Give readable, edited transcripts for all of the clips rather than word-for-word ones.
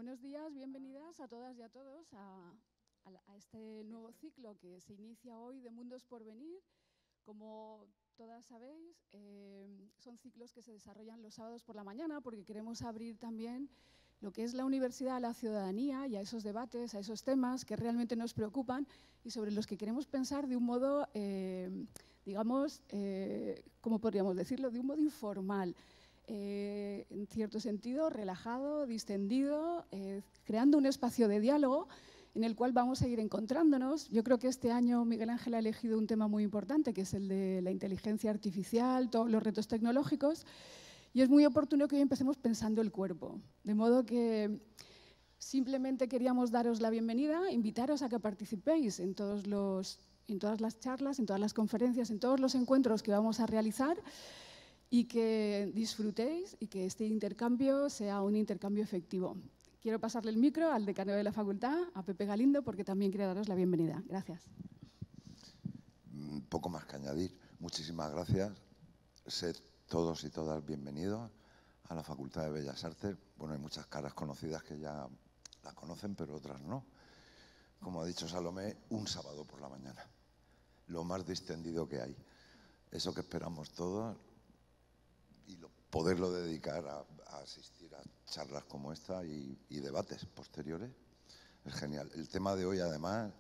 Buenos días, bienvenidas a todas y a todos a este nuevo ciclo que se inicia hoy de Mundos por Venir. Como todas sabéis, son ciclos que se desarrollan los sábados por la mañana porque queremos abrir también lo que es la universidad a la ciudadanía y a esos debates, a esos temas que realmente nos preocupan y sobre los que queremos pensar de un modo, digamos, ¿cómo podríamos decirlo? De un modo informal. En cierto sentido, relajado, distendido, creando un espacio de diálogo en el cual vamos a ir encontrándonos. Yo creo que este año Miguel Ángel ha elegido un tema muy importante, que es el de la inteligencia artificial, todos los retos tecnológicos, y es muy oportuno que hoy empecemos pensando el cuerpo. De modo que simplemente queríamos daros la bienvenida, invitaros a que participéis en todas las charlas, en todas las conferencias, en todos los encuentros que vamos a realizar, y que disfrutéis y que este intercambio sea un intercambio efectivo. Quiero pasarle el micro al decano de la facultad, a Pepe Galindo, porque también quiero daros la bienvenida. Gracias. Poco más que añadir. Muchísimas gracias. Sed todos y todas bienvenidos a la Facultad de Bellas Artes. Bueno, hay muchas caras conocidas que ya la conocen, pero otras no. Como ha dicho Salomé, un sábado por la mañana. Lo más distendido que hay. Eso que esperamos todos y poderlo dedicar a asistir a charlas como esta y debates posteriores es genial. El tema de hoy, además,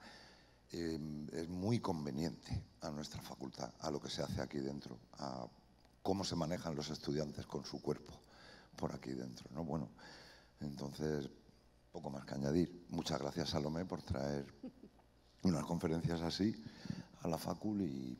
es muy conveniente a nuestra facultad, a lo que se hace aquí dentro, a cómo se manejan los estudiantes con su cuerpo por aquí dentro, ¿no? Bueno, entonces, poco más que añadir. Muchas gracias, Salomé, por traer unas conferencias así a la facul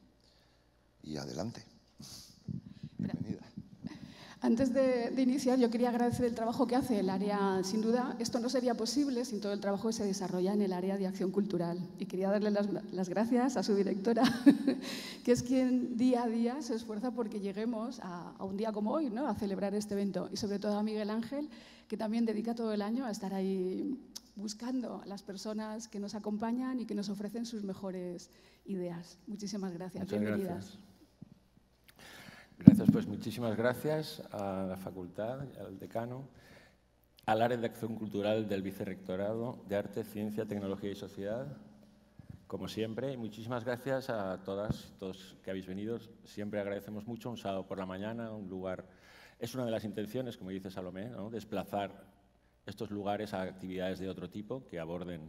y adelante. Bienvenida. Antes de iniciar, yo quería agradecer el trabajo que hace el área. Sin duda, esto no sería posible sin todo el trabajo que se desarrolla en el área de acción cultural. Y quería darle las gracias a su directora, que es quien día a día se esfuerza porque lleguemos a un día como hoy, ¿no?, a celebrar este evento. Y sobre todo a Miguel Ángel, que también dedica todo el año a estar ahí buscando a las personas que nos acompañan y que nos ofrecen sus mejores ideas. Muchísimas gracias. Muchas bienvenidas. Gracias. Gracias, pues muchísimas gracias a la facultad, al decano, al área de acción cultural del Vicerrectorado de Arte, Ciencia, Tecnología y Sociedad, como siempre. Y muchísimas gracias a todas y todos que habéis venido. Siempre agradecemos mucho un sábado por la mañana, un lugar. Es una de las intenciones, como dice Salomé, ¿no?, desplazar estos lugares a actividades de otro tipo que aborden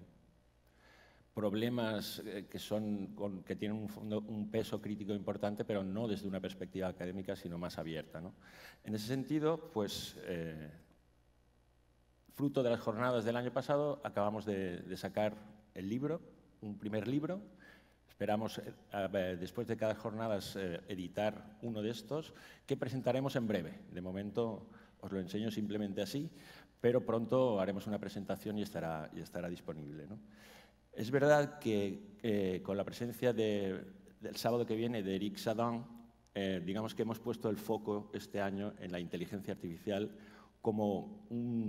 problemas que tienen un peso crítico importante, pero no desde una perspectiva académica, sino más abierta, ¿no? En ese sentido, pues, fruto de las jornadas del año pasado, acabamos de sacar el libro, un primer libro. Esperamos, después de cada jornada, editar uno de estos, que presentaremos en breve. De momento os lo enseño simplemente así, pero pronto haremos una presentación y estará disponible, ¿no? Es verdad que con la presencia del sábado que viene de Eric Sadin, digamos que hemos puesto el foco este año en la inteligencia artificial como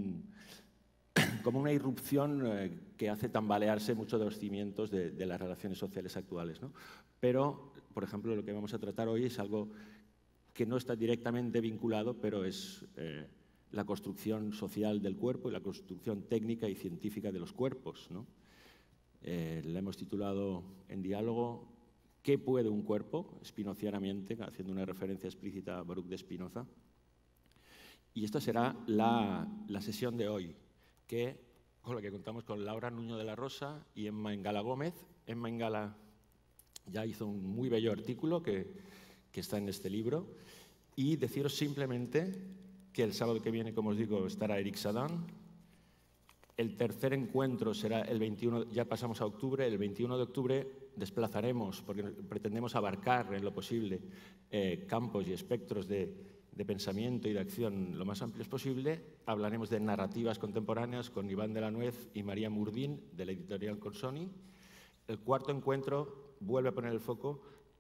una irrupción que hace tambalearse mucho de los cimientos de las relaciones sociales actuales, ¿no? Pero, por ejemplo, lo que vamos a tratar hoy es algo que no está directamente vinculado, pero es la construcción social del cuerpo y la construcción técnica y científica de los cuerpos, ¿no? La hemos titulado en diálogo ¿Qué puede un cuerpo?, spinozianamente, haciendo una referencia explícita a Baruch de Spinoza. Y esta será la sesión de hoy, con la que contamos con Laura Nuño de la Rosa y Emma Engala Gómez. Emma Engala ya hizo un muy bello artículo que está en este libro. Y deciros simplemente que el sábado que viene, como os digo, estará Eric Sadin. El tercer encuentro será el 21, ya pasamos a octubre, el 21 de octubre desplazaremos, porque pretendemos abarcar en lo posible campos y espectros de pensamiento y de acción lo más amplios posible. Hablaremos de narrativas contemporáneas con Iván de la Nuez y María Murdín, de la editorial Consoni. El cuarto encuentro vuelve a poner el foco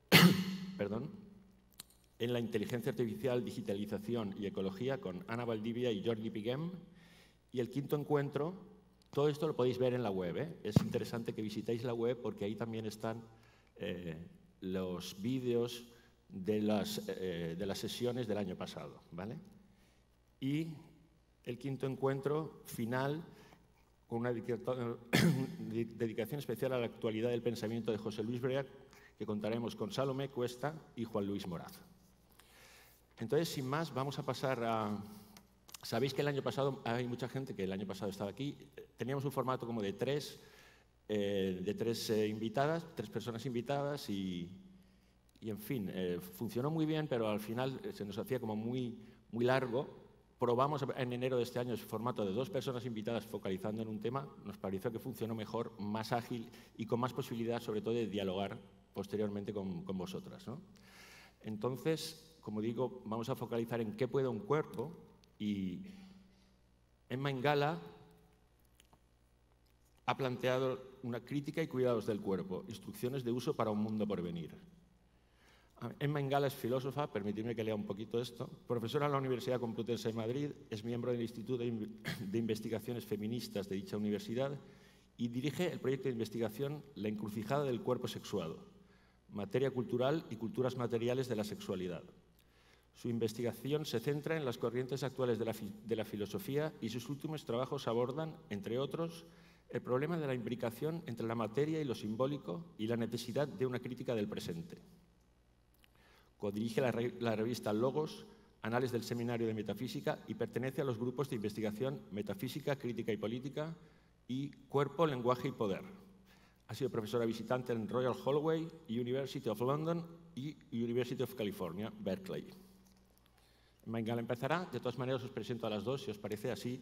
en la inteligencia artificial, digitalización y ecología con Ana Valdivia y Jordi Piguem. Y el quinto encuentro, todo esto lo podéis ver en la web, ¿eh? Es interesante que visitéis la web porque ahí también están los vídeos de las sesiones del año pasado, ¿vale? Y el quinto encuentro final, con una dedicación especial a la actualidad del pensamiento de José Luis Brea, que contaremos con Salomé Cuesta y Juan Luis Moraz. Entonces, sin más, vamos a pasar a... Sabéis que el año pasado, hay mucha gente que el año pasado estaba aquí, teníamos un formato como de tres invitadas, 3 personas invitadas y en fin, funcionó muy bien, pero al final se nos hacía como muy largo. Probamos en enero de este año el formato de 2 personas invitadas focalizando en un tema. Nos pareció que funcionó mejor, más ágil y con más posibilidad, sobre todo, de dialogar posteriormente con vosotras, ¿no? Entonces, como digo, vamos a focalizar en qué puede un cuerpo, y Emma Ingala ha planteado una crítica y cuidados del cuerpo, instrucciones de uso para un mundo por venir. Emma Ingala es filósofa, permitidme que lea un poquito esto, profesora en la Universidad Complutense de Madrid, es miembro del Instituto de Investigaciones Feministas de dicha universidad y dirige el proyecto de investigación La encrucijada del cuerpo sexuado, materia cultural y culturas materiales de la sexualidad. Su investigación se centra en las corrientes actuales de la filosofía y sus últimos trabajos abordan, entre otros, el problema de la imbricación entre la materia y lo simbólico y la necesidad de una crítica del presente. Codirige la revista Logos, Anales del Seminario de Metafísica, y pertenece a los grupos de investigación Metafísica, Crítica y Política y Cuerpo, Lenguaje y Poder. Ha sido profesora visitante en Royal Holloway, University of London y University of California, Berkeley. Emma Ingala empezará. De todas maneras, os presento a las 2, si os parece. Así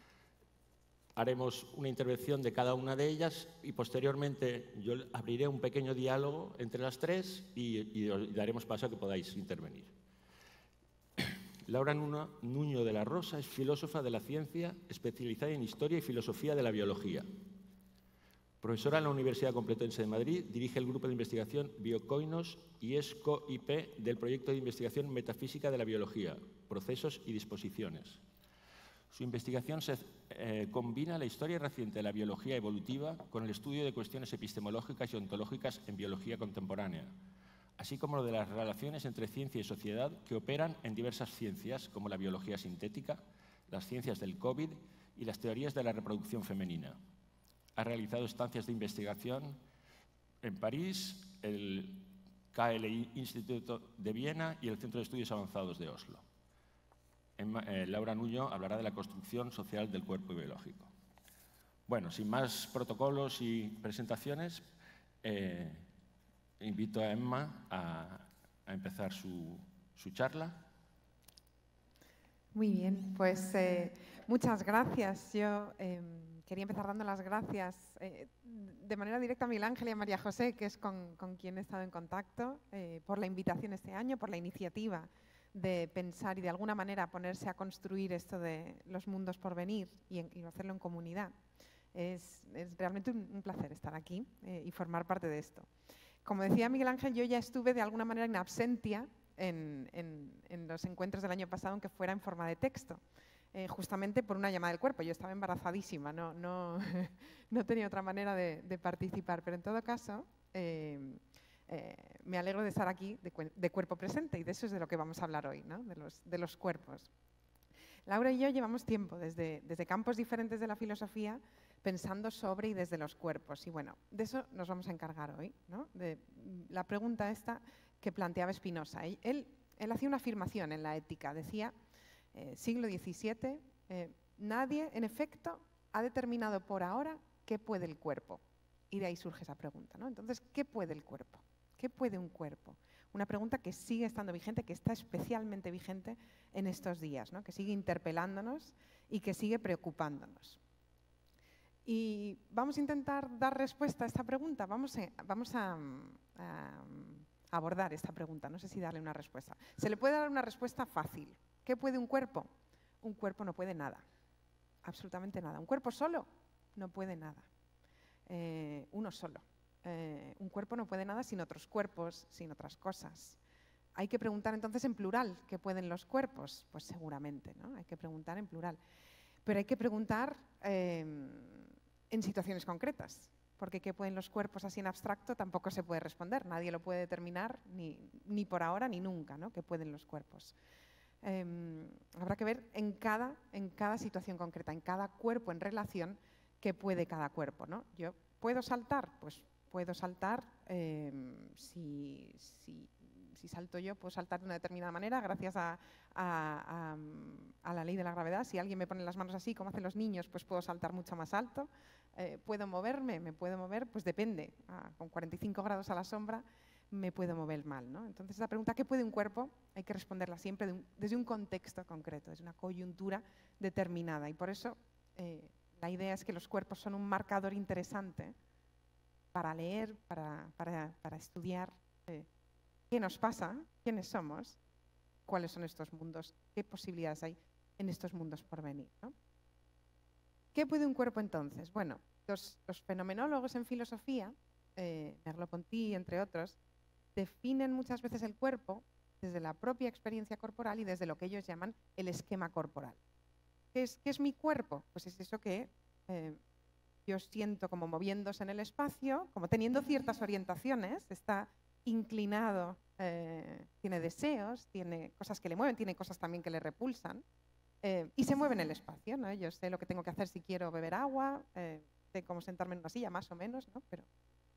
haremos una intervención de cada una de ellas y posteriormente yo abriré un pequeño diálogo entre las 3 y os daremos paso a que podáis intervenir. Laura Nuño de la Rosa es filósofa de la ciencia especializada en Historia y Filosofía de la Biología. Profesora en la Universidad Complutense de Madrid, dirige el grupo de investigación Biocoinos y ESCO-IP del proyecto de investigación Metafísica de la Biología, Procesos y Disposiciones. Su investigación combina la historia reciente de la biología evolutiva con el estudio de cuestiones epistemológicas y ontológicas en biología contemporánea, así como lo de las relaciones entre ciencia y sociedad que operan en diversas ciencias, como la biología sintética, las ciencias del COVID y las teorías de la reproducción femenina. Ha realizado estancias de investigación en París, el KLI Instituto de Viena y el Centro de Estudios Avanzados de Oslo. Laura Nuño hablará de la construcción social del cuerpo biológico. Bueno, sin más protocolos y presentaciones, invito a Emma a empezar su charla. Muy bien, pues muchas gracias. Yo quería empezar dando las gracias de manera directa a Miguel Ángel y a María José, que es con quien he estado en contacto, por la invitación este año, por la iniciativa de pensar y de alguna manera ponerse a construir esto de los mundos por venir y hacerlo en comunidad. Es realmente un placer estar aquí y formar parte de esto. Como decía Miguel Ángel, yo ya estuve de alguna manera in absentia en los encuentros del año pasado, aunque fuera en forma de texto, justamente por una llamada del cuerpo. Yo estaba embarazadísima, no tenía otra manera de participar, pero en todo caso me alegro de estar aquí de cuerpo presente, y de eso es de lo que vamos a hablar hoy, ¿no? de los cuerpos. Laura y yo llevamos tiempo desde campos diferentes de la filosofía pensando sobre y desde los cuerpos, y bueno, de eso nos vamos a encargar hoy, ¿no? De la pregunta esta que planteaba Spinoza. Él hacía una afirmación en la Ética, decía, siglo XVII, nadie en efecto ha determinado por ahora qué puede el cuerpo, y de ahí surge esa pregunta, ¿no? Entonces, ¿qué puede el cuerpo? ¿Qué puede un cuerpo? Una pregunta que sigue estando vigente, que está especialmente vigente en estos días, ¿no? Que sigue interpelándonos y que sigue preocupándonos. Y vamos a intentar dar respuesta a esta pregunta. Vamos a abordar esta pregunta, no sé si darle una respuesta. Se le puede dar una respuesta fácil. ¿Qué puede un cuerpo? Un cuerpo no puede nada, absolutamente nada. Un cuerpo solo no puede nada, uno solo. Un cuerpo no puede nada sin otros cuerpos, sin otras cosas. Hay que preguntar entonces en plural, ¿qué pueden los cuerpos? Pues seguramente, ¿no? Hay que preguntar en plural. Pero hay que preguntar en situaciones concretas, porque ¿qué pueden los cuerpos así en abstracto? Tampoco se puede responder, nadie lo puede determinar, ni por ahora ni nunca, ¿no? ¿Qué pueden los cuerpos? Habrá que ver en cada situación concreta, en cada cuerpo en relación, qué puede cada cuerpo, ¿no? Yo puedo saltar, pues puedo saltar, si salto yo, puedo saltar de una determinada manera gracias a la ley de la gravedad. Si alguien me pone las manos así, como hacen los niños, pues puedo saltar mucho más alto. ¿Puedo moverme? Me puedo mover, pues depende. Con 45 grados a la sombra me puedo mover mal, ¿no? Entonces, la pregunta ¿qué puede un cuerpo? Hay que responderla siempre desde un contexto concreto, desde una coyuntura determinada. Y por eso la idea es que los cuerpos son un marcador interesante para leer, para estudiar qué nos pasa, quiénes somos, cuáles son estos mundos, qué posibilidades hay en estos mundos por venir, ¿no? ¿Qué puede un cuerpo entonces? Bueno, los fenomenólogos en filosofía, Merleau-Ponty, entre otros, definen muchas veces el cuerpo desde la propia experiencia corporal y desde lo que ellos llaman el esquema corporal. ¿Qué es mi cuerpo? Pues es eso que yo siento como moviéndose en el espacio, como teniendo ciertas orientaciones, está inclinado, tiene deseos, tiene cosas que le mueven, tiene cosas también que le repulsan, y se mueve en el espacio, ¿no? Yo sé lo que tengo que hacer si quiero beber agua, sé cómo sentarme en una silla, más o menos, ¿no? Pero,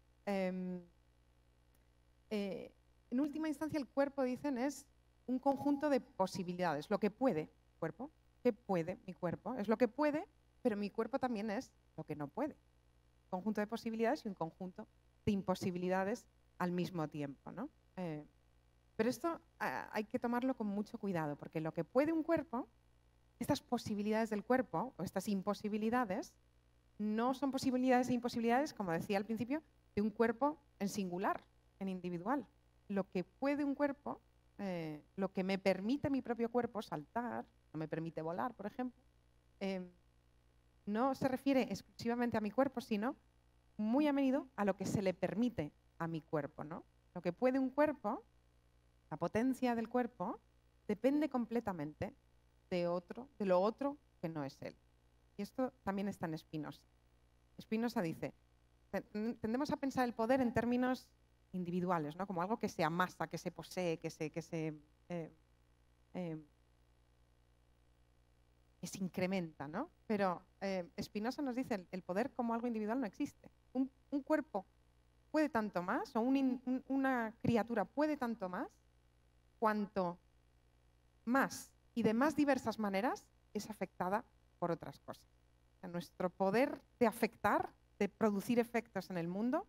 en última instancia, el cuerpo, dicen, es un conjunto de posibilidades, lo que puede el cuerpo. ¿Qué puede mi cuerpo? Es lo que puede, pero mi cuerpo también es lo que no puede. Un conjunto de posibilidades y un conjunto de imposibilidades al mismo tiempo, ¿no? Pero esto hay que tomarlo con mucho cuidado, porque lo que puede un cuerpo, estas posibilidades del cuerpo, o estas imposibilidades, no son posibilidades e imposibilidades, como decía al principio, de un cuerpo en singular, en individual. Lo que puede un cuerpo, lo que me permite mi propio cuerpo saltar, no me permite volar, por ejemplo, no se refiere exclusivamente a mi cuerpo, sino muy a menudo a lo que se le permite a mi cuerpo, ¿no? Lo que puede un cuerpo, la potencia del cuerpo, depende completamente de lo otro que no es él. Y esto también está en Spinoza. Spinoza dice, tendemos a pensar el poder en términos individuales, ¿no? Como algo que se amasa, que se posee, que se incrementa, ¿no? Pero Spinoza nos dice el poder como algo individual no existe. Un cuerpo puede tanto más, o una criatura puede tanto más, cuanto más y de más diversas maneras es afectada por otras cosas. O sea, nuestro poder de afectar, de producir efectos en el mundo,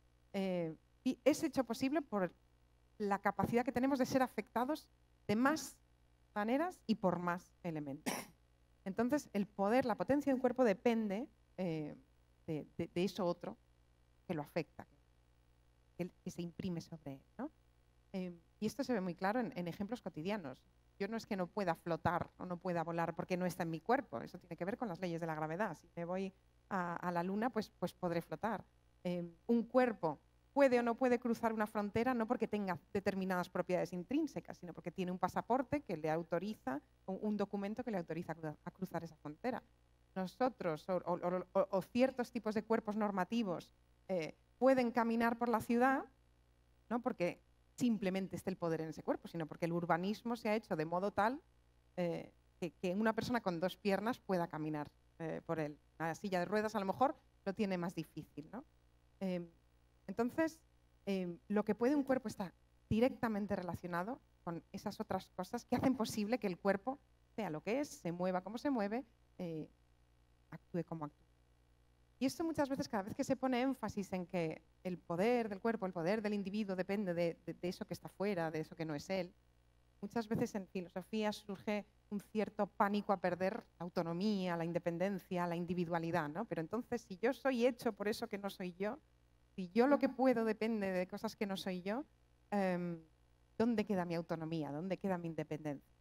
y es hecho posible por la capacidad que tenemos de ser afectados de más maneras y por más elementos. Entonces, el poder, la potencia de un cuerpo depende de eso otro que lo afecta, que se imprime sobre él, ¿no? Y esto se ve muy claro en ejemplos cotidianos. Yo no es que no pueda flotar o no pueda volar porque no está en mi cuerpo, eso tiene que ver con las leyes de la gravedad. Si me voy a la luna, pues podré flotar. Un cuerpo puede o no puede cruzar una frontera no porque tenga determinadas propiedades intrínsecas, sino porque tiene un pasaporte que le autoriza, un documento que le autoriza a cruzar esa frontera. Nosotros o ciertos tipos de cuerpos normativos pueden caminar por la ciudad, no porque simplemente esté el poder en ese cuerpo, sino porque el urbanismo se ha hecho de modo tal que una persona con dos piernas pueda caminar por él. Una silla de ruedas a lo mejor lo tiene más difícil, ¿no? Entonces, lo que puede un cuerpo está directamente relacionado con esas otras cosas que hacen posible que el cuerpo sea lo que es, se mueva como se mueve, actúe como actúa. Y esto muchas veces, cada vez que se pone énfasis en que el poder del cuerpo, el poder del individuo depende de eso que está fuera, de eso que no es él, muchas veces en filosofía surge un cierto pánico a perder la autonomía, la independencia, la individualidad, ¿no? Pero entonces, si yo soy hecho por eso que no soy yo, si yo lo que puedo depende de cosas que no soy yo, ¿dónde queda mi autonomía? ¿Dónde queda mi independencia?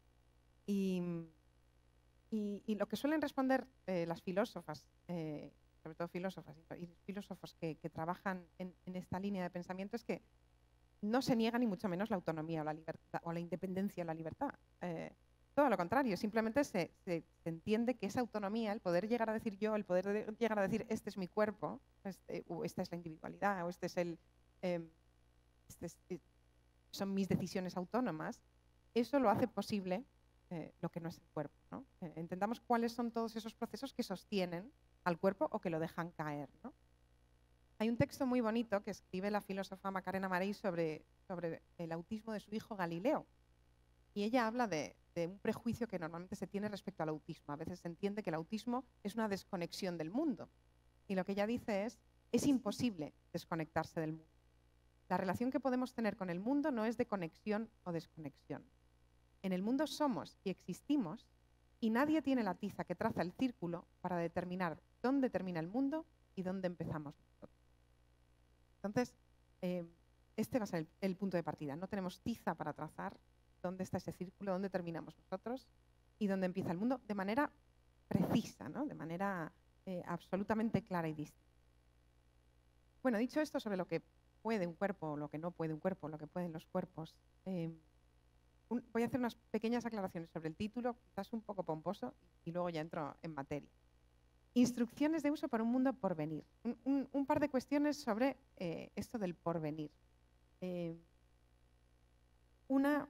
Y lo que suelen responder las filósofas, sobre todo filósofas y filósofos que trabajan en esta línea de pensamiento, es que no se niega ni mucho menos la autonomía o la libertad o la independencia o la libertad. Todo lo contrario, simplemente se entiende que esa autonomía, el poder llegar a decir yo, el poder llegar a decir este es mi cuerpo, o esta es la individualidad, o son mis decisiones autónomas, eso lo hace posible lo que no es el cuerpo, ¿no? Entendamos cuáles son todos esos procesos que sostienen al cuerpo o que lo dejan caer, ¿no? Hay un texto muy bonito que escribe la filósofa Macarena Marey sobre el autismo de su hijo Galileo. Y ella habla de un prejuicio que normalmente se tiene respecto al autismo. A veces se entiende que el autismo es una desconexión del mundo. Y lo que ella dice es imposible desconectarse del mundo. La relación que podemos tener con el mundo no es de conexión o desconexión. En el mundo somos y existimos y nadie tiene la tiza que traza el círculo para determinar dónde termina el mundo y dónde empezamos nosotros. Entonces, este va a ser el punto de partida. No tenemos tiza para trazar dónde está ese círculo, dónde terminamos nosotros y dónde empieza el mundo de manera precisa, ¿no? De manera absolutamente clara y distinta. Bueno, dicho esto sobre lo que puede un cuerpo, lo que no puede un cuerpo, lo que pueden los cuerpos, voy a hacer unas pequeñas aclaraciones sobre el título, quizás un poco pomposo, y luego ya entro en materia. Instrucciones de uso para un mundo por venir. Un par de cuestiones sobre esto del porvenir. Una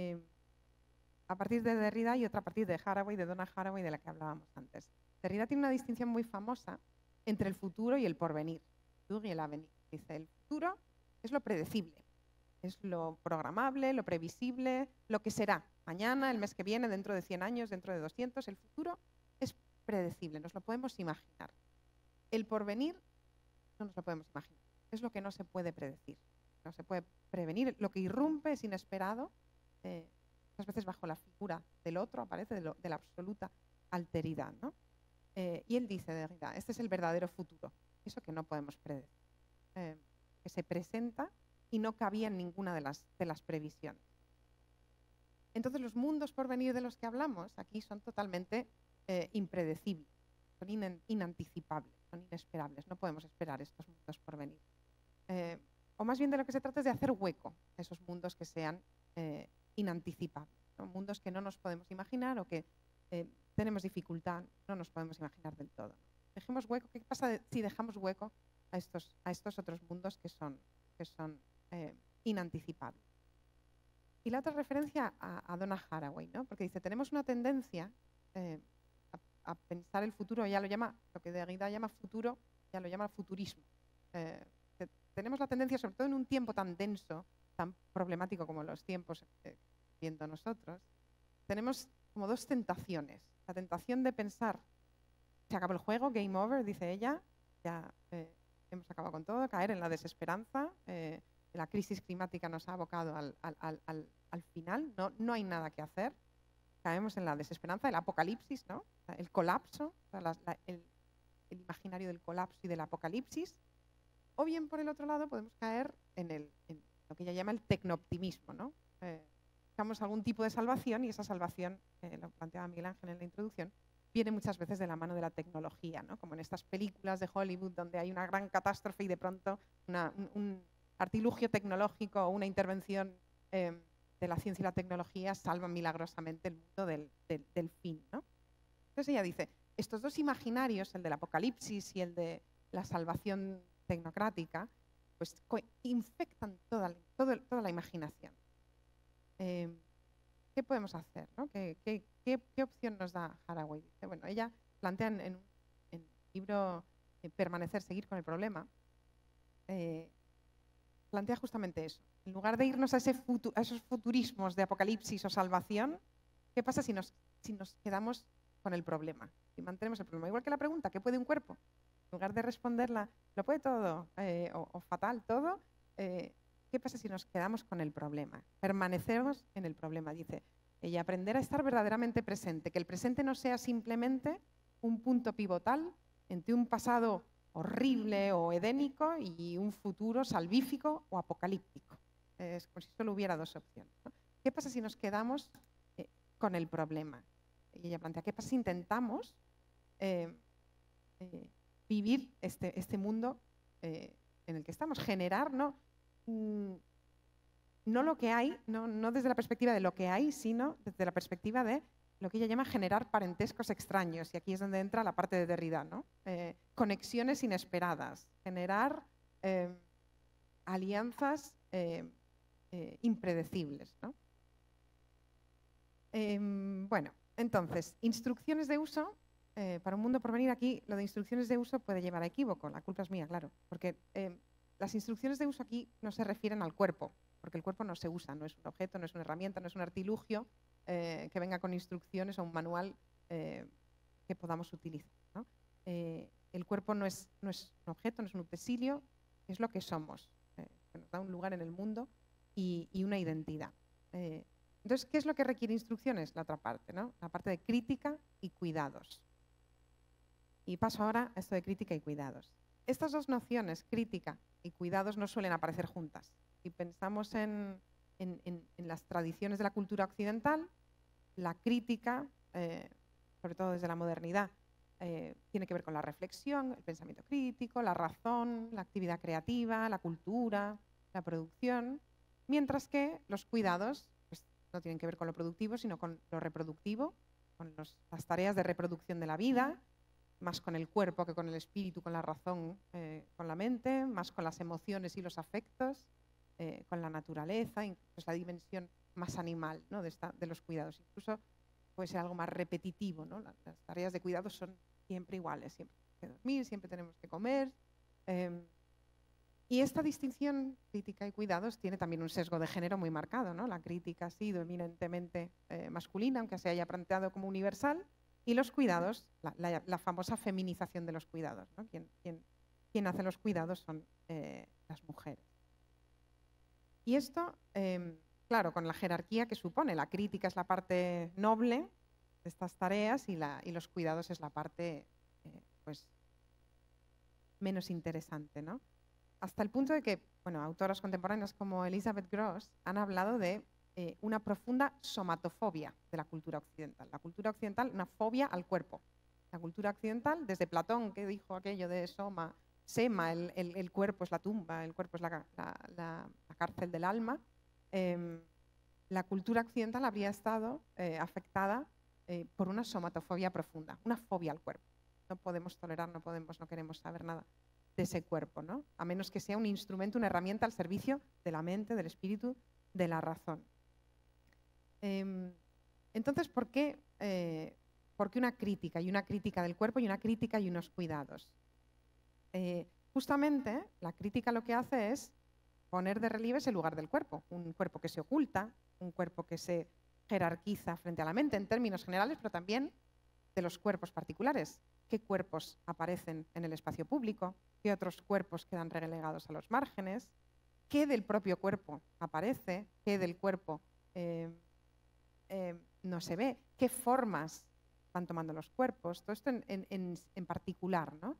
a partir de Derrida y otra a partir de Haraway, de Donna Haraway, de la que hablábamos antes. Derrida tiene una distinción muy famosa entre el futuro y el porvenir. Y el avenir. Dice, el futuro es lo predecible, es lo programable, lo previsible, lo que será mañana, el mes que viene, dentro de 100 años, dentro de 200. El futuro es predecible, nos lo podemos imaginar. El porvenir no nos lo podemos imaginar, es lo que no se puede predecir, no se puede prevenir, lo que irrumpe es inesperado, muchas veces bajo la figura del otro aparece de la absoluta alteridad, ¿no? Y él dice, Derrida, este es el verdadero futuro, eso que no podemos predecir, que se presenta y no cabía en ninguna de las previsiones. Entonces los mundos por venir de los que hablamos aquí son totalmente impredecibles, son inanticipables, son inesperables, no podemos esperar estos mundos por venir. O más bien de lo que se trata es de hacer hueco a esos mundos que sean inanticipables, ¿no? Mundos que no nos podemos imaginar o que tenemos dificultad, no nos podemos imaginar del todo. Dejemos hueco. ¿Qué pasa si dejamos hueco a estos otros mundos que son inanticipables? Y la otra referencia a Donna Haraway, ¿no? Porque dice, tenemos una tendencia a pensar el futuro, ella lo llama, lo que Derrida llama futuro, ya lo llama futurismo. Tenemos la tendencia, sobre todo en un tiempo tan denso, tan problemático como los tiempos viendo nosotros, tenemos como dos tentaciones. La tentación de pensar, se acabó el juego, game over, dice ella, ya hemos acabado con todo, caer en la desesperanza, la crisis climática nos ha abocado al final, no hay nada que hacer, caemos en la desesperanza, el apocalipsis, ¿no? El colapso, el imaginario del colapso y del apocalipsis, o bien por el otro lado podemos caer en lo que ella llama el tecnooptimismo, ¿no? Buscamos algún tipo de salvación y esa salvación, lo planteaba Miguel Ángel en la introducción, viene muchas veces de la mano de la tecnología, ¿no? Como en estas películas de Hollywood donde hay una gran catástrofe y de pronto un artilugio tecnológico o una intervención de la ciencia y la tecnología salva milagrosamente el mundo del fin, ¿no? Entonces ella dice, estos dos imaginarios, el del apocalipsis y el de la salvación tecnocrática, pues infectan toda la imaginación. ¿Qué podemos hacer, ¿no? ¿Qué opción nos da Haraway? Dice, bueno, ella plantea en el libro Permanecer, seguir con el problema, plantea justamente eso. En lugar de irnos a esos futurismos de apocalipsis o salvación, ¿qué pasa si nos quedamos con el problema? Si mantenemos el problema. Igual que la pregunta, ¿qué puede un cuerpo? En lugar de responderla, ¿lo puede todo? O fatal todo, ¿qué pasa si nos quedamos con el problema? Permanecemos en el problema, dice ella, aprender a estar verdaderamente presente, que el presente no sea simplemente un punto pivotal entre un pasado horrible o edénico y un futuro salvífico o apocalíptico. Es como si solo hubiera dos opciones, ¿no? ¿Qué pasa si nos quedamos con el problema? Y ella plantea, ¿qué pasa si intentamos vivir este mundo en el que estamos? Generar, no lo que hay, no desde la perspectiva de lo que hay, sino desde la perspectiva de lo que ella llama generar parentescos extraños, y aquí es donde entra la parte de Derrida, ¿no? Conexiones inesperadas, generar alianzas impredecibles, ¿no? Bueno, entonces, instrucciones de uso. Para un mundo por venir, aquí lo de instrucciones de uso puede llevar a equívoco. La culpa es mía, claro, porque las instrucciones de uso aquí no se refieren al cuerpo, porque el cuerpo no se usa, no es un objeto, no es una herramienta, no es un artilugio que venga con instrucciones o un manual que podamos utilizar, ¿no? El cuerpo no es un objeto, no es un utensilio, es lo que somos, que nos da un lugar en el mundo y una identidad. Entonces, ¿qué es lo que requiere instrucciones? La otra parte, ¿no? La parte de crítica y cuidados. Y paso ahora a esto de crítica y cuidados. Estas dos nociones, crítica y cuidados, no suelen aparecer juntas. Si pensamos en las tradiciones de la cultura occidental, la crítica, sobre todo desde la modernidad, tiene que ver con la reflexión, el pensamiento crítico, la razón, la actividad creativa, la cultura, la producción, mientras que los cuidados pues, no tienen que ver con lo productivo, sino con lo reproductivo, con las tareas de reproducción de la vida, más con el cuerpo que con el espíritu, con la razón, con la mente, más con las emociones y los afectos, con la naturaleza, incluso la dimensión más animal, ¿no? de los cuidados. Incluso puede ser algo más repetitivo, ¿no? Las tareas de cuidados son siempre iguales, siempre tenemos que dormir, siempre tenemos que comer. Y esta distinción, crítica y cuidados, tiene también un sesgo de género muy marcado, ¿no? La crítica ha sido eminentemente masculina, aunque se haya planteado como universal, y los cuidados, la famosa feminización de los cuidados, ¿no? Quien hace los cuidados son las mujeres. Y esto, claro, con la jerarquía que supone, la crítica es la parte noble de estas tareas y los cuidados es la parte pues, menos interesante, ¿no? Hasta el punto de que, bueno, autoras contemporáneas como Elizabeth Gross han hablado de una profunda somatofobia de la cultura occidental. La cultura occidental, una fobia al cuerpo. La cultura occidental, desde Platón, que dijo aquello de sema, el cuerpo es la tumba, el cuerpo es la cárcel del alma, la cultura occidental habría estado afectada por una somatofobia profunda, una fobia al cuerpo. No podemos tolerar, no queremos saber nada de ese cuerpo, ¿no? A menos que sea un instrumento, una herramienta al servicio de la mente, del espíritu, de la razón. Entonces, ¿por qué una crítica? Y una crítica del cuerpo y una crítica y unos cuidados. Justamente, la crítica lo que hace es poner de relieve ese lugar del cuerpo. Un cuerpo que se oculta, un cuerpo que se jerarquiza frente a la mente en términos generales, pero también de los cuerpos particulares. ¿Qué cuerpos aparecen en el espacio público? ¿Qué otros cuerpos quedan relegados a los márgenes? ¿Qué del propio cuerpo aparece? ¿Qué del cuerpo no se ve? ¿Qué formas van tomando los cuerpos? Todo esto en particular, ¿no?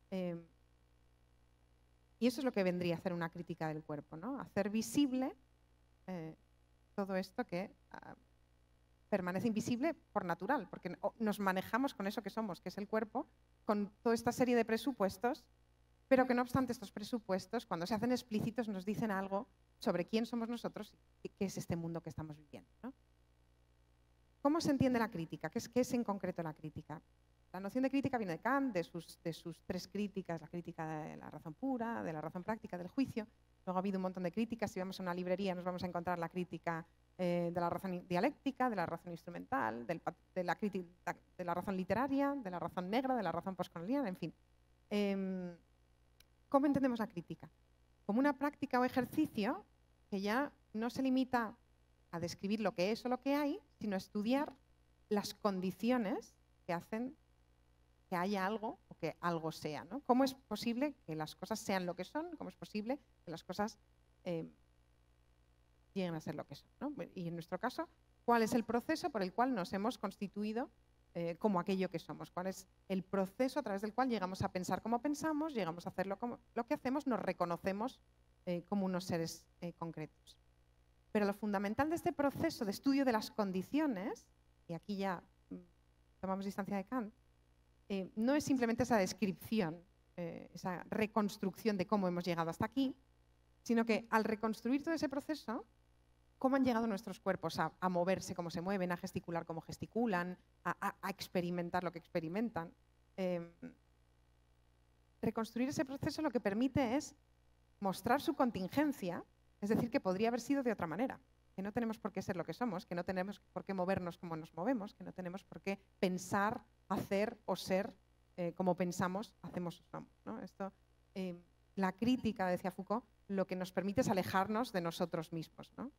Y eso es lo que vendría a hacer una crítica del cuerpo, ¿no? Hacer visible todo esto que permanece invisible por natural, porque nos manejamos con eso que somos, que es el cuerpo, con toda esta serie de presupuestos, pero que no obstante estos presupuestos, cuando se hacen explícitos, nos dicen algo sobre quién somos nosotros y qué es este mundo que estamos viviendo, ¿no? ¿Cómo se entiende la crítica? ¿Qué es en concreto la crítica? La noción de crítica viene de Kant, de sus tres críticas, la crítica de la razón pura, de la razón práctica, del juicio. Luego ha habido un montón de críticas. Si vamos a una librería nos vamos a encontrar la crítica de la razón dialéctica, de la razón instrumental, de la razón literaria, de la razón negra, de la razón postcolonial, en fin. ¿Cómo entendemos la crítica? Como una práctica o ejercicio que ya no se limita a describir lo que es o lo que hay, sino a estudiar las condiciones que hacen que haya algo o que algo sea, ¿no? ¿Cómo es posible que las cosas sean lo que son? ¿Cómo es posible que las cosas lleguen a ser lo que son, ¿no? Y en nuestro caso, ¿cuál es el proceso por el cual nos hemos constituido como aquello que somos? ¿Cuál es el proceso a través del cual llegamos a pensar como pensamos, llegamos a hacer lo que hacemos, nos reconocemos como unos seres concretos? Pero lo fundamental de este proceso de estudio de las condiciones, y aquí ya tomamos distancia de Kant, no es simplemente esa descripción, esa reconstrucción de cómo hemos llegado hasta aquí, sino que al reconstruir todo ese proceso, cómo han llegado nuestros cuerpos a moverse como se mueven, a gesticular como gesticulan, a experimentar lo que experimentan. Reconstruir ese proceso lo que permite es mostrar su contingencia, es decir, que podría haber sido de otra manera, que no tenemos por qué ser lo que somos, que no tenemos por qué movernos como nos movemos, que no tenemos por qué pensar, hacer o ser como pensamos, hacemos o somos, ¿no? Esto, la crítica, decía Foucault, lo que nos permite es alejarnos de nosotros mismos, ¿no?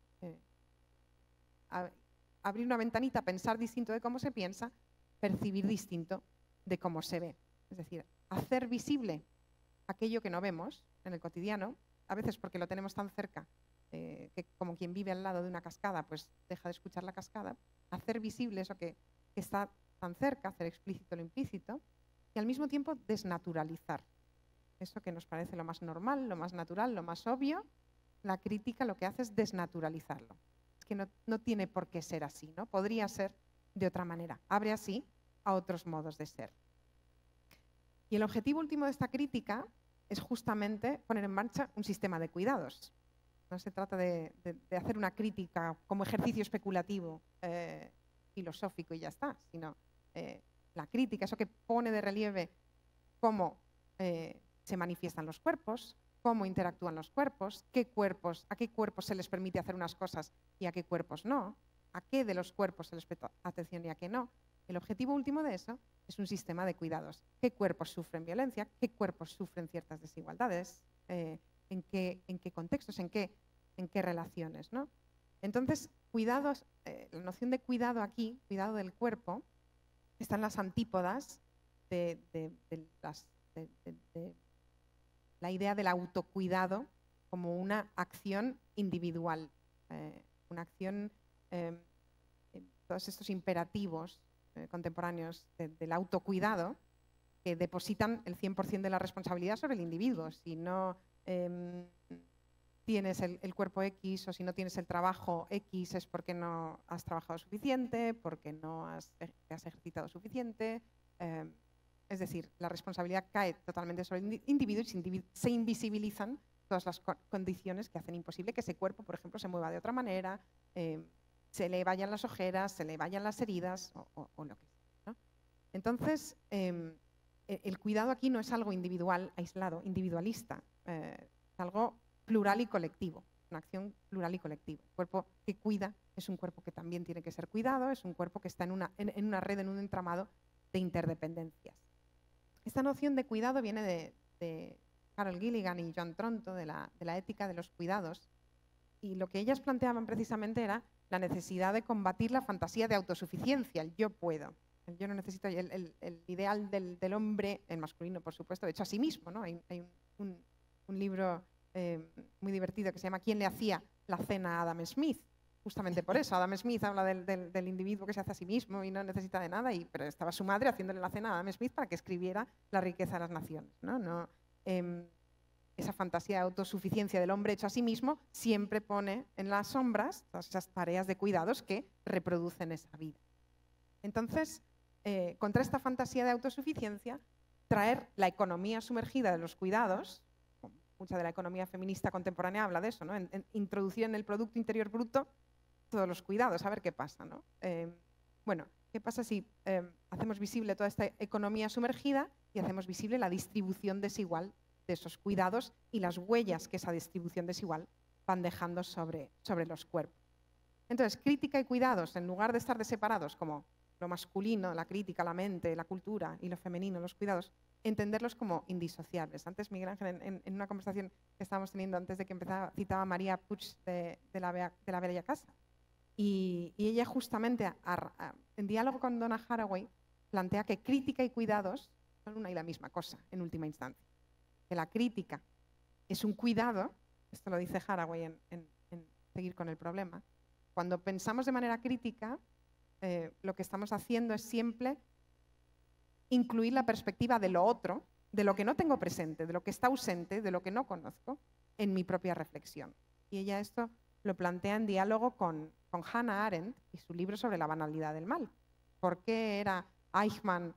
Abrir una ventanita, pensar distinto de cómo se piensa, percibir distinto de cómo se ve. Es decir, hacer visible aquello que no vemos en el cotidiano, a veces porque lo tenemos tan cerca, que como quien vive al lado de una cascada, pues deja de escuchar la cascada, hacer visible eso que está tan cerca, hacer explícito lo implícito, y al mismo tiempo desnaturalizar. Eso que nos parece lo más normal, lo más natural, lo más obvio, la crítica lo que hace es desnaturalizarlo. Es que no tiene por qué ser así, ¿no? Podría ser de otra manera. Abre así a otros modos de ser. Y el objetivo último de esta crítica es justamente poner en marcha un sistema de cuidados. No se trata de hacer una crítica como ejercicio especulativo, filosófico y ya está, sino la crítica, eso que pone de relieve cómo se manifiestan los cuerpos, cómo interactúan los cuerpos, a qué cuerpos se les permite hacer unas cosas y a qué cuerpos no, a qué de los cuerpos se les presta atención y a qué no. El objetivo último de eso es un sistema de cuidados. ¿Qué cuerpos sufren violencia? ¿Qué cuerpos sufren ciertas desigualdades? ¿En qué contextos? ¿En qué relaciones? ¿No? Entonces, cuidados, la noción de cuidado aquí, cuidado del cuerpo, está en las antípodas de la idea del autocuidado como una acción individual, una acción, todos estos imperativos contemporáneos del autocuidado que depositan el 100% de la responsabilidad sobre el individuo. Si no tienes el cuerpo X o si no tienes el trabajo X es porque no has trabajado suficiente, porque no te has ejercitado suficiente. Es decir, la responsabilidad cae totalmente sobre el individuo y se invisibilizan todas las condiciones que hacen imposible que ese cuerpo, por ejemplo, se mueva de otra manera, se le vayan las ojeras, se le vayan las heridas o lo que sea, ¿no? Entonces, el cuidado aquí no es algo individual, aislado, individualista, es algo plural y colectivo, una acción plural y colectiva. El cuerpo que cuida es un cuerpo que también tiene que ser cuidado, es un cuerpo que está en una red, en un entramado de interdependencias. Esta noción de cuidado viene de Carol Gilligan y Joan Tronto, de la ética de los cuidados, y lo que ellas planteaban precisamente era la necesidad de combatir la fantasía de autosuficiencia, el yo puedo. El yo no necesito, el ideal del hombre, el masculino por supuesto, hecho a sí mismo, ¿no? Hay un libro muy divertido que se llama ¿Quién le hacía la cena a Adam Smith? Justamente por eso, Adam Smith habla del individuo que se hace a sí mismo y no necesita de nada, pero estaba su madre haciéndole la cena a Adam Smith para que escribiera La riqueza de las naciones, ¿no? Esa fantasía de autosuficiencia del hombre hecho a sí mismo siempre pone en las sombras todas esas tareas de cuidados que reproducen esa vida. Entonces, contra esta fantasía de autosuficiencia, traer la economía sumergida de los cuidados, mucha de la economía feminista contemporánea habla de eso, ¿no? Introducir en el Producto Interior Bruto todos los cuidados, a ver qué pasa, ¿no? Bueno, ¿qué pasa si hacemos visible toda esta economía sumergida y hacemos visible la distribución desigual de esos cuidados y las huellas que esa distribución desigual van dejando sobre los cuerpos? Entonces, crítica y cuidados, en lugar de estar separados como lo masculino, la crítica, la mente, la cultura, y lo femenino, los cuidados, entenderlos como indisociables. Antes Miguel Ángel, en una conversación que estábamos teniendo antes de que empezara, citaba a María Puig de la Bella Casa. Y ella justamente, en diálogo con Donna Haraway, plantea que crítica y cuidados son una y la misma cosa, en última instancia. Que la crítica es un cuidado, esto lo dice Haraway en Seguir con el problema. Cuando pensamos de manera crítica, lo que estamos haciendo es siempre incluir la perspectiva de lo otro, de lo que no tengo presente, de lo que está ausente, de lo que no conozco, en mi propia reflexión. Y ella esto lo plantea en diálogo con Hannah Arendt y su libro sobre la banalidad del mal. ¿Por qué Eichmann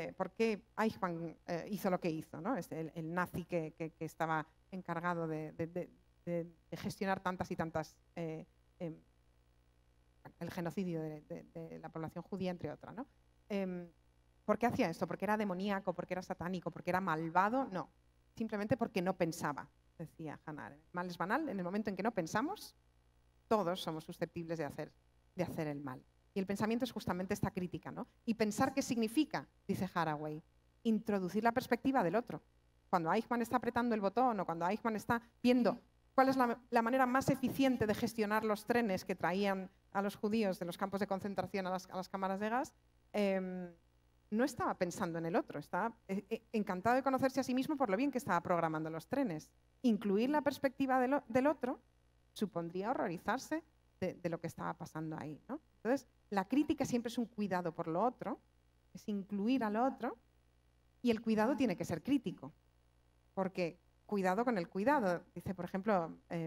hizo lo que hizo, ¿no? El nazi que estaba encargado de gestionar tantas y tantas, el genocidio de la población judía, entre otras, ¿no? ¿Por qué hacía esto? ¿Porque era demoníaco? ¿Porque era satánico? ¿Porque era malvado? No, simplemente porque no pensaba, decía Hannah Arendt. El mal es banal en el momento en que no pensamos. todos somos susceptibles de hacer el mal. Y el pensamiento es justamente esta crítica, ¿no? Y pensar qué significa, dice Haraway, introducir la perspectiva del otro. Cuando Eichmann está apretando el botón o cuando Eichmann está viendo cuál es la manera más eficiente de gestionar los trenes que traían a los judíos de los campos de concentración a las cámaras de gas, no estaba pensando en el otro, estaba encantado de conocerse a sí mismo por lo bien que estaba programando los trenes. Incluir la perspectiva del otro supondría horrorizarse de lo que estaba pasando ahí, ¿no? Entonces, la crítica siempre es un cuidado por lo otro, es incluir al otro, y el cuidado tiene que ser crítico, porque cuidado con el cuidado. Dice, por ejemplo,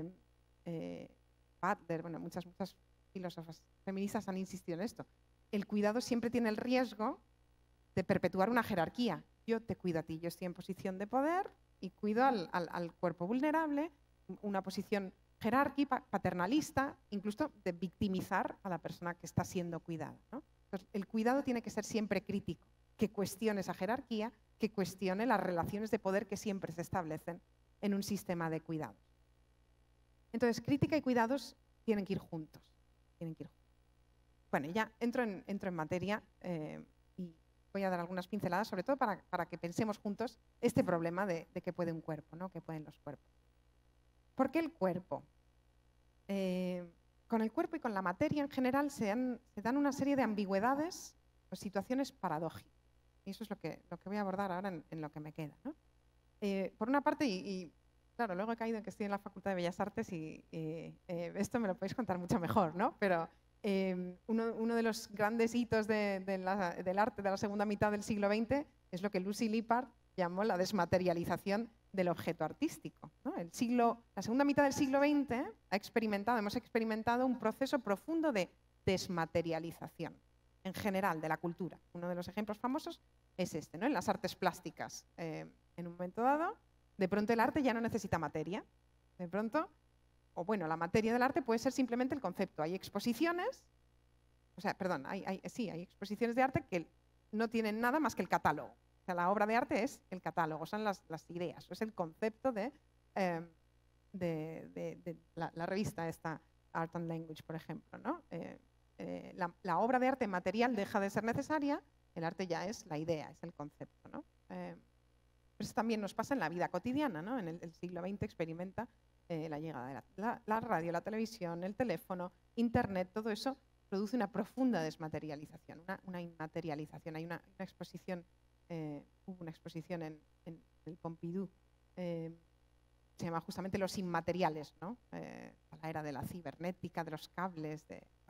Butler, bueno, muchas filósofas feministas han insistido en esto. El cuidado siempre tiene el riesgo de perpetuar una jerarquía. Yo te cuido a ti, yo estoy en posición de poder y cuido al cuerpo vulnerable, una posición jerárquica, paternalista, incluso de victimizar a la persona que está siendo cuidada, ¿no? Entonces, el cuidado tiene que ser siempre crítico, que cuestione esa jerarquía, que cuestione las relaciones de poder que siempre se establecen en un sistema de cuidados. Entonces, crítica y cuidados tienen que ir juntos. Bueno, ya entro en materia y voy a dar algunas pinceladas, sobre todo para que pensemos juntos este problema de qué puede un cuerpo, ¿no? ¿Qué pueden los cuerpos? ¿Por qué el cuerpo? Con el cuerpo y con la materia en general se dan una serie de ambigüedades o situaciones paradójicas. Y eso es lo que voy a abordar ahora en lo que me queda, ¿no? Por una parte, y claro, luego he caído en que estoy en la Facultad de Bellas Artes y esto me lo podéis contar mucho mejor, ¿no? Pero uno de los grandes hitos del arte de la segunda mitad del siglo XX es lo que Lucy Lippard llamó la desmaterialización del objeto artístico, ¿no? La segunda mitad del siglo XX hemos experimentado un proceso profundo de desmaterialización en general de la cultura. Uno de los ejemplos famosos es este, ¿no? En las artes plásticas. En un momento dado, de pronto el arte ya no necesita materia. De pronto, la materia del arte puede ser simplemente el concepto. Hay exposiciones, hay exposiciones de arte que no tienen nada más que el catálogo. O sea, la obra de arte es el catálogo, son las ideas, es el concepto de la revista esta, Art and Language, por ejemplo, ¿no? La obra de arte material deja de ser necesaria, el arte ya es la idea, es el concepto, ¿no? Eso también nos pasa en la vida cotidiana, ¿no? En el siglo XX experimenta la llegada de la radio, la televisión, el teléfono, Internet, todo eso produce una profunda desmaterialización, una inmaterialización. Hay una exposición, hubo una exposición en el Pompidou, se llama justamente Los Inmateriales, ¿no? A la era de la cibernética, de los cables,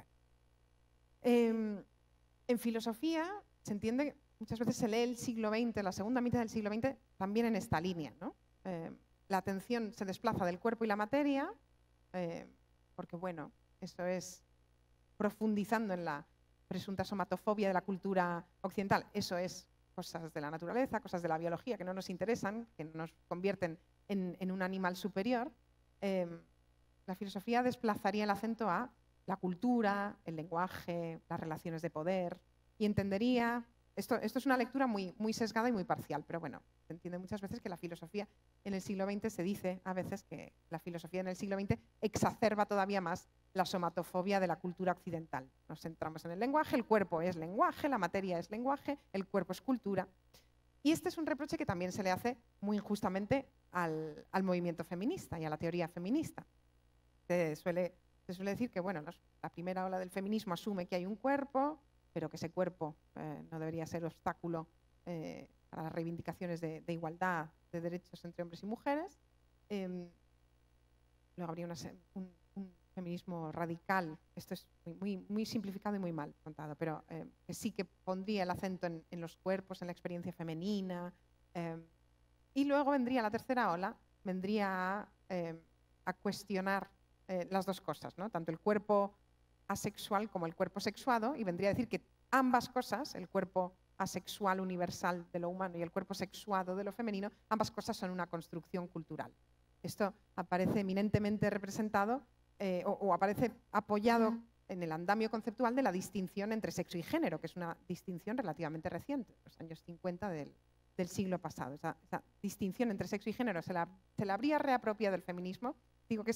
en filosofía se entiende, muchas veces se lee el siglo XX, la segunda mitad del siglo XX, también en esta línea, ¿no? La atención se desplaza del cuerpo y la materia, porque bueno, eso es profundizando en la presunta somatofobia de la cultura occidental, eso es cosas de la naturaleza, cosas de la biología que no nos interesan, que nos convierten en un animal superior. La filosofía desplazaría el acento a la cultura, el lenguaje, las relaciones de poder, y entendería, esto es una lectura muy sesgada y muy parcial, pero bueno, se entiende muchas veces que la filosofía en el siglo XX, se dice a veces que la filosofía en el siglo XX exacerba todavía más la somatofobia de la cultura occidental. Nos centramos en el lenguaje, el cuerpo es lenguaje, la materia es lenguaje, el cuerpo es cultura. Y este es un reproche que también se le hace muy injustamente al movimiento feminista y a la teoría feminista. Se suele decir que bueno, la primera ola del feminismo asume que hay un cuerpo, pero que ese cuerpo no debería ser obstáculo para las reivindicaciones de igualdad de derechos entre hombres y mujeres. Luego habría un feminismo radical, esto es muy simplificado y muy mal contado, pero que sí que pondría el acento en los cuerpos, en la experiencia femenina. Y luego vendría la tercera ola, vendría a cuestionar las dos cosas, ¿no? Tanto el cuerpo asexual como el cuerpo sexuado, y vendría a decir que ambas cosas, el cuerpo asexual universal de lo humano y el cuerpo sexuado de lo femenino, ambas cosas son una construcción cultural. Esto aparece eminentemente representado o aparece apoyado en el andamio conceptual de la distinción entre sexo y género, que es una distinción relativamente reciente, los años 50 del siglo pasado. Esa distinción entre sexo y género se la habría reapropiado el feminismo. Digo que esta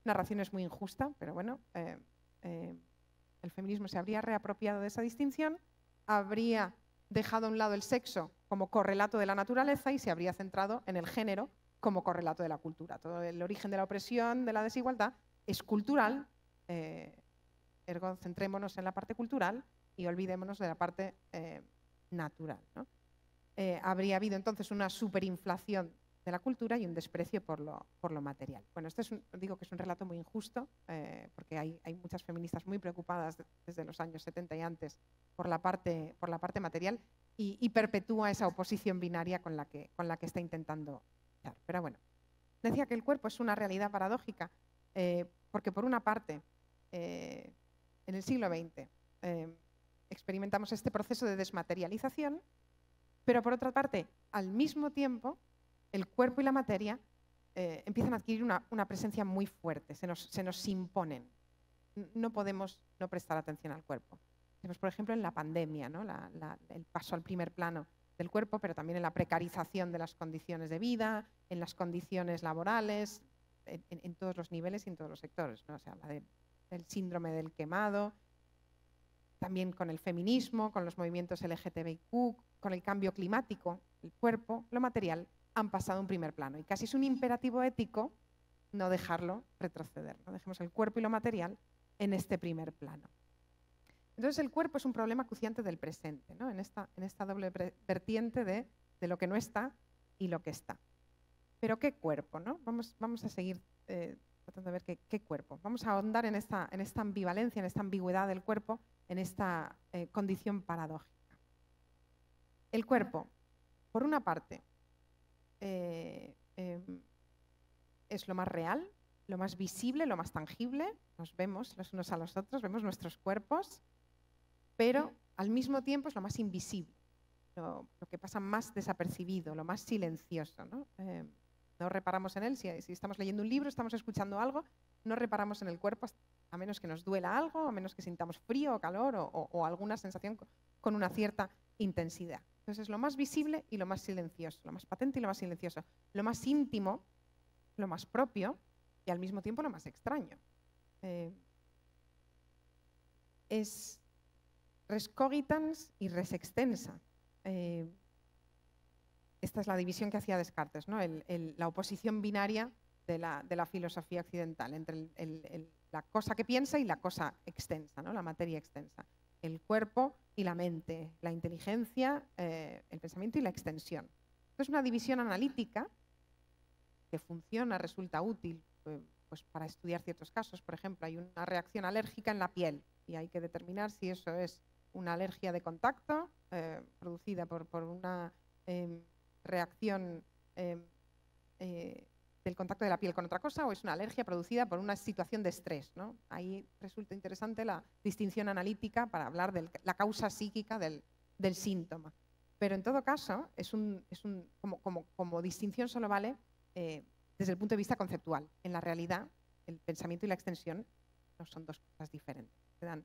narración es muy injusta, pero bueno, el feminismo se habría reapropiado de esa distinción, habría dejado a un lado el sexo como correlato de la naturaleza y se habría centrado en el género como correlato de la cultura. Todo el origen de la opresión, de la desigualdad, es cultural, ergo centrémonos en la parte cultural y olvidémonos de la parte natural, ¿no? Habría habido entonces una superinflación de la cultura y un desprecio por lo material. Bueno, digo que es un relato muy injusto, porque hay muchas feministas muy preocupadas desde los años 70 y antes por la parte material y perpetúa esa oposición binaria con la que está intentando luchar. Pero bueno, decía que el cuerpo es una realidad paradójica, porque por una parte, en el siglo XX, experimentamos este proceso de desmaterialización, pero por otra parte, al mismo tiempo, el cuerpo y la materia empiezan a adquirir una presencia muy fuerte, se nos imponen. No podemos no prestar atención al cuerpo. Tenemos, por ejemplo, en la pandemia, ¿no? El paso al primer plano del cuerpo, pero también en la precarización de las condiciones de vida, en las condiciones laborales, en todos los niveles y en todos los sectores, ¿no? Se habla del síndrome del quemado, también con el feminismo, con los movimientos LGTBIQ, con el cambio climático. El cuerpo, lo material, han pasado a un primer plano. Y casi es un imperativo ético no dejarlo retroceder. No dejemos el cuerpo y lo material en este primer plano. Entonces el cuerpo es un problema acuciante del presente, ¿no? en esta doble vertiente de lo que no está y lo que está. Pero ¿qué cuerpo? ¿No? Vamos a seguir tratando de ver qué cuerpo. Vamos a ahondar en esta ambivalencia, en esta ambigüedad del cuerpo, en esta condición paradójica. El cuerpo, por una parte, es lo más real, lo más visible, lo más tangible. Nos vemos los unos a los otros, vemos nuestros cuerpos, pero al mismo tiempo es lo más invisible, lo que pasa más desapercibido, lo más silencioso, ¿no? No reparamos en él, si estamos leyendo un libro, estamos escuchando algo, no reparamos en el cuerpo a menos que nos duela algo, a menos que sintamos frío o calor o alguna sensación con una cierta intensidad. Entonces es lo más visible y lo más silencioso, lo más patente y lo más silencioso, lo más íntimo, lo más propio y al mismo tiempo lo más extraño. Es res cogitans y res extensa. Esta es la división que hacía Descartes, ¿no? La oposición binaria de la filosofía occidental entre la cosa que piensa y la cosa extensa, ¿no? La materia extensa. El cuerpo y la mente, la inteligencia, el pensamiento y la extensión. Esto es una división analítica que funciona, resulta útil pues para estudiar ciertos casos. Por ejemplo, hay una reacción alérgica en la piel y hay que determinar si eso es una alergia de contacto producida por una reacción del contacto de la piel con otra cosa o es una alergia producida por una situación de estrés, ¿no? Ahí resulta interesante la distinción analítica para hablar de la causa psíquica del síntoma. Pero en todo caso, como distinción solo vale desde el punto de vista conceptual. En la realidad, el pensamiento y la extensión no son dos cosas diferentes.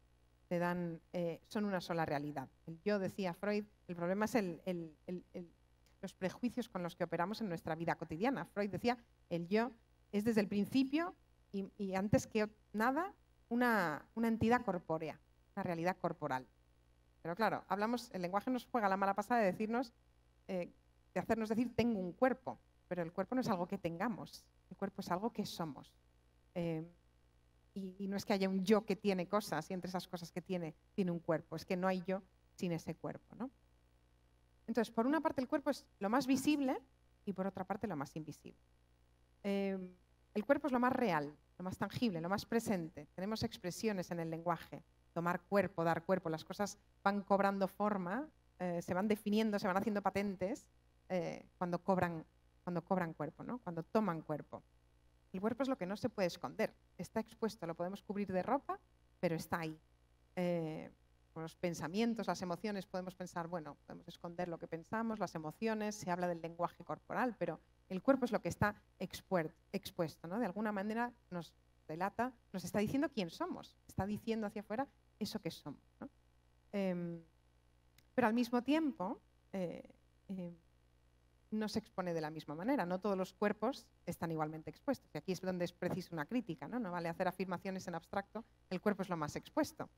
Son una sola realidad. El yo, decía Freud, el problema es los prejuicios con los que operamos en nuestra vida cotidiana. Freud decía, el yo es desde el principio y antes que nada una entidad corpórea, una realidad corporal. Pero claro, el lenguaje nos juega la mala pasada de decirnos, de hacernos decir tengo un cuerpo, pero el cuerpo no es algo que tengamos, el cuerpo es algo que somos. Y no es que haya un yo que tiene cosas y entre esas cosas que tiene un cuerpo, es que no hay yo sin ese cuerpo, ¿no? Entonces, por una parte el cuerpo es lo más visible y por otra parte lo más invisible. El cuerpo es lo más real, lo más tangible, lo más presente. Tenemos expresiones en el lenguaje, tomar cuerpo, dar cuerpo, las cosas van cobrando forma, se van definiendo, se van haciendo patentes cuando cobran cuerpo, ¿no? Cuando toman cuerpo. El cuerpo es lo que no se puede esconder, está expuesto, lo podemos cubrir de ropa, pero está ahí. Con los pensamientos, las emociones, podemos pensar, bueno, podemos esconder lo que pensamos, las emociones, se habla del lenguaje corporal, pero el cuerpo es lo que está expuesto, ¿no? De alguna manera nos delata, nos está diciendo quién somos, está diciendo hacia afuera eso que somos, ¿no? Pero al mismo tiempo, no se expone de la misma manera. No todos los cuerpos están igualmente expuestos. Y aquí es donde es preciso una crítica, ¿no? No vale hacer afirmaciones en abstracto. El cuerpo es lo más expuesto.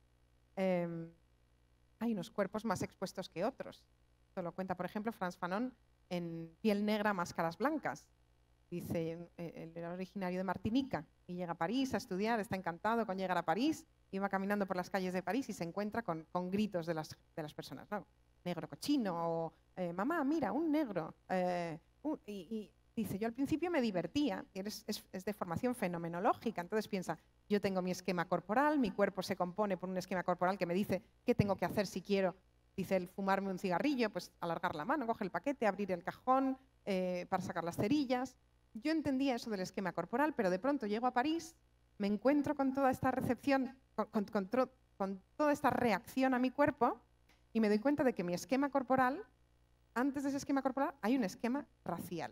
Hay unos cuerpos más expuestos que otros. Esto lo cuenta, por ejemplo, Frantz Fanon en Piel negra, máscaras blancas. Dice, él era originario de Martinica y llega a París a estudiar, está encantado con llegar a París, iba caminando por las calles de París y se encuentra con gritos de las personas, ¿no? Negro cochino, o mamá, mira, un negro. Y dice, yo al principio me divertía, y es de formación fenomenológica, entonces piensa, yo tengo mi esquema corporal, mi cuerpo se compone por un esquema corporal que me dice qué tengo que hacer si quiero. Dice, el fumarme un cigarrillo, pues alargar la mano, coger el paquete, abrir el cajón para sacar las cerillas. Yo entendía eso del esquema corporal, pero de pronto llego a París, me encuentro con toda esta recepción, con toda esta reacción a mi cuerpo y me doy cuenta de que mi esquema corporal, antes de ese esquema corporal, hay un esquema racial.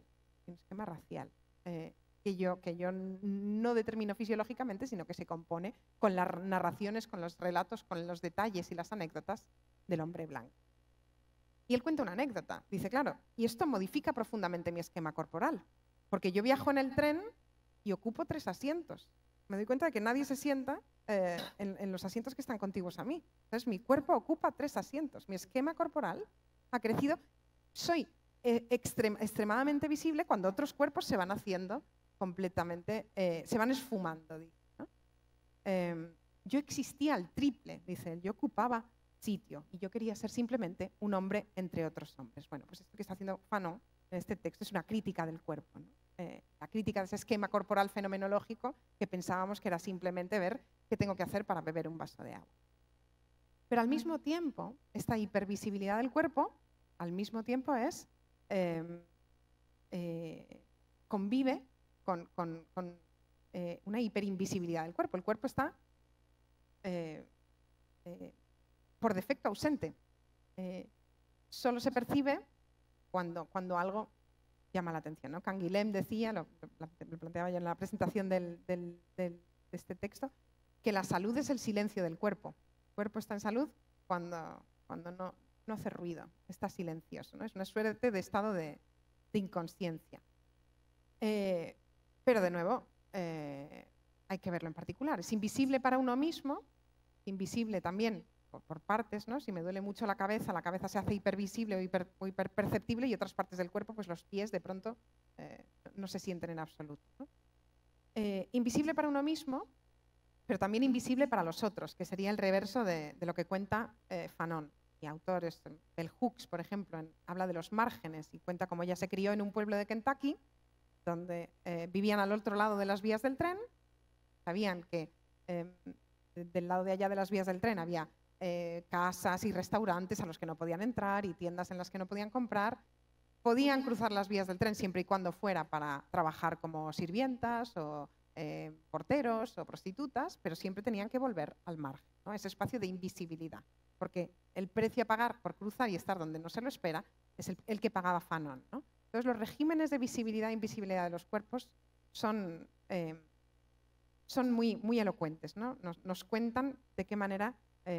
Que yo no determino fisiológicamente, sino que se compone con las narraciones, con los relatos, con los detalles y las anécdotas del hombre blanco. Y él cuenta una anécdota. Dice, claro, y esto modifica profundamente mi esquema corporal, porque yo viajo en el tren y ocupo 3 asientos. Me doy cuenta de que nadie se sienta en los asientos que están contiguos a mí. Entonces, mi cuerpo ocupa 3 asientos. Mi esquema corporal ha crecido. Soy extremadamente visible cuando otros cuerpos se van haciendo completamente, se van esfumando, ¿no? Yo existía al triple, dice él, yo ocupaba sitio y yo quería ser simplemente un hombre entre otros hombres. Bueno, pues esto que está haciendo Fanon en este texto es una crítica del cuerpo, ¿no? La crítica de ese esquema corporal fenomenológico que pensábamos que era simplemente ver qué tengo que hacer para beber un vaso de agua. Pero al mismo tiempo, esta hipervisibilidad del cuerpo, al mismo tiempo convive con una hiperinvisibilidad del cuerpo. El cuerpo está por defecto ausente. Solo se percibe cuando algo llama la atención, ¿no? Canguilhem decía, lo planteaba yo en la presentación de este texto, que la salud es el silencio del cuerpo. El cuerpo está en salud cuando no hace ruido, está silencioso, ¿no? Es una suerte de estado de inconsciencia. Pero de nuevo, hay que verlo en particular. Es invisible para uno mismo, invisible también por partes, ¿no? Si me duele mucho la cabeza se hace hipervisible o hiperperceptible, y otras partes del cuerpo, pues los pies de pronto no se sienten en absoluto, ¿no? Invisible para uno mismo, pero también invisible para los otros, que sería el reverso de lo que cuenta Fanon. Y autores, Bell Hooks, por ejemplo, habla de los márgenes y cuenta cómo ella se crió en un pueblo de Kentucky, donde vivían al otro lado de las vías del tren. Sabían que del lado de allá de las vías del tren había casas y restaurantes a los que no podían entrar y tiendas en las que no podían comprar. Podían cruzar las vías del tren siempre y cuando fuera para trabajar como sirvientas o porteros o prostitutas, pero siempre tenían que volver al margen, ¿no? Ese espacio de invisibilidad, porque el precio a pagar por cruzar y estar donde no se lo espera es el que pagaba Fanon, ¿no? Entonces, los regímenes de visibilidad e invisibilidad de los cuerpos son muy, muy elocuentes, ¿no? Nos cuentan de qué manera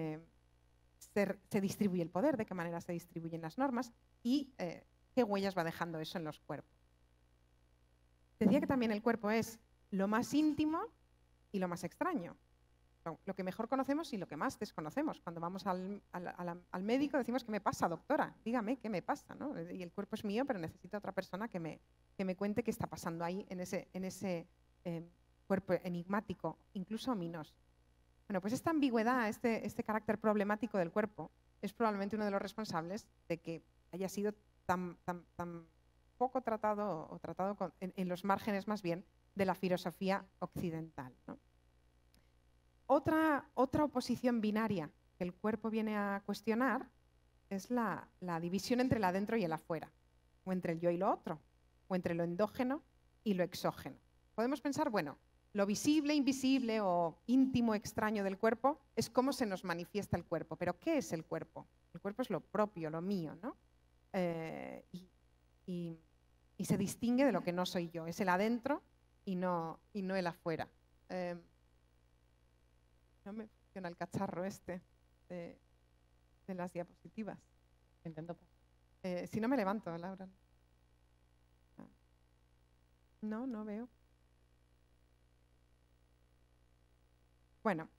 se distribuye el poder, de qué manera se distribuyen las normas y qué huellas va dejando eso en los cuerpos. Decía que también el cuerpo es lo más íntimo y lo más extraño. Lo que mejor conocemos y lo que más desconocemos. Cuando vamos al médico decimos, ¿qué me pasa, doctora? Dígame, ¿qué me pasa? ¿No? Y el cuerpo es mío, pero necesito otra persona que me cuente qué está pasando ahí en ese cuerpo enigmático, incluso ominoso. Bueno, pues esta ambigüedad, este carácter problemático del cuerpo, es probablemente uno de los responsables de que haya sido tan poco tratado, o tratado en los márgenes más bien, de la filosofía occidental, ¿no? Otra oposición binaria que el cuerpo viene a cuestionar es la división entre el adentro y el afuera, o entre el yo y lo otro, o entre lo endógeno y lo exógeno. Podemos pensar, bueno, lo visible, invisible o íntimo, extraño del cuerpo es cómo se nos manifiesta el cuerpo. Pero ¿qué es el cuerpo? El cuerpo es lo propio, lo mío, ¿no? Y se distingue de lo que no soy yo. Es el adentro y no el afuera. No me funciona el cacharro de las diapositivas. Intento. Si no me levanto, Laura. No veo. Bueno.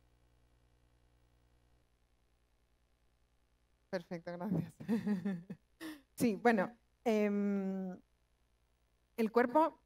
Perfecto, gracias. Sí, bueno, el cuerpo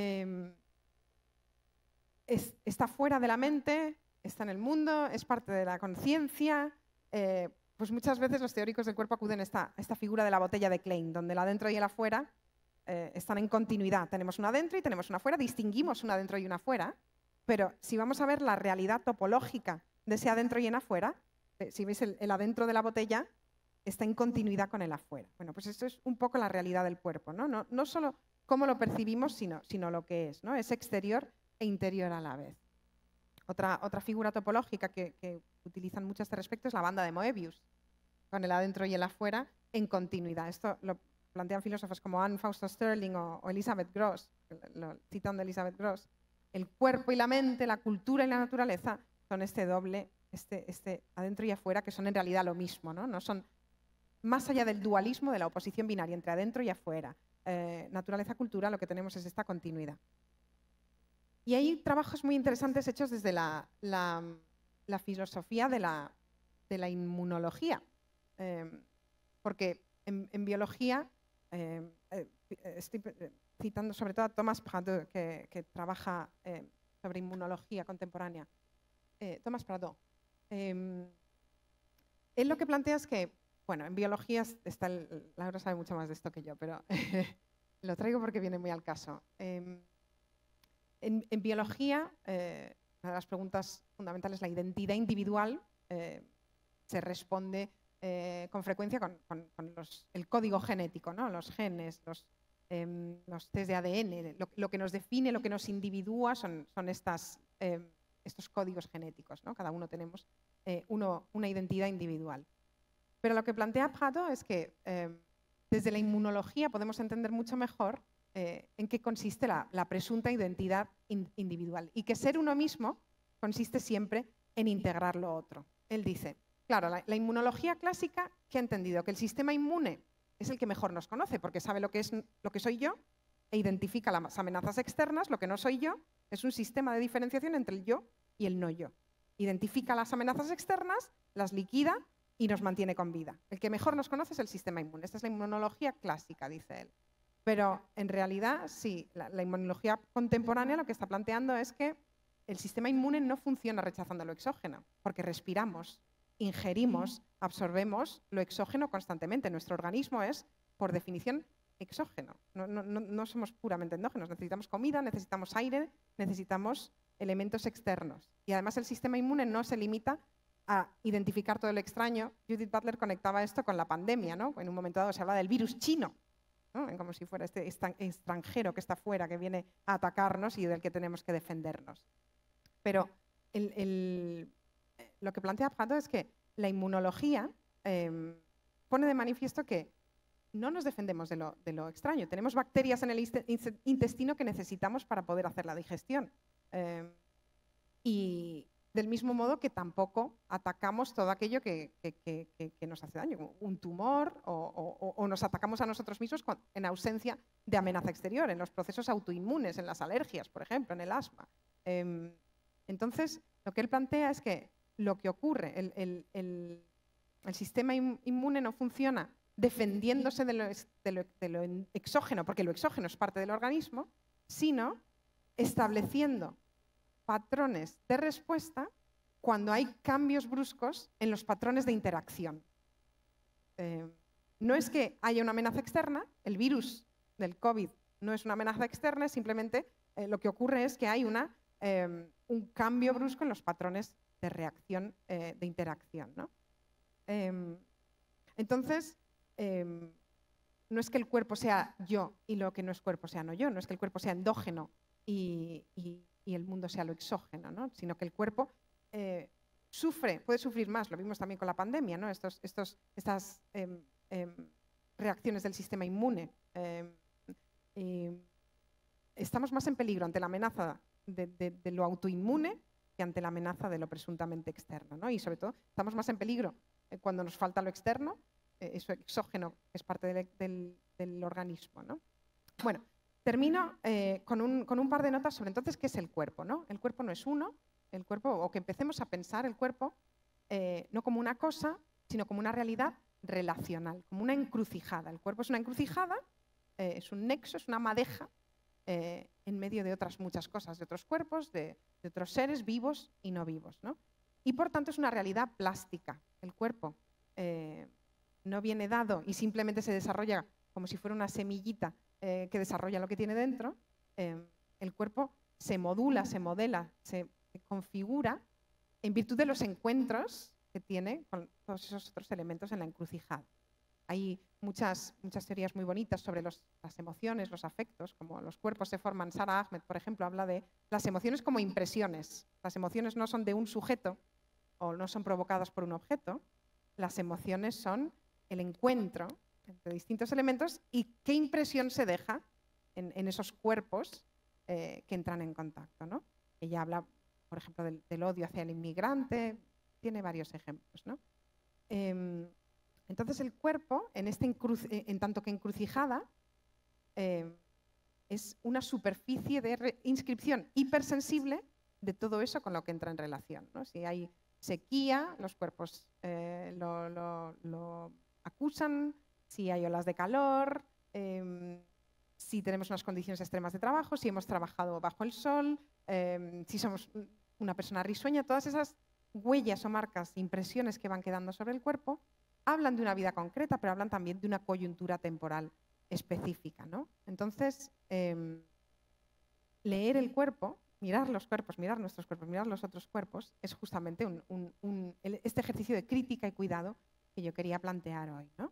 está fuera de la mente, está en el mundo, es parte de la conciencia. Pues muchas veces los teóricos del cuerpo acuden a esta figura de la botella de Klein, donde el adentro y el afuera están en continuidad. Tenemos una adentro y tenemos una afuera, distinguimos una adentro y una afuera, pero si vamos a ver la realidad topológica de ese adentro y en afuera, si veis el adentro de la botella, está en continuidad con el afuera. Bueno, pues esto es un poco la realidad del cuerpo, ¿no? No solo cómo lo percibimos, sino lo que es, ¿no? Es exterior e interior a la vez. Otra figura topológica que utilizan mucho a este respecto es la banda de Moebius, con el adentro y el afuera en continuidad. Esto lo plantean filósofos como Anne Fausto Sterling o Elizabeth Gross, citando a Elizabeth Gross. El cuerpo y la mente, la cultura y la naturaleza son este doble, este adentro y afuera, que son en realidad lo mismo, ¿no? No son más allá del dualismo, de la oposición binaria entre adentro y afuera. Naturaleza-cultura, lo que tenemos es esta continuidad. Y hay trabajos muy interesantes hechos desde la filosofía de la inmunología. Porque en biología, estoy citando sobre todo a Thomas Pradot, que trabaja sobre inmunología contemporánea. Thomas Pradot. Él lo que plantea es que, bueno, en biología Laura sabe mucho más de esto que yo, pero lo traigo porque viene muy al caso. En biología, una de las preguntas fundamentales, la identidad individual, se responde con frecuencia con el código genético, ¿no? Los genes, los test de ADN. Lo que nos define, lo que nos individúa son estos códigos genéticos, ¿no? Cada uno tenemos una identidad individual. Pero lo que plantea Pradot es que desde la inmunología podemos entender mucho mejor en qué consiste la presunta identidad individual y que ser uno mismo consiste siempre en integrar lo otro. Él dice, claro, la inmunología clásica, ¿qué ha entendido? Que el sistema inmune es el que mejor nos conoce porque sabe lo que soy yo e identifica las amenazas externas. Lo que no soy yo es un sistema de diferenciación entre el yo y el no yo. Identifica las amenazas externas, las liquida y nos mantiene con vida. El que mejor nos conoce es el sistema inmune. Esta es la inmunología clásica, dice él. Pero en realidad, sí, la inmunología contemporánea lo que está planteando es que el sistema inmune no funciona rechazando lo exógeno, porque respiramos, ingerimos, absorbemos lo exógeno constantemente. Nuestro organismo es, por definición, exógeno. No somos puramente endógenos. Necesitamos comida, necesitamos aire, necesitamos elementos externos. Y además el sistema inmune no se limita a identificar todo lo extraño. Judith Butler conectaba esto con la pandemia, ¿no? En un momento dado se habla del virus chino, ¿no? Como si fuera este extranjero que está fuera, que viene a atacarnos y del que tenemos que defendernos. Pero lo que plantea Pradot es que la inmunología pone de manifiesto que no nos defendemos de lo extraño. Tenemos bacterias en el intestino que necesitamos para poder hacer la digestión. Y del mismo modo que tampoco atacamos todo aquello que nos hace daño, un tumor o nos atacamos a nosotros mismos en ausencia de amenaza exterior, en los procesos autoinmunes, en las alergias, por ejemplo, en el asma. Entonces, lo que él plantea es que lo que ocurre, el sistema inmune no funciona defendiéndose de lo exógeno, porque lo exógeno es parte del organismo, sino estableciendo patrones de respuesta cuando hay cambios bruscos en los patrones de interacción. No es que haya una amenaza externa, el virus del COVID no es una amenaza externa, simplemente lo que ocurre es que hay un cambio brusco en los patrones de reacción, de interacción, ¿no? Entonces, no es que el cuerpo sea yo y lo que no es cuerpo sea no yo, no es que el cuerpo sea endógeno y el mundo sea lo exógeno, ¿no? Sino que el cuerpo puede sufrir más, lo vimos también con la pandemia, ¿no? Estas reacciones del sistema inmune. Estamos más en peligro ante la amenaza de lo autoinmune que ante la amenaza de lo presuntamente externo, ¿no? Y sobre todo estamos más en peligro cuando nos falta lo externo, eso exógeno es parte del organismo, ¿no? Bueno, Termino con un par de notas sobre entonces qué es el cuerpo, ¿no? El cuerpo no es uno, el cuerpo, o que empecemos a pensar el cuerpo no como una cosa, sino como una realidad relacional, como una encrucijada. El cuerpo es una encrucijada, es un nexo, es una madeja en medio de otras muchas cosas, de otros cuerpos, de otros seres vivos y no vivos, ¿no? Y por tanto es una realidad plástica. El cuerpo no viene dado y simplemente se desarrolla como si fuera una semillita que desarrolla lo que tiene dentro. El cuerpo se modula, se modela, se configura en virtud de los encuentros que tiene con todos esos otros elementos en la encrucijada. Hay muchas teorías muy bonitas sobre las emociones, los afectos, como los cuerpos se forman. Sara Ahmed, por ejemplo, habla de las emociones como impresiones. Las emociones no son de un sujeto o no son provocadas por un objeto. Las emociones son el encuentro entre distintos elementos y qué impresión se deja en esos cuerpos que entran en contacto, ¿no? Ella habla, por ejemplo, del odio hacia el inmigrante, tiene varios ejemplos, ¿no? Entonces el cuerpo, en tanto que encrucijada, es una superficie de inscripción hipersensible de todo eso con lo que entra en relación, ¿no? Si hay sequía, los cuerpos lo acusan, si hay olas de calor, si tenemos unas condiciones extremas de trabajo, si hemos trabajado bajo el sol, si somos una persona risueña, todas esas huellas o marcas, impresiones que van quedando sobre el cuerpo, hablan de una vida concreta, pero hablan también de una coyuntura temporal específica, ¿no? Entonces, leer el cuerpo, mirar los cuerpos, mirar nuestros cuerpos, mirar los otros cuerpos, es justamente este ejercicio de crítica y cuidado que yo quería plantear hoy, ¿no?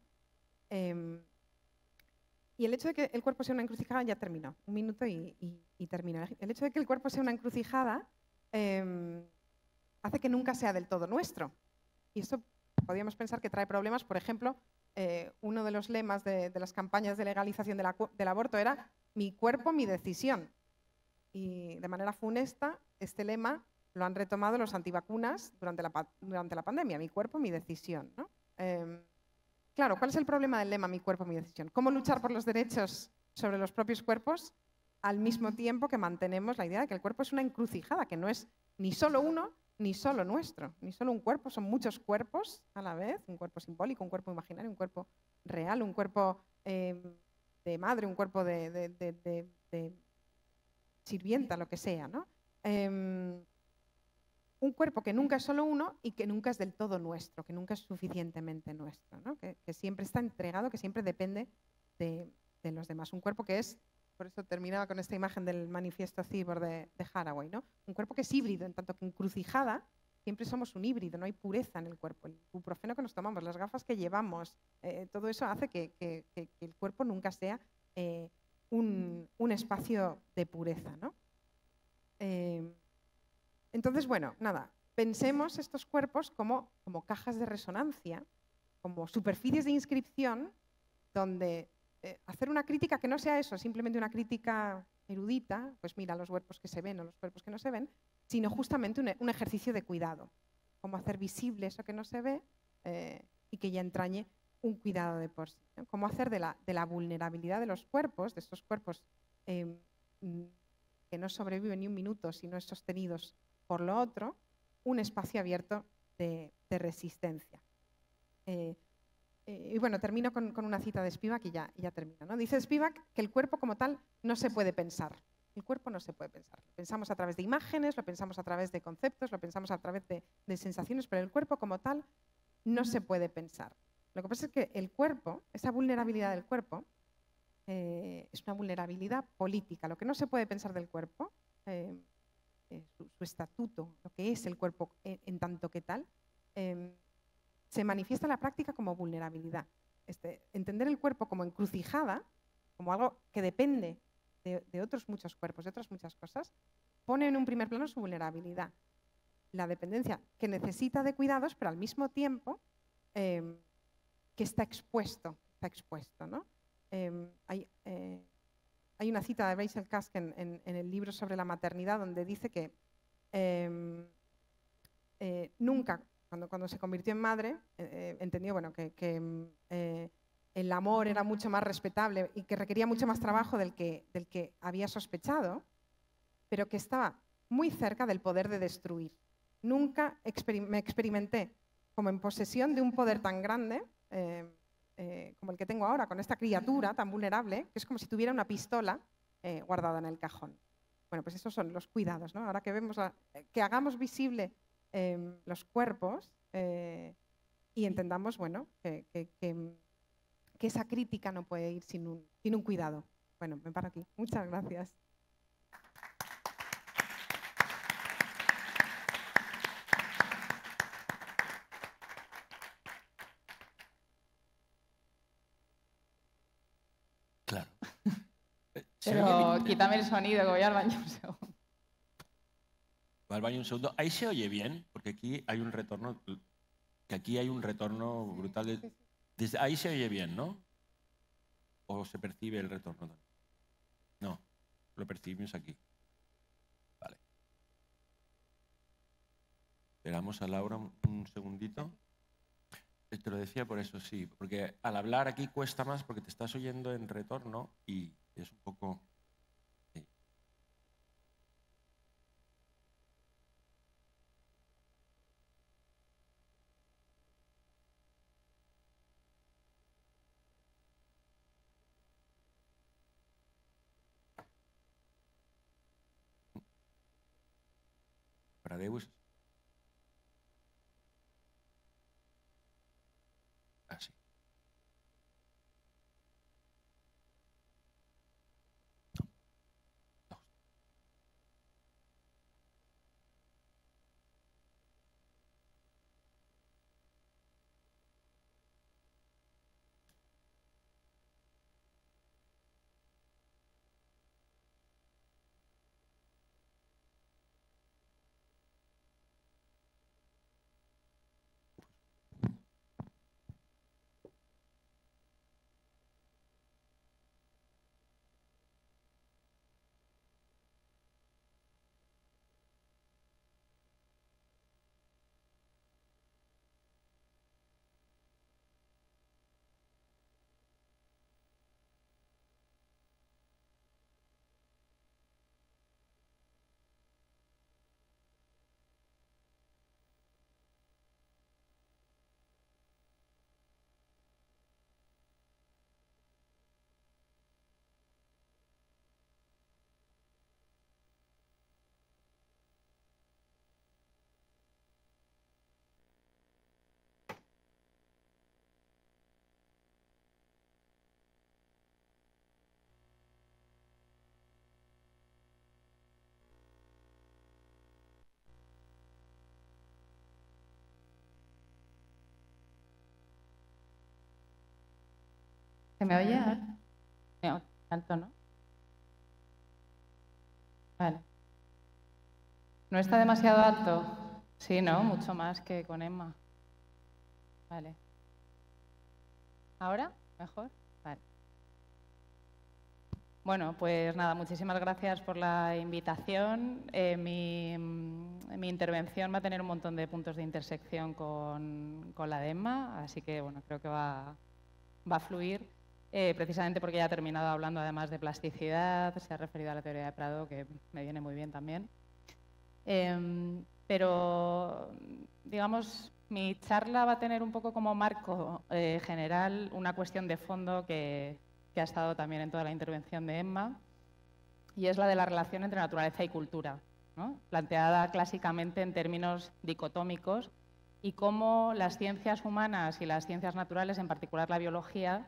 Y el hecho de que el cuerpo sea una encrucijada, ya terminó, un minuto y termino. El hecho de que el cuerpo sea una encrucijada hace que nunca sea del todo nuestro. Y esto podríamos pensar que trae problemas. Por ejemplo, uno de los lemas de las campañas de legalización del aborto era "mi cuerpo, mi decisión". Y de manera funesta, este lema lo han retomado los antivacunas durante la pandemia, "mi cuerpo, mi decisión", ¿no? Claro, ¿cuál es el problema del lema "mi cuerpo, mi decisión"? ¿Cómo luchar por los derechos sobre los propios cuerpos al mismo tiempo que mantenemos la idea de que el cuerpo es una encrucijada, que no es ni solo uno, ni solo nuestro, ni solo un cuerpo, son muchos cuerpos a la vez, un cuerpo simbólico, un cuerpo imaginario, un cuerpo real, un cuerpo de madre, un cuerpo de sirvienta, lo que sea, ¿no? Un cuerpo que nunca es solo uno y que nunca es del todo nuestro, que nunca es suficientemente nuestro, ¿no? Que siempre está entregado, que siempre depende de los demás. Un cuerpo que es, por eso terminaba con esta imagen del manifiesto Cyborg de Haraway, ¿no? Un cuerpo que es híbrido, en tanto que encrucijada, siempre somos un híbrido, no hay pureza en el cuerpo. El ibuprofeno que nos tomamos, las gafas que llevamos, todo eso hace que el cuerpo nunca sea un espacio de pureza, ¿no? Entonces, bueno, nada, pensemos estos cuerpos como cajas de resonancia, como superficies de inscripción, donde hacer una crítica que no sea eso, simplemente una crítica erudita, pues mira los cuerpos que se ven o los cuerpos que no se ven, sino justamente un ejercicio de cuidado, cómo hacer visible eso que no se ve y que ya entrañe un cuidado de por sí, ¿no? Cómo hacer de la vulnerabilidad de los cuerpos, de estos cuerpos que no sobreviven ni un minuto si no es sostenidos por lo otro, un espacio abierto de resistencia. Y bueno, termino con una cita de Spivak y ya termino, ¿no? Dice Spivak que el cuerpo como tal no se puede pensar. El cuerpo no se puede pensar. Lo pensamos a través de imágenes, lo pensamos a través de conceptos, lo pensamos a través de sensaciones, pero el cuerpo como tal no se puede pensar. Lo que pasa es que el cuerpo, esa vulnerabilidad del cuerpo, es una vulnerabilidad política. Lo que no se puede pensar del cuerpo, su estatuto, lo que es el cuerpo en tanto que tal, se manifiesta en la práctica como vulnerabilidad. Entender el cuerpo como encrucijada, como algo que depende de otros muchos cuerpos, de otras muchas cosas, pone en un primer plano su vulnerabilidad. La dependencia que necesita de cuidados, pero al mismo tiempo que está expuesto, ¿no? Hay una cita de Rachel Cusk en el libro sobre la maternidad donde dice que nunca, cuando se convirtió en madre, entendió bueno, que el amor era mucho más respetable y que requería mucho más trabajo del que había sospechado, pero que estaba muy cerca del poder de destruir. Nunca me experimenté como en posesión de un poder tan grande como el que tengo ahora, con esta criatura tan vulnerable, que es como si tuviera una pistola guardada en el cajón. Bueno, pues esos son los cuidados, ¿no? Ahora que vemos, que hagamos visible los cuerpos y entendamos, bueno, que esa crítica no puede ir sin un cuidado. Bueno, me paro aquí. Muchas gracias. Claro. Pero quítame el sonido, que voy al baño un segundo. Va al baño un segundo. Ahí se oye bien, porque aquí hay un retorno, brutal. Desde ahí se oye bien, ¿no? ¿O se percibe el retorno? No, lo percibimos aquí. Vale. Esperamos a Laura un segundito. Te lo decía por eso, sí, porque al hablar aquí cuesta más porque te estás oyendo en retorno y es un poco... Sí. Para Deus. Así. ¿Se me oye? No, tanto, ¿no? Vale. ¿No está demasiado alto? Sí, ¿no? Mucho más que con Emma. Vale. ¿Ahora? ¿Mejor? Vale. Bueno, pues nada, muchísimas gracias por la invitación. Mi intervención va a tener un montón de puntos de intersección con la de Emma, así que bueno, creo que va a fluir. Precisamente porque ya ha terminado hablando además de plasticidad, se ha referido a la teoría de Prado, que me viene muy bien también. Pero, digamos, mi charla va a tener un poco como marco general una cuestión de fondo que ha estado también en toda la intervención de Emma, y es la de la relación entre naturaleza y cultura, ¿no? Planteada clásicamente en términos dicotómicos, y cómo las ciencias humanas y las ciencias naturales, en particular la biología,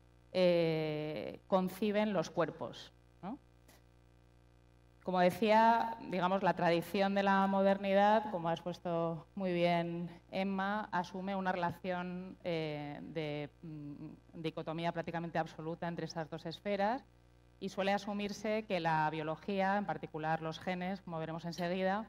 conciben los cuerpos, ¿no? Como decía, digamos, la tradición de la modernidad, como ha expuesto muy bien Emma, asume una relación de dicotomía prácticamente absoluta entre estas dos esferas, y suele asumirse que la biología, en particular los genes, como veremos enseguida,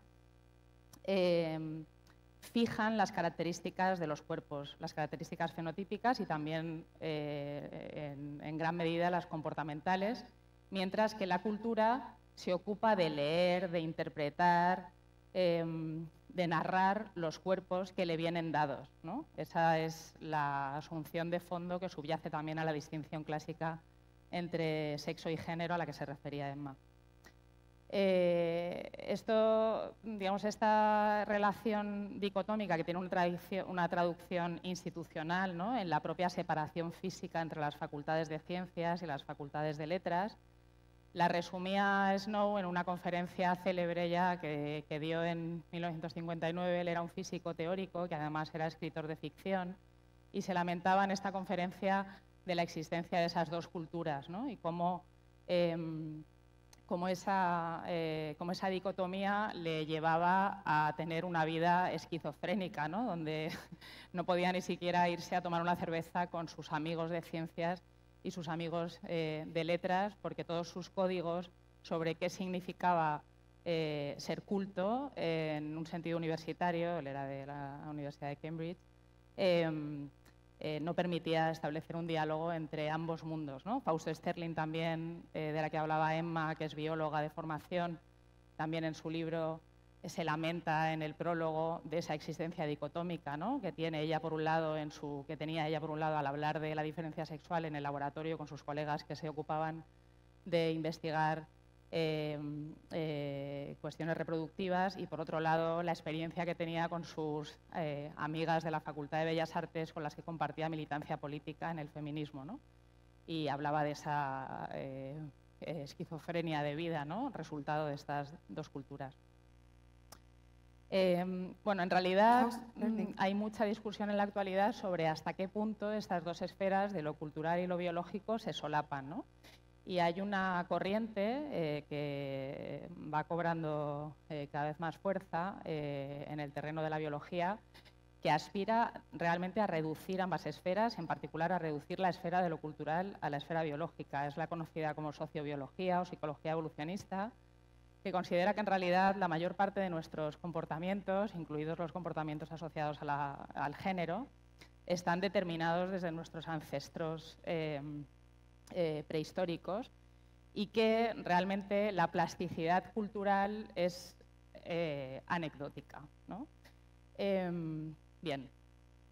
fijan las características de los cuerpos, las características fenotípicas y también en gran medida las comportamentales, mientras que la cultura se ocupa de leer, de interpretar narrar los cuerpos que le vienen dados, ¿no? Esa es la asunción de fondo que subyace también a la distinción clásica entre sexo y género a la que se refería Emma. Esta relación dicotómica que tiene una traducción institucional, ¿no?, en la propia separación física entre las facultades de ciencias y las facultades de letras, la resumía Snow en una conferencia célebre ya que dio en 1959. Él era un físico teórico que además era escritor de ficción y se lamentaba en esta conferencia de la existencia de esas dos culturas, ¿no?, y cómo esa dicotomía le llevaba a tener una vida esquizofrénica, ¿no?, donde no podía ni siquiera irse a tomar una cerveza con sus amigos de ciencias y sus amigos de letras, porque todos sus códigos sobre qué significaba ser culto en un sentido universitario, él era de la Universidad de Cambridge, no permitía establecer un diálogo entre ambos mundos, ¿no? Fausto Sterling también, de la que hablaba Emma, que es bióloga de formación, también en su libro se lamenta en el prólogo de esa existencia dicotómica, ¿no?, que tenía ella por un lado al hablar de la diferencia sexual en el laboratorio con sus colegas que se ocupaban de investigar cuestiones reproductivas, y por otro lado la experiencia que tenía con sus amigas de la Facultad de Bellas Artes con las que compartía militancia política en el feminismo, ¿no? Y hablaba de esa esquizofrenia de vida, ¿no?, resultado de estas dos culturas. Bueno, en realidad hay mucha discusión en la actualidad sobre hasta qué punto estas dos esferas de lo cultural y lo biológico se solapan, ¿no? Y hay una corriente que va cobrando cada vez más fuerza en el terreno de la biología, que aspira realmente a reducir ambas esferas, en particular a reducir la esfera de lo cultural a la esfera biológica. Es la conocida como sociobiología o psicología evolucionista, que considera que en realidad la mayor parte de nuestros comportamientos, incluidos los comportamientos asociados al género, están determinados desde nuestros ancestros prehistóricos, y que realmente la plasticidad cultural es anecdótica, ¿no? Bien.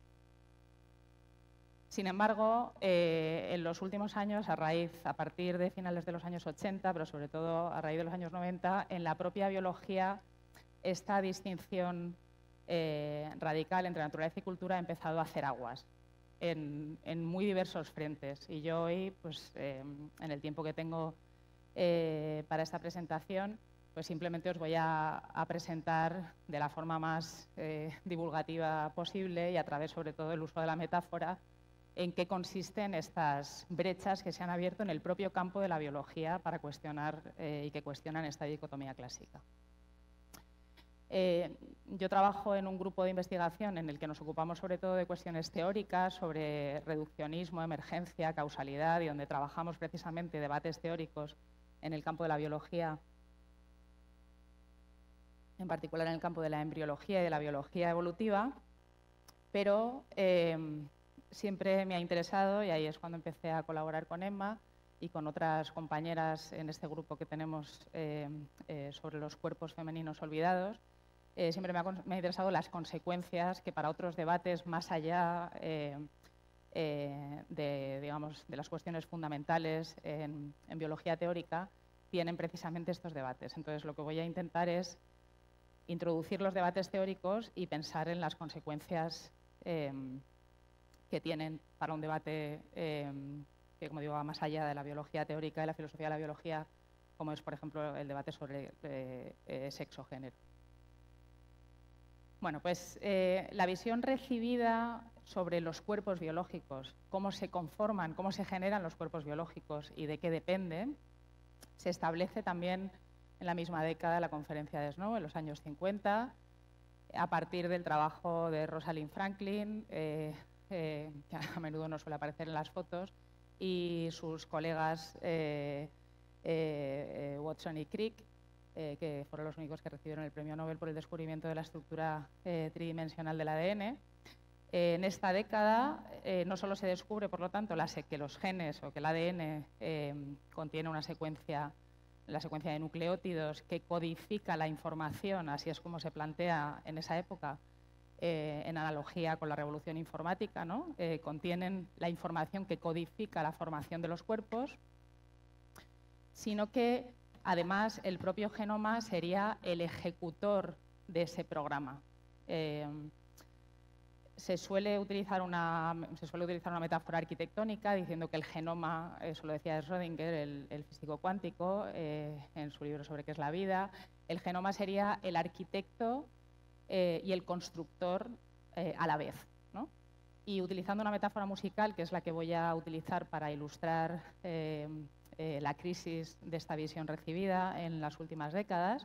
Sin embargo, en los últimos años, a partir de finales de los años 80, pero sobre todo a raíz de los años 90, en la propia biología esta distinción radical entre naturaleza y cultura ha empezado a hacer aguas en muy diversos frentes. Y yo hoy, pues, en el tiempo que tengo para esta presentación, pues simplemente os voy a presentar de la forma más divulgativa posible, y a través sobre todo del uso de la metáfora, en qué consisten estas brechas que se han abierto en el propio campo de la biología para cuestionar y que cuestionan esta dicotomía clásica. Yo trabajo en un grupo de investigación en el que nos ocupamos sobre todo de cuestiones teóricas sobre reduccionismo, emergencia, causalidad, y donde trabajamos precisamente debates teóricos en el campo de la biología, en particular en el campo de la embriología y de la biología evolutiva, pero siempre me ha interesado, y ahí es cuando empecé a colaborar con Emma y con otras compañeras en este grupo que tenemos sobre los cuerpos femeninos olvidados, siempre me ha interesado las consecuencias que para otros debates más allá de las cuestiones fundamentales en biología teórica tienen precisamente estos debates. Entonces, lo que voy a intentar es introducir los debates teóricos y pensar en las consecuencias que tienen para un debate que, como digo, va más allá de la biología teórica, de la filosofía de la biología, como es, por ejemplo, el debate sobre sexo-género. Bueno, pues la visión recibida sobre los cuerpos biológicos, cómo se conforman, cómo se generan los cuerpos biológicos y de qué dependen, se establece también en la misma década de la conferencia de Snow, en los años 50, a partir del trabajo de Rosalind Franklin, que a menudo no suele aparecer en las fotos, y sus colegas Watson y Crick, que fueron los únicos que recibieron el premio Nobel por el descubrimiento de la estructura tridimensional del ADN. En esta década no solo se descubre, por lo tanto, que los genes o que el ADN contiene una secuencia la secuencia de nucleótidos que codifica la información, así es como se plantea en esa época, en analogía con la revolución informática, ¿no? Contienen la información que codifica la formación de los cuerpos, sino que además el propio genoma sería el ejecutor de ese programa. Se suele utilizar una metáfora arquitectónica diciendo que el genoma, eso lo decía Schrödinger, el físico cuántico, en su libro sobre qué es la vida, el genoma sería el arquitecto y el constructor a la vez, ¿no? Y utilizando una metáfora musical, que es la que voy a utilizar para ilustrar la crisis de esta visión recibida en las últimas décadas,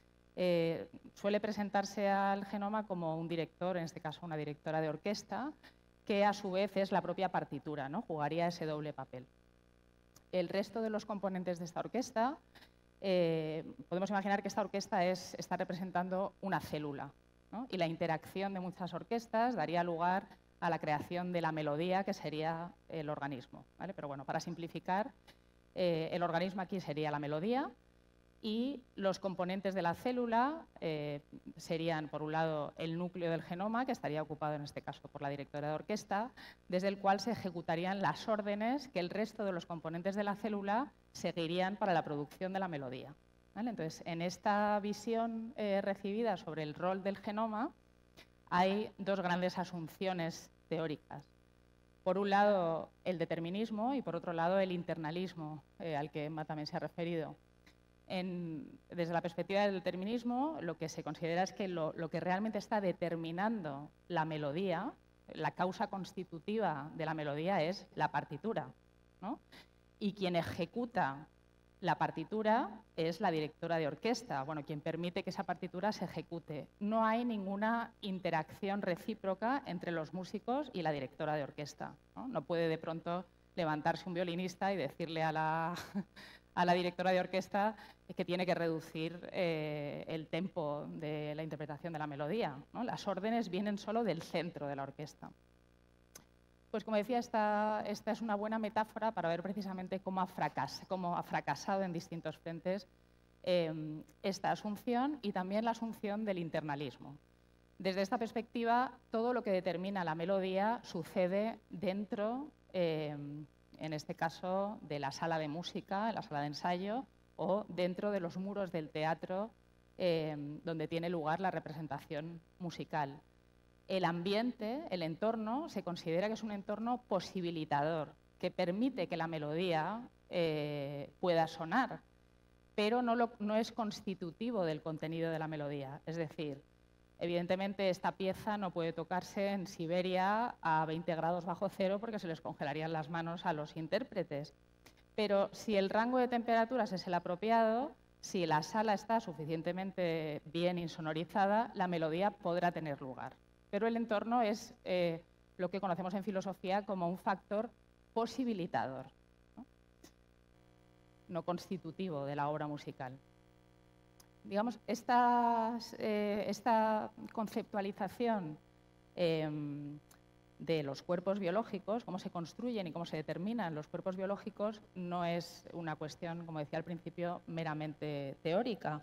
suele presentarse al genoma como un director, en este caso una directora de orquesta, que a su vez es la propia partitura, ¿no? Jugaría ese doble papel. El resto de los componentes de esta orquesta, podemos imaginar que esta orquesta está representando una célula, ¿no? Y la interacción de muchas orquestas daría lugar a la creación de la melodía, que sería el organismo, ¿vale? Pero bueno, para simplificar, el organismo aquí sería la melodía y los componentes de la célula serían, por un lado, el núcleo del genoma, que estaría ocupado en este caso por la directora de orquesta, desde el cual se ejecutarían las órdenes que el resto de los componentes de la célula seguirían para la producción de la melodía, ¿vale? Entonces, en esta visión recibida sobre el rol del genoma, hay dos grandes asunciones teóricas. Por un lado, el determinismo y por otro lado, el internalismo, al que Emma también se ha referido. Desde la perspectiva del determinismo, lo que se considera es que lo que realmente está determinando la melodía, la causa constitutiva de la melodía es la partitura, ¿no? Y quien ejecuta la partitura es la directora de orquesta, bueno, quien permite que esa partitura se ejecute. No hay ninguna interacción recíproca entre los músicos y la directora de orquesta, ¿no? No puede de pronto levantarse un violinista y decirle a la directora de orquesta que tiene que reducir el tempo de la interpretación de la melodía, ¿no? Las órdenes vienen solo del centro de la orquesta. Pues como decía, esta es una buena metáfora para ver precisamente cómo ha fracasado en distintos frentes esta asunción y también la asunción del internalismo. Desde esta perspectiva, todo lo que determina la melodía sucede dentro, en este caso, de la sala de música, en la sala de ensayo, o dentro de los muros del teatro, donde tiene lugar la representación musical. El ambiente, el entorno, se considera que es un entorno posibilitador, que permite que la melodía pueda sonar, pero no es constitutivo del contenido de la melodía. Es decir, evidentemente esta pieza no puede tocarse en Siberia a 20 grados bajo cero porque se les congelarían las manos a los intérpretes. Pero si el rango de temperaturas es el apropiado, si la sala está suficientemente bien insonorizada, la melodía podrá tener lugar. Pero el entorno es lo que conocemos en filosofía como un factor posibilitador, no constitutivo de la obra musical. Digamos, esta conceptualización de los cuerpos biológicos, cómo se construyen y cómo se determinan los cuerpos biológicos, no es una cuestión, como decía al principio, meramente teórica,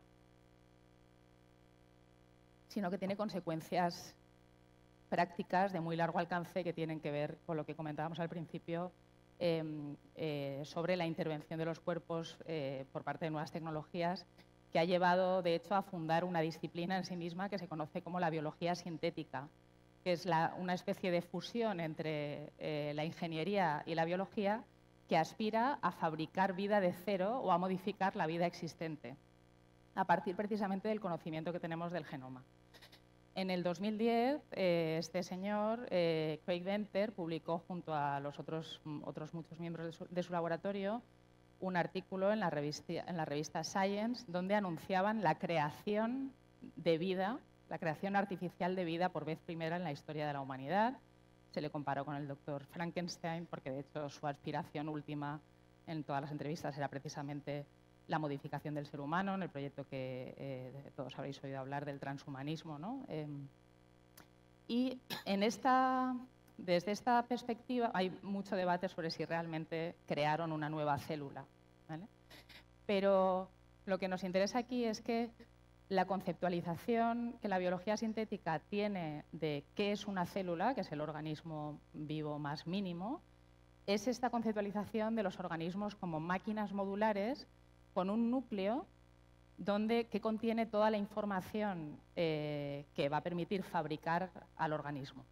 sino que tiene consecuencias prácticas de muy largo alcance que tienen que ver con lo que comentábamos al principio sobre la intervención de los cuerpos por parte de nuevas tecnologías, que ha llevado, de hecho, a fundar una disciplina en sí misma que se conoce como la biología sintética, que es una especie de fusión entre la ingeniería y la biología que aspira a fabricar vida de cero o a modificar la vida existente, a partir precisamente del conocimiento que tenemos del genoma. En el 2010, este señor, Craig Venter, publicó junto a los otros muchos miembros de su laboratorio un artículo en la revista Science, donde anunciaban la creación de vida, la creación artificial de vida por vez primera en la historia de la humanidad. Se le comparó con el doctor Frankenstein, porque de hecho su aspiración última en todas las entrevistas era precisamente la modificación del ser humano, en el proyecto que todos habréis oído hablar del transhumanismo, ¿no? Y desde esta perspectiva hay mucho debate sobre si realmente crearon una nueva célula, ¿vale? Pero Lo que nos interesa aquí es que la conceptualización que la biología sintética tiene de qué es una célula, que es el organismo vivo más mínimo, es esta conceptualización de los organismos como máquinas modulares con un núcleo que contiene toda la información que va a permitir fabricar al organismo.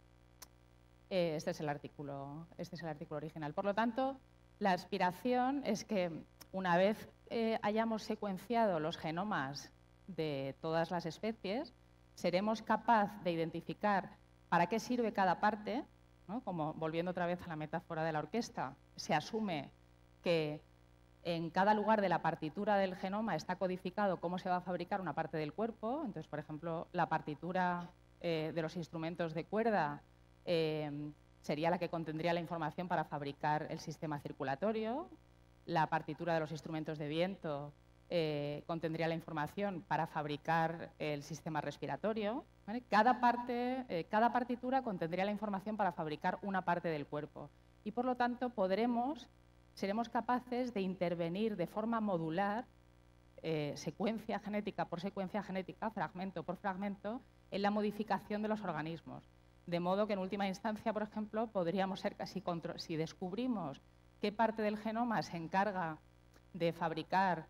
Este es el artículo original. Por lo tanto, la aspiración es que una vez hayamos secuenciado los genomas de todas las especies, seremos capaces de identificar para qué sirve cada parte, ¿no? Como volviendo otra vez a la metáfora de la orquesta, se asume que en cada lugar de la partitura del genoma está codificado cómo se va a fabricar una parte del cuerpo. Entonces, por ejemplo, la partitura de los instrumentos de cuerda sería la que contendría la información para fabricar el sistema circulatorio. La partitura de los instrumentos de viento contendría la información para fabricar el sistema respiratorio, ¿vale? Cada partitura contendría la información para fabricar una parte del cuerpo. Y por lo tanto seremos capaces de intervenir de forma modular, secuencia genética por secuencia genética, fragmento por fragmento, en la modificación de los organismos. De modo que en última instancia, por ejemplo, podríamos ser casi si descubrimos qué parte del genoma se encarga de fabricar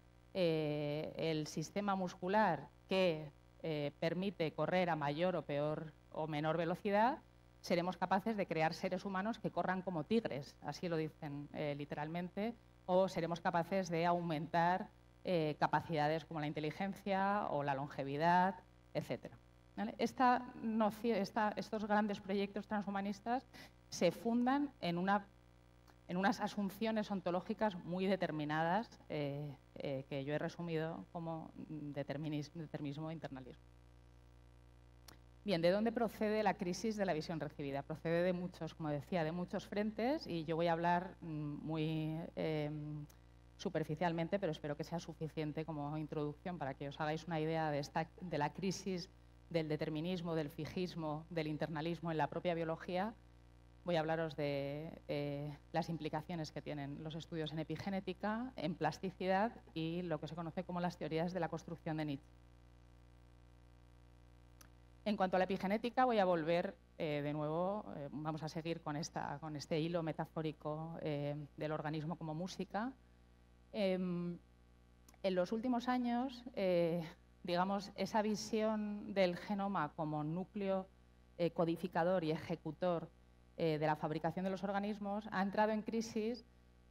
el sistema muscular que permite correr a mayor o peor o menor velocidad, seremos capaces de crear seres humanos que corran como tigres, así lo dicen literalmente, o seremos capaces de aumentar capacidades como la inteligencia o la longevidad, etc. ¿Vale? Estos grandes proyectos transhumanistas se fundan en unas asunciones ontológicas muy determinadas que yo he resumido como determinismo e internalismo. Bien, ¿de dónde procede la crisis de la visión recibida? Procede de muchos, como decía, de muchos frentes, y yo voy a hablar muy superficialmente, pero espero que sea suficiente como introducción para que os hagáis una idea de la crisis del determinismo, del fijismo, del internalismo en la propia biología. Voy a hablaros de las implicaciones que tienen los estudios en epigenética, en plasticidad y lo que se conoce como las teorías de la construcción de Nietzsche. En cuanto a la epigenética, voy a volver de nuevo, vamos a seguir con este hilo metafórico del organismo como música. En los últimos años, digamos, esa visión del genoma como núcleo codificador y ejecutor de la fabricación de los organismos ha entrado en crisis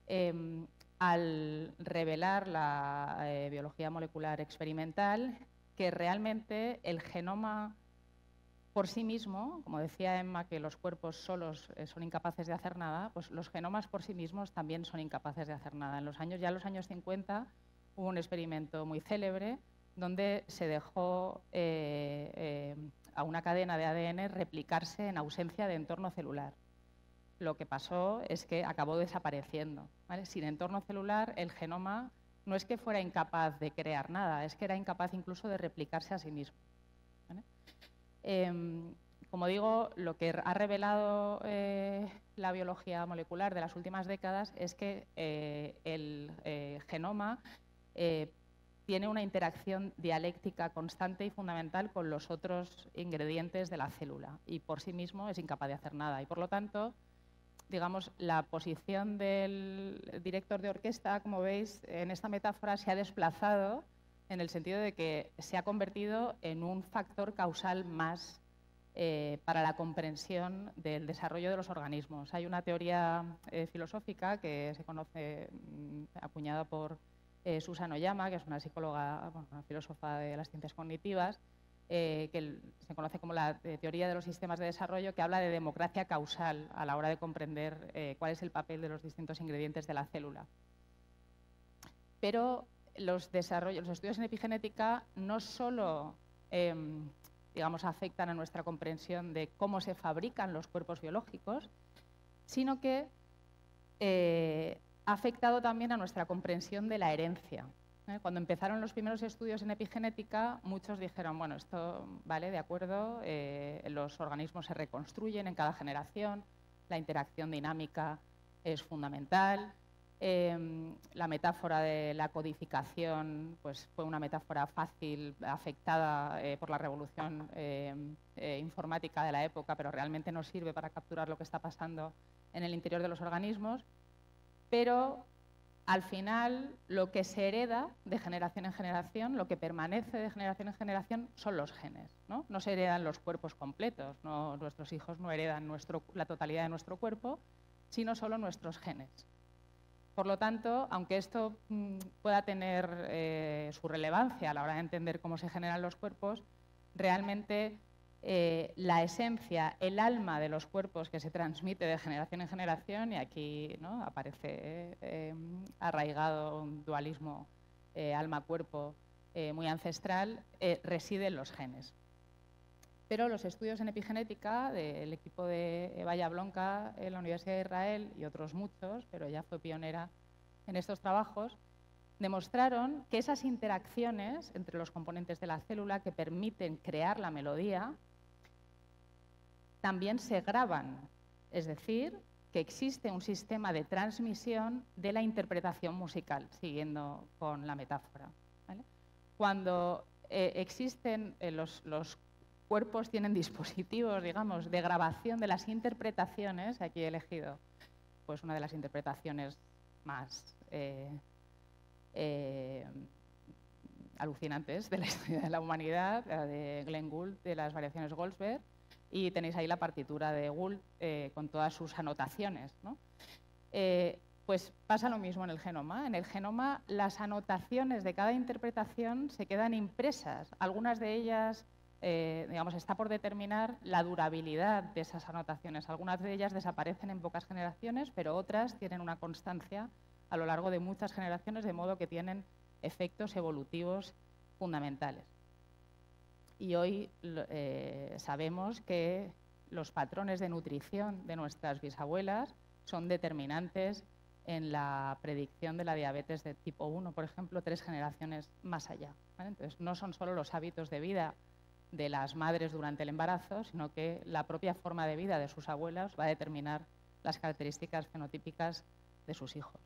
al revelar la biología molecular experimental que realmente el genoma por sí mismo, como decía Emma, que los cuerpos solos son incapaces de hacer nada, pues los genomas por sí mismos también son incapaces de hacer nada. En los años 50 hubo un experimento muy célebre donde se dejó a una cadena de ADN replicarse en ausencia de entorno celular. Lo que pasó es que acabó desapareciendo, ¿vale? Sin entorno celular, el genoma no es que fuera incapaz de crear nada, es que era incapaz incluso de replicarse a sí mismo, ¿vale? Como digo, lo que ha revelado la biología molecular de las últimas décadas es que el genoma tiene una interacción dialéctica constante y fundamental con los otros ingredientes de la célula y por sí mismo es incapaz de hacer nada. Y por lo tanto, digamos, la posición del director de orquesta, como veis, en esta metáfora se ha desplazado en el sentido de que se ha convertido en un factor causal más para la comprensión del desarrollo de los organismos. Hay una teoría filosófica que se conoce, acuñada por Susan Oyama, que es una psicóloga, bueno, una filósofa de las ciencias cognitivas, que se conoce como la teoría de los sistemas de desarrollo, que habla de democracia causal a la hora de comprender cuál es el papel de los distintos ingredientes de la célula. Pero los estudios en epigenética no solo digamos, afectan a nuestra comprensión de cómo se fabrican los cuerpos biológicos, sino que ha afectado también a nuestra comprensión de la herencia. Cuando empezaron los primeros estudios en epigenética, muchos dijeron, bueno, esto vale, de acuerdo, los organismos se reconstruyen en cada generación, la interacción dinámica es fundamental, La metáfora de la codificación pues, fue una metáfora fácil, afectada por la revolución informática de la época, pero realmente no sirve para capturar lo que está pasando en el interior de los organismos. Pero al final, lo que se hereda de generación en generación, lo que permanece de generación en generación, son los genes. No se heredan los cuerpos completos, nuestros hijos no heredan la totalidad de nuestro cuerpo, sino solo nuestros genes. Por lo tanto, aunque esto pueda tener su relevancia a la hora de entender cómo se generan los cuerpos, realmente la esencia, el alma de los cuerpos que se transmite de generación en generación, y aquí aparece arraigado un dualismo alma-cuerpo muy ancestral, reside en los genes. Pero los estudios en epigenética del equipo de Eva Jablonka en la Universidad de Israel y otros muchos, pero ella fue pionera en estos trabajos, demostraron que esas interacciones entre los componentes de la célula que permiten crear la melodía también se graban, es decir, que existe un sistema de transmisión de la interpretación musical, siguiendo con la metáfora, ¿vale? Cuando existen los cuerpos tienen dispositivos, digamos, de grabación de las interpretaciones. Aquí he elegido pues, una de las interpretaciones más alucinantes de la historia de la humanidad, la de Glenn Gould, de las variaciones Goldsberg, y tenéis ahí la partitura de Gould con todas sus anotaciones, ¿no? Pues pasa lo mismo en el genoma. En el genoma las anotaciones de cada interpretación se quedan impresas, algunas de ellas digamos, está por determinar la durabilidad de esas anotaciones. Algunas de ellas desaparecen en pocas generaciones, pero otras tienen una constancia a lo largo de muchas generaciones, de modo que tienen efectos evolutivos fundamentales. Y hoy sabemos que los patrones de nutrición de nuestras bisabuelas son determinantes en la predicción de la diabetes de tipo 1, por ejemplo, 3 generaciones más allá, ¿vale? Entonces, no son solo los hábitos de vida de las madres durante el embarazo, sino que la propia forma de vida de sus abuelas va a determinar las características fenotípicas de sus hijos.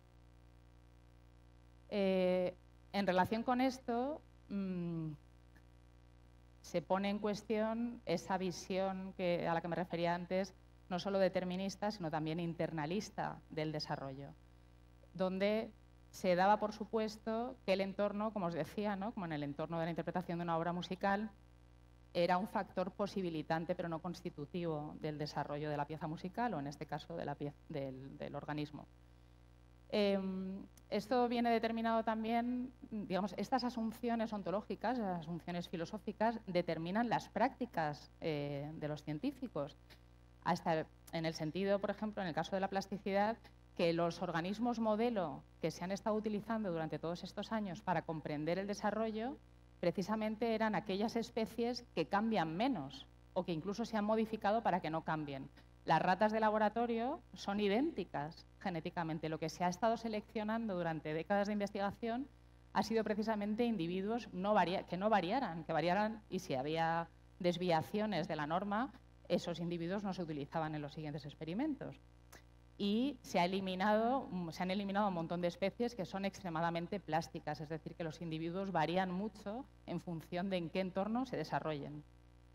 En relación con esto, se pone en cuestión esa visión a la que me refería antes, no solo determinista, sino también internalista del desarrollo, donde se daba por supuesto que el entorno, como os decía, como en el entorno de la interpretación de una obra musical, era un factor posibilitante pero no constitutivo del desarrollo de la pieza musical, o en este caso del organismo. Esto viene determinado también, digamos, estas asunciones ontológicas, las asunciones filosóficas, determinan las prácticas de los científicos, hasta en el sentido, por ejemplo, en el caso de la plasticidad, que los organismos modelo que se han estado utilizando durante todos estos años para comprender el desarrollo precisamente eran aquellas especies que cambian menos o que incluso se han modificado para que no cambien. Las ratas de laboratorio son idénticas genéticamente. Lo que se ha estado seleccionando durante décadas de investigación ha sido precisamente individuos que no variaran, que variaran, y si había desviaciones de la norma, esos individuos no se utilizaban en los siguientes experimentos. Y se han eliminado un montón de especies que son extremadamente plásticas, es decir, que los individuos varían mucho en función de en qué entorno se desarrollen.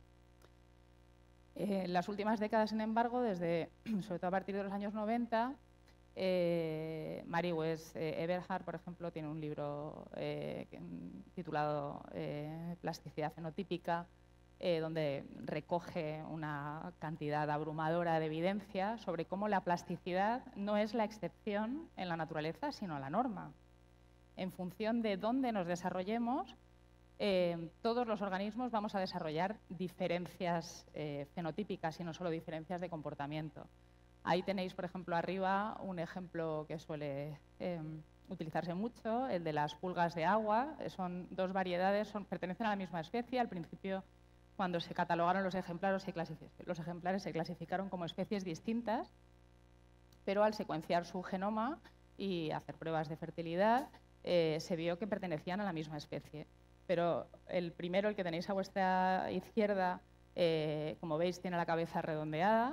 En las últimas décadas, sin embargo, sobre todo a partir de los años 90, Marie-Wes Eberhard, por ejemplo, tiene un libro titulado Plasticidad fenotípica, donde recoge una cantidad abrumadora de evidencia sobre cómo la plasticidad no es la excepción en la naturaleza, sino la norma. En función de dónde nos desarrollemos, todos los organismos vamos a desarrollar diferencias fenotípicas y no solo diferencias de comportamiento. Ahí tenéis, por ejemplo, arriba un ejemplo que suele utilizarse mucho, el de las pulgas de agua. Son dos variedades, pertenecen a la misma especie. Al principio, cuando se catalogaron los ejemplares se clasificaron como especies distintas, pero al secuenciar su genoma y hacer pruebas de fertilidad, se vio que pertenecían a la misma especie. Pero el primero, el que tenéis a vuestra izquierda, como veis, tiene la cabeza redondeada,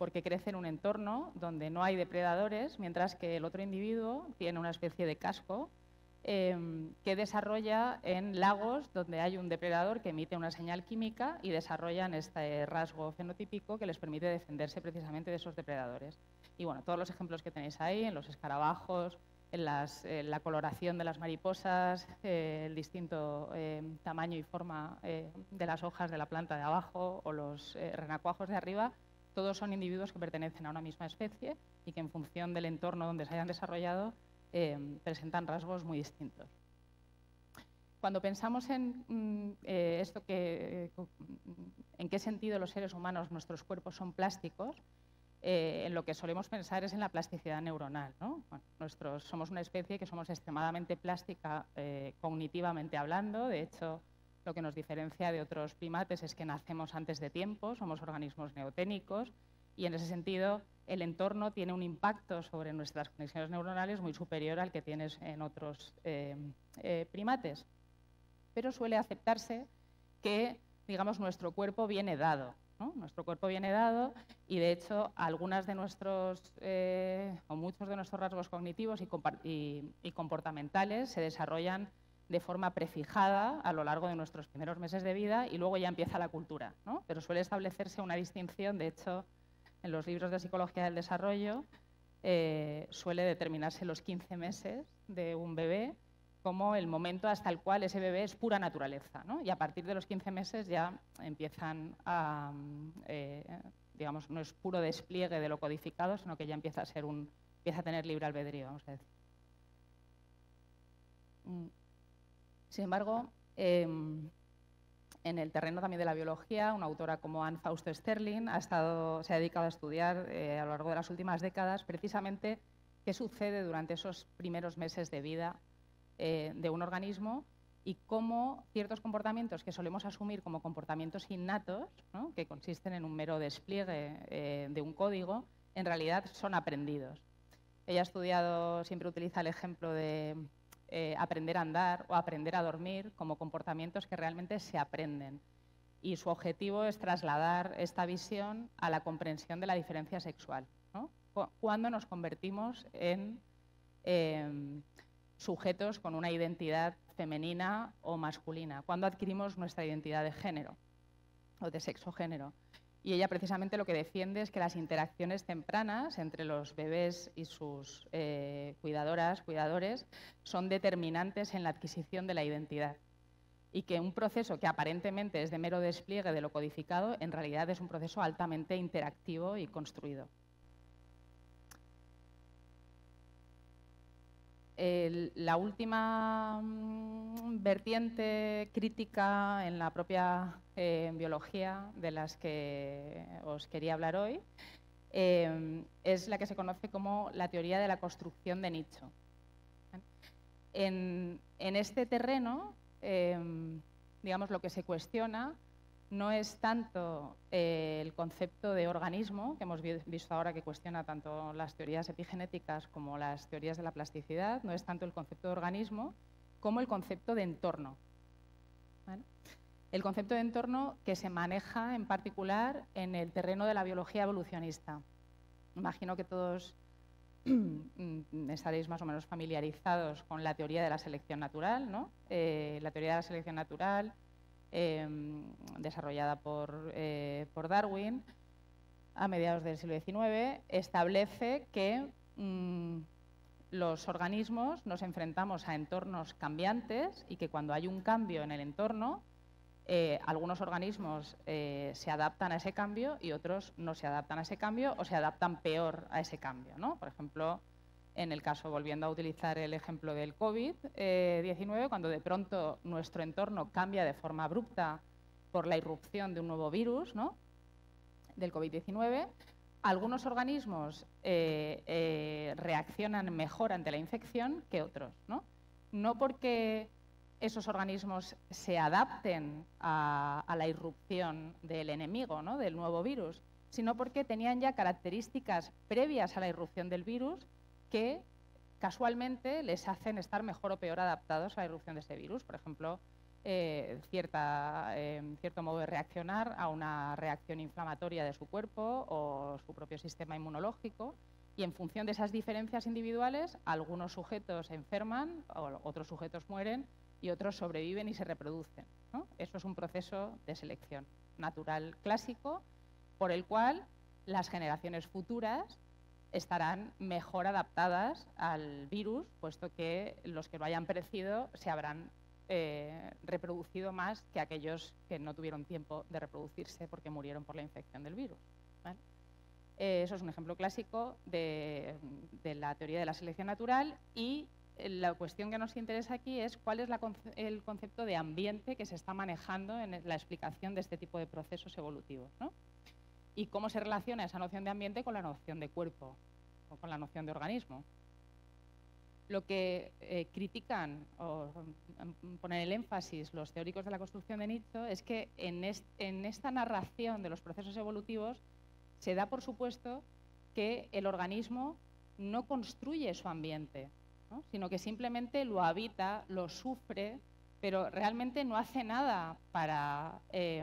porque crece en un entorno donde no hay depredadores, mientras que el otro individuo tiene una especie de casco que desarrolla en lagos donde hay un depredador que emite una señal química y desarrollan este rasgo fenotípico que les permite defenderse precisamente de esos depredadores. Y bueno, todos los ejemplos que tenéis ahí, en los escarabajos, en la coloración de las mariposas, el distinto tamaño y forma de las hojas de la planta de abajo o los renacuajos de arriba, todos son individuos que pertenecen a una misma especie y que en función del entorno donde se hayan desarrollado presentan rasgos muy distintos. Cuando pensamos en en qué sentido los seres humanos, nuestros cuerpos son plásticos, en lo que solemos pensar es en la plasticidad neuronal, ¿no? Bueno, somos una especie que somos extremadamente plástica cognitivamente hablando. De hecho, lo que nos diferencia de otros primates es que nacemos antes de tiempo, somos organismos neoténicos y en ese sentido el entorno tiene un impacto sobre nuestras conexiones neuronales muy superior al que tienes en otros primates. Pero suele aceptarse que, digamos, nuestro cuerpo viene dado, ¿no? Nuestro cuerpo viene dado y, de hecho, algunas de nuestros, o muchos de nuestros rasgos cognitivos y comportamentales se desarrollan de forma prefijada a lo largo de nuestros primeros meses de vida y luego ya empieza la cultura, ¿no? Pero suele establecerse una distinción, de hecho, en los libros de psicología del desarrollo suele determinarse los 15 meses de un bebé como el momento hasta el cual ese bebé es pura naturaleza, ¿no? Y a partir de los 15 meses ya empiezan a, digamos, no es puro despliegue de lo codificado, sino que ya empieza a tener libre albedrío, vamos a decir. Sin embargo, en el terreno también de la biología, una autora como Anne Fausto Sterling se ha dedicado a estudiar a lo largo de las últimas décadas precisamente qué sucede durante esos primeros meses de vida de un organismo y cómo ciertos comportamientos que solemos asumir como comportamientos innatos, ¿no? Que consisten en un mero despliegue de un código, en realidad son aprendidos. Ella ha estudiado, siempre utiliza el ejemplo de aprender a andar o aprender a dormir como comportamientos que realmente se aprenden. Y su objetivo es trasladar esta visión a la comprensión de la diferencia sexual, ¿no? Cuando nos convertimos en sujetos con una identidad femenina o masculina, cuando adquirimos nuestra identidad de género o de sexo-género. Y ella precisamente lo que defiende es que las interacciones tempranas entre los bebés y sus cuidadores son determinantes en la adquisición de la identidad y que un proceso que aparentemente es de mero despliegue de lo codificado en realidad es un proceso altamente interactivo y construido. La última vertiente crítica en la propia biología de las que os quería hablar hoy es la que se conoce como la teoría de la construcción de nicho. En este terreno, digamos, lo que se cuestiona no es tanto el concepto de organismo, que hemos visto ahora que cuestiona tanto las teorías epigenéticas como las teorías de la plasticidad, no es tanto el concepto de organismo como el concepto de entorno. ¿Vale? El concepto de entorno que se maneja en particular en el terreno de la biología evolucionista. Imagino que todos estaréis más o menos familiarizados con la teoría de la selección natural, ¿no? La teoría de la selección natural, desarrollada por Darwin a mediados del siglo XIX, establece que los organismos nos enfrentamos a entornos cambiantes y que cuando hay un cambio en el entorno, algunos organismos se adaptan a ese cambio y otros no se adaptan a ese cambio o se adaptan peor a ese cambio, ¿no? Por ejemplo, en el caso, volviendo a utilizar el ejemplo del COVID-19, cuando de pronto nuestro entorno cambia de forma abrupta por la irrupción de un nuevo virus, ¿no? Del COVID-19, algunos organismos reaccionan mejor ante la infección que otros, ¿no? No porque esos organismos se adapten a la irrupción del enemigo, ¿no? Del nuevo virus, sino porque tenían ya características previas a la irrupción del virus que casualmente les hacen estar mejor o peor adaptados a la irrupción de ese virus. Por ejemplo, cierto modo de reaccionar a una reacción inflamatoria de su cuerpo o su propio sistema inmunológico, y en función de esas diferencias individuales, algunos sujetos se enferman, otros sujetos mueren y otros sobreviven y se reproducen, ¿no? Eso es un proceso de selección natural clásico por el cual las generaciones futuras estarán mejor adaptadas al virus, puesto que los que lo hayan perecido se habrán reproducido más que aquellos que no tuvieron tiempo de reproducirse porque murieron por la infección del virus, ¿vale? Eso es un ejemplo clásico de la teoría de la selección natural, y la cuestión que nos interesa aquí es cuál es el concepto de ambiente que se está manejando en la explicación de este tipo de procesos evolutivos, ¿no? Y cómo se relaciona esa noción de ambiente con la noción de cuerpo o con la noción de organismo. Lo que critican o ponen el énfasis los teóricos de la construcción de Nietzsche es que en esta narración de los procesos evolutivos se da por supuesto que el organismo no construye su ambiente, ¿no? Sino que simplemente lo habita, lo sufre, pero realmente no hace nada para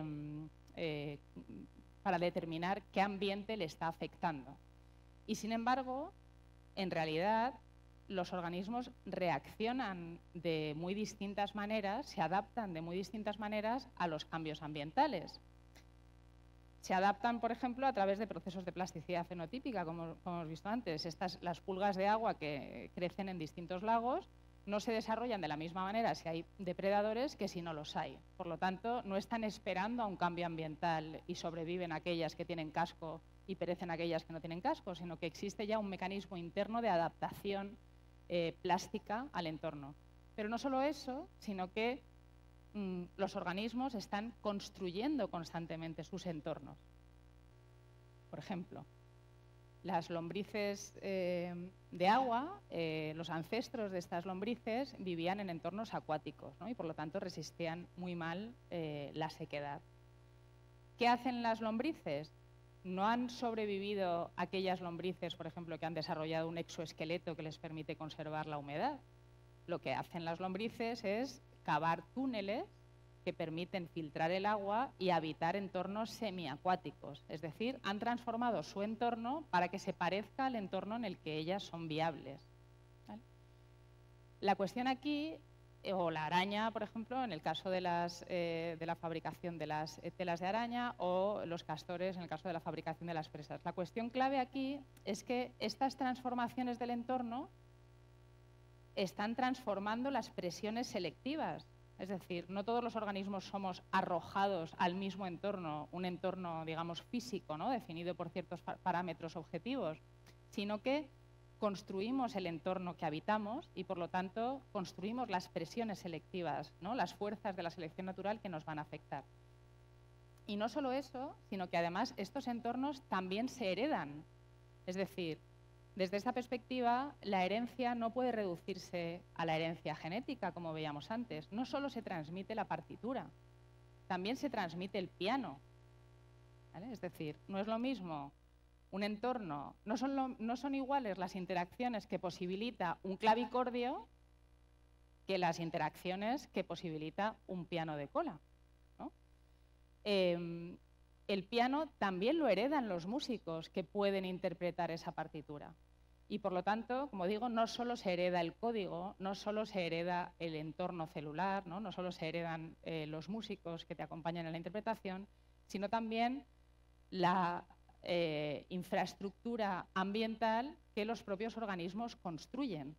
determinar qué ambiente le está afectando. Y sin embargo, en realidad, los organismos reaccionan de muy distintas maneras, se adaptan de muy distintas maneras a los cambios ambientales. Se adaptan, por ejemplo, a través de procesos de plasticidad fenotípica, como hemos visto antes. Las pulgas de agua que crecen en distintos lagos no se desarrollan de la misma manera si hay depredadores que si no los hay. Por lo tanto, no están esperando a un cambio ambiental y sobreviven aquellas que tienen casco y perecen aquellas que no tienen casco, sino que existe ya un mecanismo interno de adaptación plástica al entorno. Pero no solo eso, sino que los organismos están construyendo constantemente sus entornos. Por ejemplo, las lombrices de agua, los ancestros de estas lombrices vivían en entornos acuáticos, ¿no? Y por lo tanto resistían muy mal la sequedad. ¿Qué hacen las lombrices? No han sobrevivido aquellas lombrices, por ejemplo, que han desarrollado un exoesqueleto que les permite conservar la humedad. Lo que hacen las lombrices es cavar túneles que permiten filtrar el agua y habitar entornos semiacuáticos. Es decir, han transformado su entorno para que se parezca al entorno en el que ellas son viables, ¿vale? La cuestión aquí, o la araña, por ejemplo, en el caso de la fabricación de las telas de araña, o los castores en el caso de la fabricación de las presas. La cuestión clave aquí es que estas transformaciones del entorno están transformando las presiones selectivas. Es decir, no todos los organismos somos arrojados al mismo entorno, un entorno, digamos, físico, ¿no? Definido por ciertos parámetros objetivos, sino que construimos el entorno que habitamos y, por lo tanto, construimos las presiones selectivas, ¿no? Las fuerzas de la selección natural que nos van a afectar. Y no solo eso, sino que además estos entornos también se heredan. Es decir, desde esta perspectiva, la herencia no puede reducirse a la herencia genética, como veíamos antes. No solo se transmite la partitura, también se transmite el piano, ¿vale? Es decir, no es lo mismo un entorno, no son iguales las interacciones que posibilita un clavicordio que las interacciones que posibilita un piano de cola, ¿no? El piano también lo heredan los músicos que pueden interpretar esa partitura. Y por lo tanto, como digo, no solo se hereda el código, no solo se hereda el entorno celular, no solo se heredan los músicos que te acompañan en la interpretación, sino también la infraestructura ambiental que los propios organismos construyen.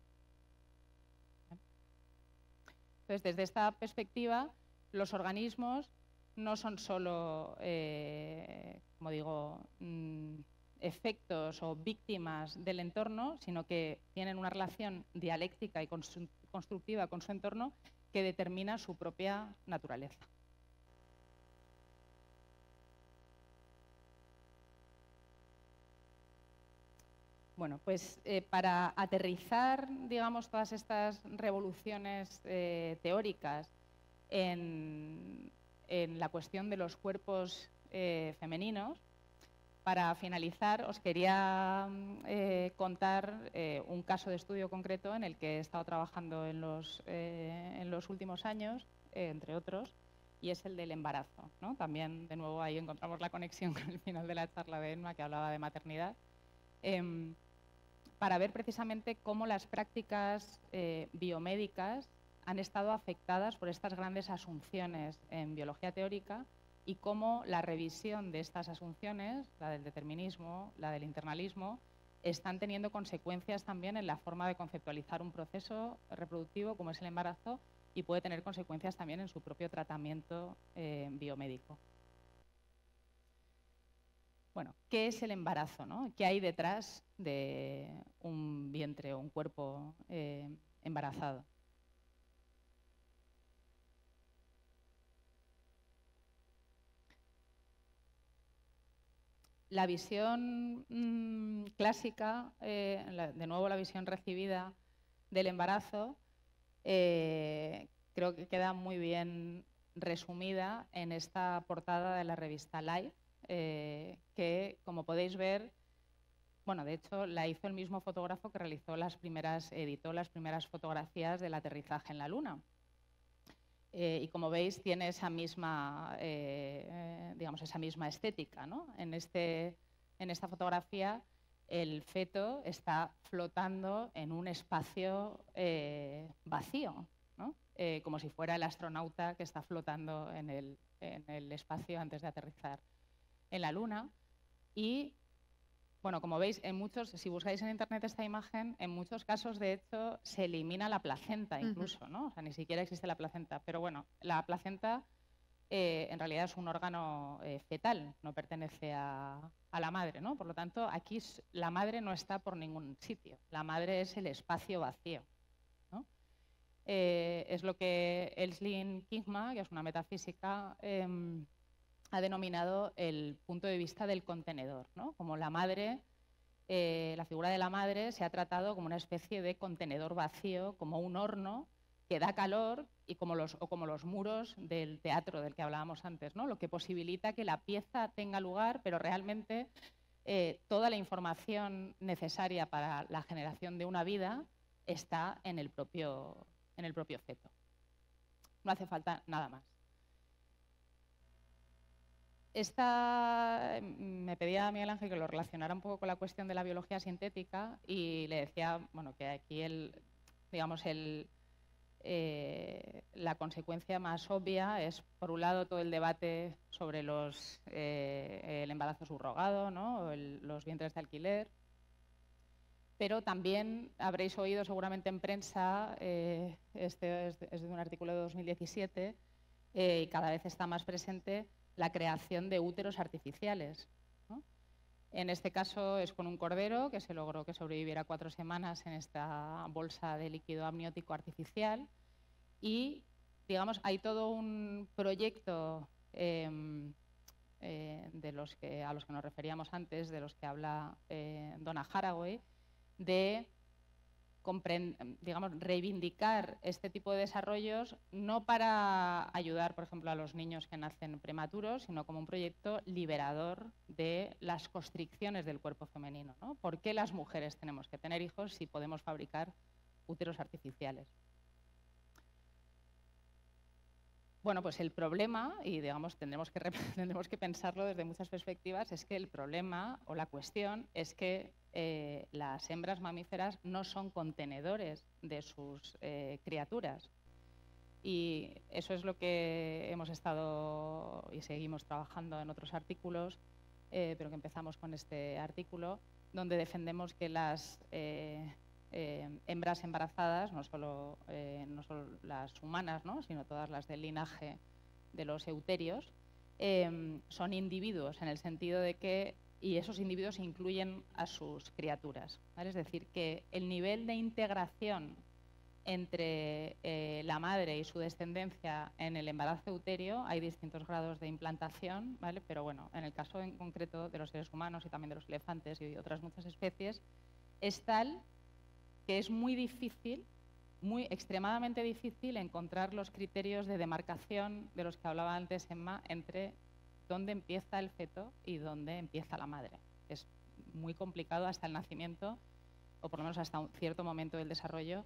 Entonces, desde esta perspectiva, los organismos no son solo, como digo, efectos o víctimas del entorno, sino que tienen una relación dialéctica y constructiva con su entorno que determina su propia naturaleza. Bueno, pues para aterrizar, digamos, todas estas revoluciones teóricas en la cuestión de los cuerpos femeninos, para finalizar, os quería contar un caso de estudio concreto en el que he estado trabajando en los últimos años, entre otros, y es el del embarazo, ¿no? También, de nuevo, ahí encontramos la conexión con el final de la charla de Emma, que hablaba de maternidad, para ver precisamente cómo las prácticas biomédicas han estado afectadas por estas grandes asunciones en biología teórica y cómo la revisión de estas asunciones, la del determinismo, la del internalismo, están teniendo consecuencias también en la forma de conceptualizar un proceso reproductivo como es el embarazo, y puede tener consecuencias también en su propio tratamiento biomédico. Bueno, ¿qué es el embarazo, ¿no? ¿Qué hay detrás de un vientre o un cuerpo embarazado? La visión clásica, de nuevo la visión recibida del embarazo, creo que queda muy bien resumida en esta portada de la revista Life, que, como podéis ver, bueno, de hecho la hizo el mismo fotógrafo que editó las primeras fotografías del aterrizaje en la Luna. Y como veis, tiene esa misma, digamos, esa misma estética, ¿no? En esta fotografía, el feto está flotando en un espacio vacío, ¿no? Como si fuera el astronauta que está flotando en el espacio antes de aterrizar en la Luna. Y, bueno, como veis, si buscáis en internet esta imagen, en muchos casos, de hecho, se elimina la placenta incluso, ¿no? O sea, ni siquiera existe la placenta. Pero bueno, la placenta en realidad es un órgano fetal, no pertenece a la madre, ¿no? Por lo tanto, aquí la madre no está por ningún sitio. La madre es el espacio vacío, ¿no? Es lo que Elslin Kingma, que es una metafísica, ha denominado el punto de vista del contenedor, ¿no? Como la madre, la figura de la madre se ha tratado como una especie de contenedor vacío, como un horno que da calor, y como los muros del teatro del que hablábamos antes, ¿no? Lo que posibilita que la pieza tenga lugar, pero realmente toda la información necesaria para la generación de una vida está en el propio feto. No hace falta nada más. Me pedía a Miguel Ángel que lo relacionara un poco con la cuestión de la biología sintética, y le decía, bueno, que aquí la consecuencia más obvia es, por un lado, todo el debate sobre el embarazo subrogado, ¿no? O los vientres de alquiler. Pero también habréis oído seguramente en prensa, este es de un artículo de 2017, y cada vez está más presente, la creación de úteros artificiales, ¿no? En este caso es con un cordero que se logró que sobreviviera 4 semanas en esta bolsa de líquido amniótico artificial, y, digamos, hay todo un proyecto a los que nos referíamos antes, de los que habla Donna Haraway, de reivindicar este tipo de desarrollos, no para ayudar, por ejemplo, a los niños que nacen prematuros, sino como un proyecto liberador de las constricciones del cuerpo femenino, ¿no? ¿Por qué las mujeres tenemos que tener hijos si podemos fabricar úteros artificiales? Bueno, pues el problema, y digamos tendremos que pensarlo desde muchas perspectivas, es que el problema o la cuestión es que las hembras mamíferas no son contenedores de sus criaturas. Y eso es lo que hemos estado y seguimos trabajando en otros artículos, pero que empezamos con este artículo, donde defendemos que las hembras embarazadas, no solo las humanas, ¿no? Sino todas las del linaje de los euterios, son individuos en el sentido de que, y esos individuos incluyen a sus criaturas, ¿vale? Es decir, que el nivel de integración entre la madre y su descendencia en el embarazo euterio, hay distintos grados de implantación, ¿vale? Pero bueno, en el caso en concreto de los seres humanos y también de los elefantes y otras muchas especies, es tal que es muy difícil, extremadamente difícil, encontrar los criterios de demarcación de los que hablaba antes Emma, entre dónde empieza el feto y dónde empieza la madre. Es muy complicado hasta el nacimiento, o por lo menos hasta un cierto momento del desarrollo,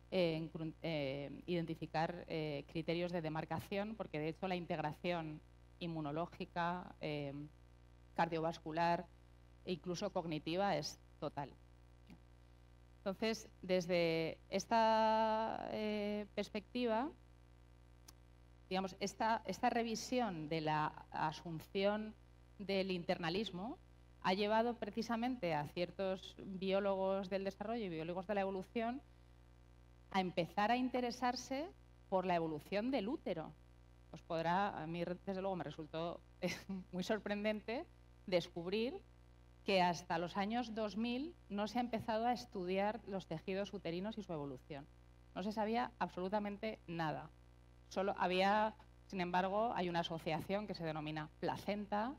identificar criterios de demarcación, porque de hecho la integración inmunológica, cardiovascular e incluso cognitiva es total. Entonces, desde esta perspectiva, digamos, esta revisión de la asunción del internalismo ha llevado precisamente a ciertos biólogos del desarrollo y biólogos de la evolución a empezar a interesarse por la evolución del útero. A mí desde luego me resultó muy sorprendente descubrir que hasta los años 2000 no se ha empezado a estudiar los tejidos uterinos y su evolución. No se sabía absolutamente nada. Solo había, sin embargo, hay una asociación que se denomina Placenta,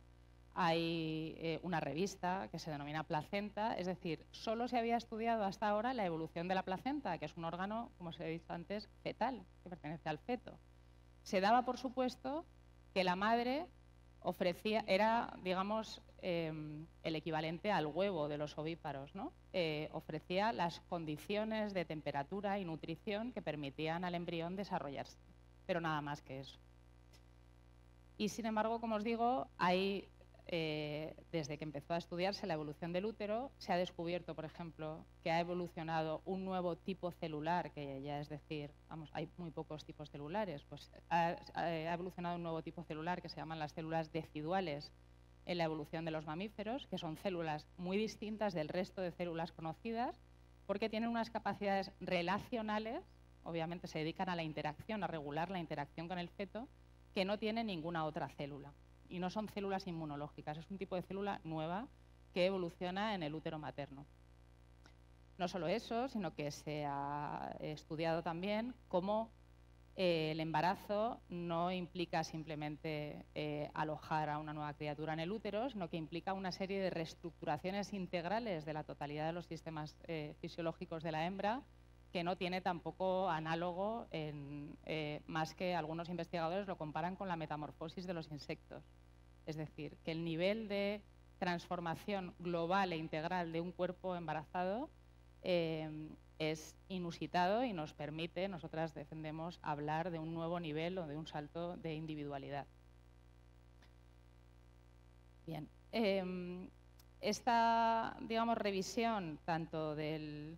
hay una revista que se denomina Placenta, es decir, solo se había estudiado hasta ahora la evolución de la placenta, que es un órgano, como os he dicho antes, fetal, que pertenece al feto. Se daba por supuesto que la madre era, digamos, el equivalente al huevo de los ovíparos, ¿no? Ofrecía las condiciones de temperatura y nutrición que permitían al embrión desarrollarse, pero nada más que eso. Y sin embargo, como os digo, desde que empezó a estudiarse la evolución del útero, se ha descubierto, por ejemplo, que ha evolucionado un nuevo tipo celular, que ya es decir, vamos, hay muy pocos tipos celulares, pues ha evolucionado un nuevo tipo celular que se llaman las células deciduales en la evolución de los mamíferos, que son células muy distintas del resto de células conocidas, porque tienen unas capacidades relacionales, obviamente se dedican a la interacción, a regular la interacción con el feto, que no tiene ninguna otra célula. Y no son células inmunológicas, es un tipo de célula nueva que evoluciona en el útero materno. No solo eso, sino que se ha estudiado también cómo el embarazo no implica simplemente alojar a una nueva criatura en el útero, sino que implica una serie de reestructuraciones integrales de la totalidad de los sistemas fisiológicos de la hembra, que no tiene tampoco análogo, más que algunos investigadores lo comparan con la metamorfosis de los insectos. Es decir, que el nivel de transformación global e integral de un cuerpo embarazado es inusitado y nos permite, nosotras defendemos, hablar de un nuevo nivel o de un salto de individualidad. Bien, esta, digamos, revisión tanto del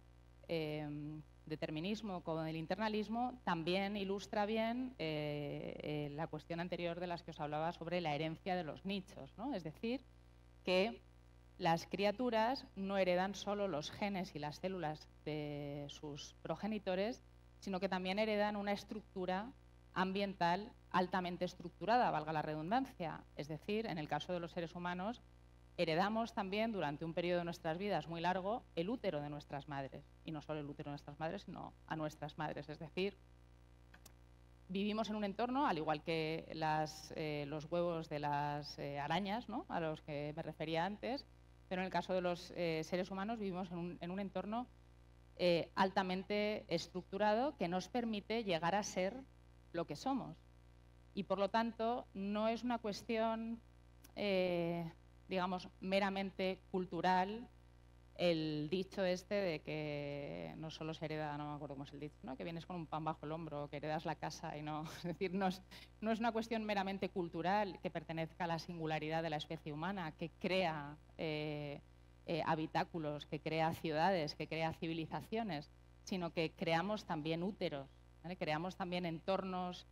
determinismo como del internalismo también ilustra bien la cuestión anterior de las que os hablaba sobre la herencia de los nichos, ¿no? Es decir, que las criaturas no heredan solo los genes y las células de sus progenitores, sino que también heredan una estructura ambiental altamente estructurada, valga la redundancia. Es decir, en el caso de los seres humanos, heredamos también durante un periodo de nuestras vidas muy largo el útero de nuestras madres. Y no solo el útero de nuestras madres, sino a nuestras madres. Es decir, vivimos en un entorno, al igual que los huevos de las arañas, ¿no?, a los que me refería antes, pero en el caso de los seres humanos vivimos en un entorno altamente estructurado que nos permite llegar a ser lo que somos. Y por lo tanto, no es una cuestión, digamos, meramente cultural, el dicho este de que no solo se hereda, no me acuerdo cómo es el dicho, ¿no?, que vienes con un pan bajo el hombro, que heredas la casa y no... Es decir, no es una cuestión meramente cultural que pertenezca a la singularidad de la especie humana, que crea habitáculos, que crea ciudades, que crea civilizaciones, sino que creamos también úteros, ¿vale? Creamos también entornos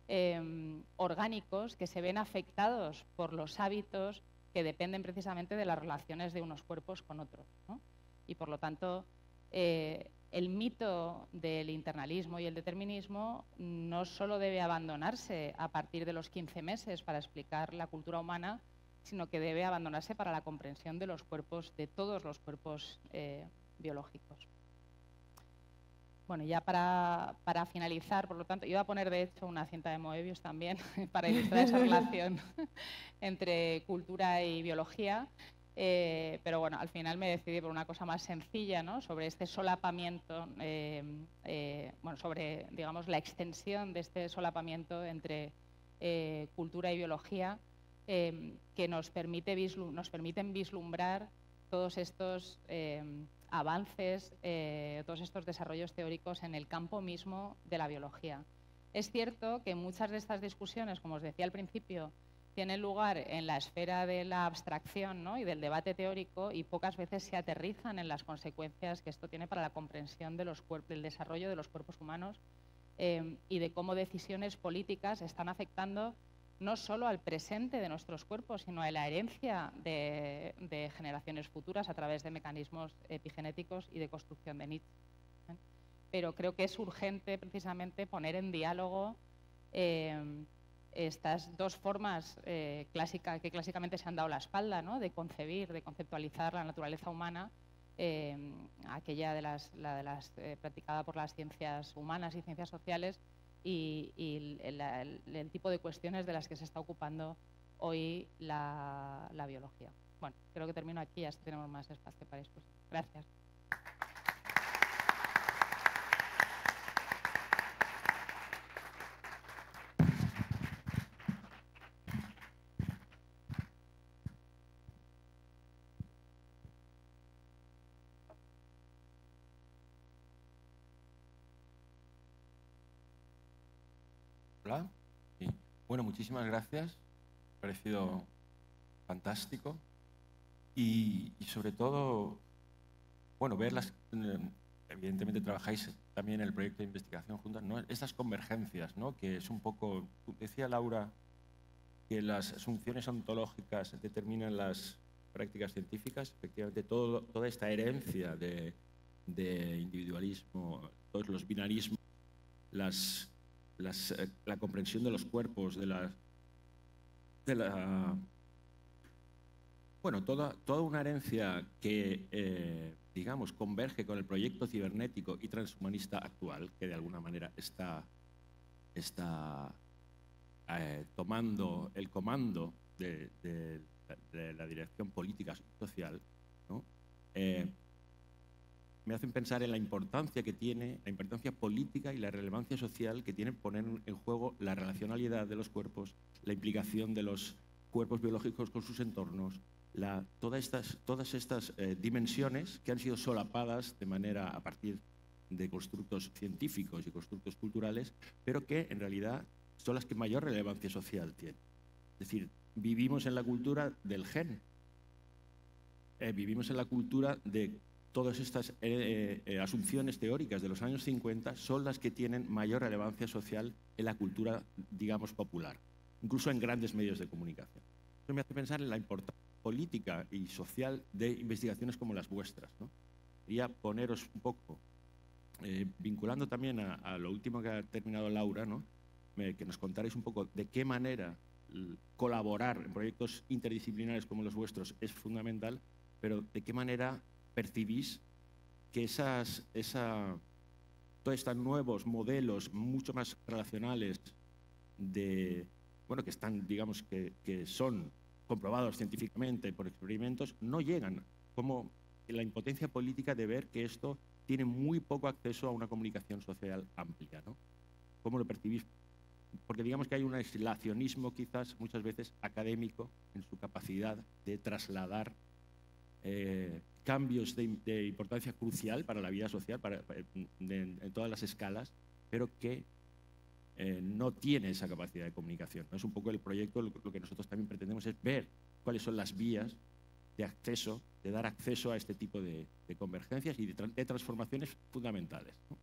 orgánicos que se ven afectados por los hábitos que dependen precisamente de las relaciones de unos cuerpos con otros, ¿no? Y por lo tanto, el mito del internalismo y el determinismo no solo debe abandonarse a partir de los 15 meses para explicar la cultura humana, sino que debe abandonarse para la comprensión de los cuerpos, de todos los cuerpos biológicos. Bueno, ya para finalizar, por lo tanto, iba a poner de hecho una cinta de Moebius también para ilustrar esa relación entre cultura y biología, pero bueno, al final me decidí por una cosa más sencilla, ¿no?, sobre este solapamiento, bueno, sobre, digamos, la extensión de este solapamiento entre cultura y biología, que nos permiten vislumbrar todos estos avances, todos estos desarrollos teóricos en el campo mismo de la biología. Es cierto que muchas de estas discusiones, como os decía al principio, tienen lugar en la esfera de la abstracción, ¿no?, y del debate teórico, y pocas veces se aterrizan en las consecuencias que esto tiene para la comprensión de del desarrollo de los cuerpos humanos y de cómo decisiones políticas están afectando no solo al presente de nuestros cuerpos, sino a la herencia de generaciones futuras a través de mecanismos epigenéticos y de construcción de nichos. Pero creo que es urgente precisamente poner en diálogo estas dos formas que clásicamente se han dado la espalda, ¿no?, de concebir, de conceptualizar la naturaleza humana, aquella de las practicada por las ciencias humanas y ciencias sociales, y el tipo de cuestiones de las que se está ocupando hoy la biología. Bueno, creo que termino aquí, así tenemos más espacio para discusión. Gracias. Hola. Sí. Bueno, muchísimas gracias. Me ha parecido fantástico. Y sobre todo, bueno, verlas, evidentemente trabajáis también en el proyecto de investigación juntas, ¿no?, estas convergencias, ¿no?, que es un poco, decía Laura, que las asunciones ontológicas determinan las prácticas científicas. Efectivamente, toda esta herencia de individualismo, todos los binarismos, la comprensión de los cuerpos, bueno, toda una herencia que, digamos, converge con el proyecto cibernético y transhumanista actual, que de alguna manera está tomando el comando de la dirección política y social, ¿no?, me hacen pensar en la importancia que tiene, la importancia política y la relevancia social que tiene poner en juego la relacionalidad de los cuerpos, la implicación de los cuerpos biológicos con sus entornos, todas estas dimensiones que han sido solapadas de manera a partir de constructos científicos y constructos culturales, pero que en realidad son las que mayor relevancia social tienen. Es decir, vivimos en la cultura del gen, vivimos en la cultura de todas estas asunciones teóricas de los años 50 son las que tienen mayor relevancia social en la cultura, digamos, popular, incluso en grandes medios de comunicación. Eso me hace pensar en la importancia política y social de investigaciones como las vuestras, ¿no? Quería poneros un poco, vinculando también a lo último que ha terminado Laura, ¿no?, que nos contarais un poco de qué manera colaborar en proyectos interdisciplinares como los vuestros es fundamental, pero de qué manera percibís que todos estos nuevos modelos mucho más relacionales que están, digamos, que son comprobados científicamente por experimentos, no llegan, como la impotencia política de ver que esto tiene muy poco acceso a una comunicación social amplia, ¿no? ¿Cómo lo percibís? Porque digamos que hay un aislacionismo quizás muchas veces académico en su capacidad de trasladar cambios de importancia crucial para la vida social en todas las escalas, pero que no tiene esa capacidad de comunicación, ¿no? Es un poco el proyecto, lo que nosotros también pretendemos es ver cuáles son las vías de acceso, de dar acceso a este tipo de convergencias y de transformaciones fundamentales, ¿no?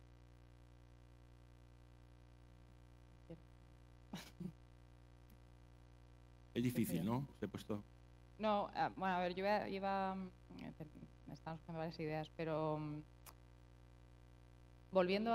Es difícil, ¿no? Os he puesto... No, bueno, a ver, yo iba me estamos con varias ideas, pero volviendo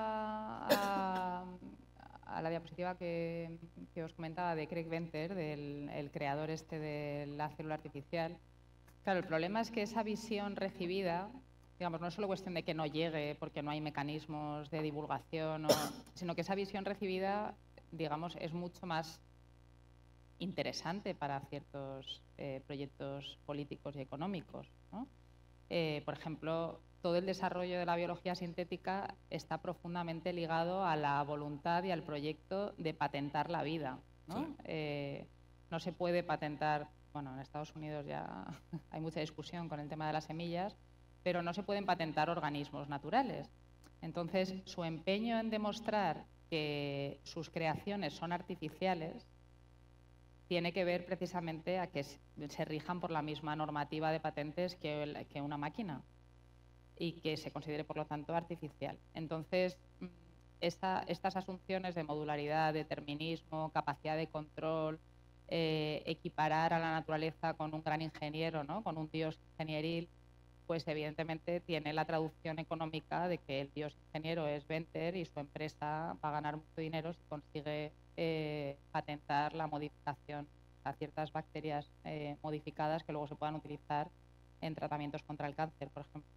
a la diapositiva que os comentaba de Craig Venter, del creador de la célula artificial. Claro, el problema es que esa visión recibida, digamos, no es solo cuestión de que no llegue porque no hay mecanismos de divulgación, sino que esa visión recibida, digamos, es mucho más interesante para ciertos proyectos políticos y económicos, ¿no? Por ejemplo, todo el desarrollo de la biología sintética está profundamente ligado a la voluntad y al proyecto de patentar la vida, ¿no? Sí. No se puede patentar, bueno, en Estados Unidos ya hay mucha discusión con el tema de las semillas, pero no se pueden patentar organismos naturales. Entonces, su empeño en demostrar que sus creaciones son artificiales tiene que ver precisamente a que se rijan por la misma normativa de patentes que una máquina y que se considere, por lo tanto, artificial. Entonces, estas asunciones de modularidad, determinismo, capacidad de control, equiparar a la naturaleza con un gran ingeniero, ¿no?, con un dios ingenieril, pues evidentemente tiene la traducción económica de que el dios ingeniero es Venter y su empresa va a ganar mucho dinero si consigue patentar la modificación a ciertas bacterias modificadas que luego se puedan utilizar en tratamientos contra el cáncer, por ejemplo.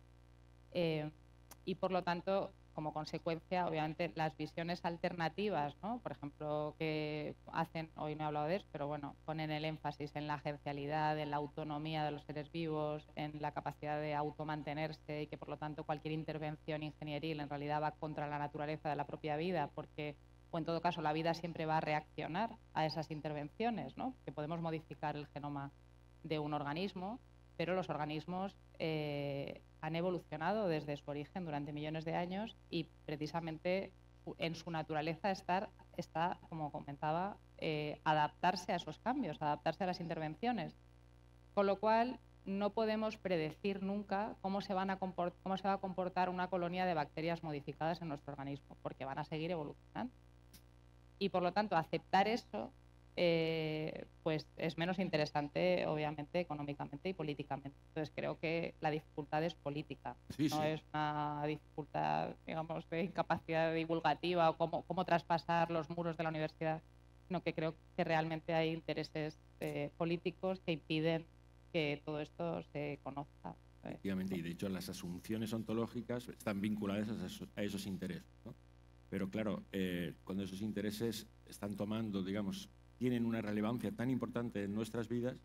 Y por lo tanto, como consecuencia, obviamente, las visiones alternativas, ¿no?, por ejemplo, que hacen, hoy no he hablado de eso, pero bueno, ponen el énfasis en la agencialidad, en la autonomía de los seres vivos, en la capacidad de automantenerse y que por lo tanto cualquier intervención ingenieril en realidad va contra la naturaleza de la propia vida, porque, o en todo caso, la vida siempre va a reaccionar a esas intervenciones, ¿no?, que podemos modificar el genoma de un organismo, pero los organismos han evolucionado desde su origen durante millones de años y precisamente en su naturaleza está, como comentaba, adaptarse a esos cambios, adaptarse a las intervenciones. Con lo cual, no podemos predecir nunca cómo se va a comportar una colonia de bacterias modificadas en nuestro organismo, porque van a seguir evolucionando. Y por lo tanto, aceptar eso pues es menos interesante, obviamente, económicamente y políticamente. Entonces creo que la dificultad es política, no es una dificultad, digamos, de incapacidad divulgativa o cómo traspasar los muros de la universidad, sino que creo que realmente hay intereses políticos que impiden que todo esto se conozca. Efectivamente, y de hecho las asunciones ontológicas están vinculadas a esos intereses, ¿no? Pero claro, cuando esos intereses están tomando, digamos, tienen una relevancia tan importante en nuestras vidas,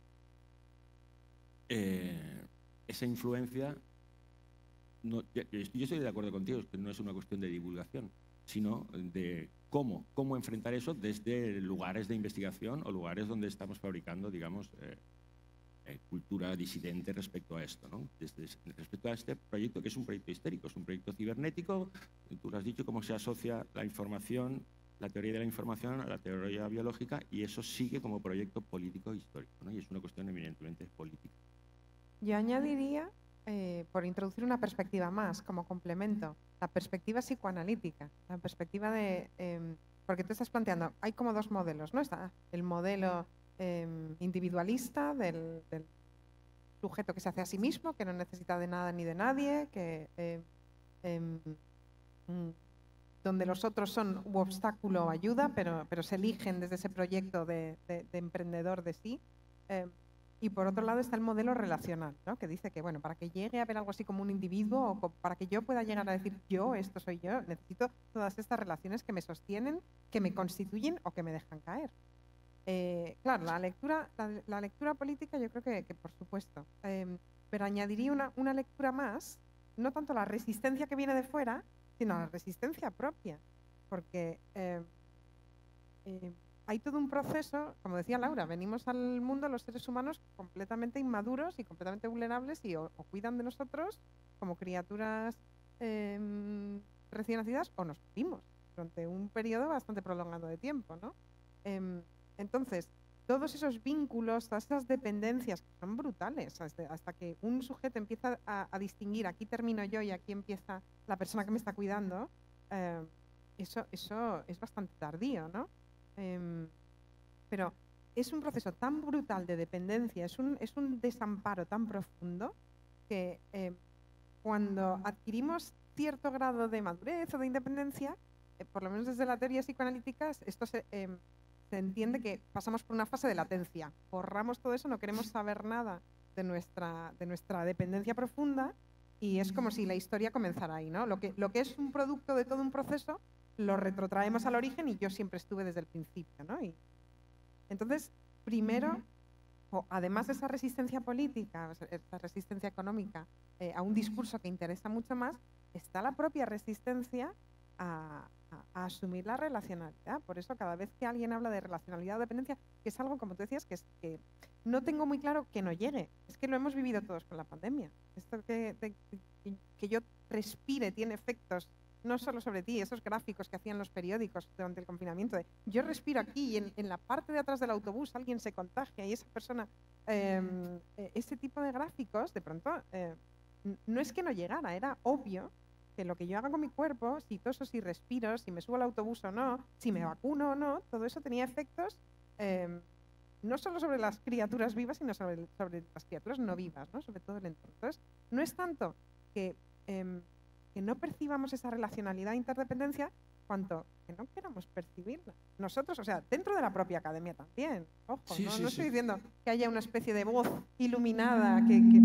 esa influencia, yo estoy de acuerdo contigo, que no es una cuestión de divulgación, sino de cómo enfrentar eso desde lugares de investigación o lugares donde estamos fabricando, digamos, cultura disidente respecto a esto, ¿no? Respecto a este proyecto, que es un proyecto histórico, es un proyecto cibernético. Tú lo has dicho, cómo se asocia la información, la teoría de la información a la teoría biológica, y eso sigue como proyecto político histórico, ¿no? Y es una cuestión eminentemente política. Yo añadiría, por introducir una perspectiva más como complemento, la perspectiva psicoanalítica, la perspectiva de... porque tú estás planteando, hay como dos modelos, ¿no? Está el modelo individualista del sujeto que se hace a sí mismo, que no necesita de nada ni de nadie, que donde los otros son un obstáculo o ayuda, pero se eligen desde ese proyecto de emprendedor de sí. Y por otro lado está el modelo relacional, ¿no?, que dice que, bueno, para que llegue a ver algo así como un individuo, o para que yo pueda llegar a decir yo, esto soy yo, necesito todas estas relaciones que me sostienen, que me constituyen o que me dejan caer. Claro, la lectura política yo creo que por supuesto, pero añadiría una lectura más, no tanto la resistencia que viene de fuera, sino la resistencia propia, porque hay todo un proceso, como decía Laura, venimos al mundo los seres humanos completamente inmaduros y completamente vulnerables y o cuidan de nosotros como criaturas recién nacidas o nos morimos durante un periodo bastante prolongado de tiempo, ¿no? Entonces, todos esos vínculos, todas esas dependencias que son brutales, hasta que un sujeto empieza a distinguir, aquí termino yo y aquí empieza la persona que me está cuidando, eso es bastante tardío, ¿no? Pero es un proceso tan brutal de dependencia, es un desamparo tan profundo que cuando adquirimos cierto grado de madurez o de independencia, por lo menos desde la teoría psicoanalítica, esto se entiende que pasamos por una fase de latencia. Borramos todo eso, no queremos saber nada de nuestra dependencia profunda y es como si la historia comenzara ahí, ¿no? Lo que es un producto de todo un proceso lo retrotraemos al origen y yo siempre estuve desde el principio, ¿no? Y entonces, primero, además de esa resistencia política, esa resistencia económica a un discurso que interesa mucho más, está la propia resistencia a a asumir la relacionalidad. Por eso cada vez que alguien habla de relacionalidad o dependencia, que es algo, como tú decías, que no tengo muy claro que no llegue. Es que lo hemos vivido todos con la pandemia. Esto que yo respire tiene efectos no solo sobre ti, esos gráficos que hacían los periódicos durante el confinamiento, de yo respiro aquí y en la parte de atrás del autobús alguien se contagia y esa persona, ese tipo de gráficos, de pronto, no es que no llegara, era obvio que lo que yo haga con mi cuerpo, si toso, si respiro, si me subo al autobús o no, si me vacuno o no, todo eso tenía efectos no solo sobre las criaturas vivas, sino sobre las criaturas no vivas, ¿no? Sobre todo el entorno. Entonces, no es tanto que no percibamos esa relacionalidad e interdependencia, cuanto que no queramos percibirla. Nosotros, o sea, dentro de la propia academia también, ojo, Sí, no, sí, no sí. estoy diciendo que haya una especie de voz iluminada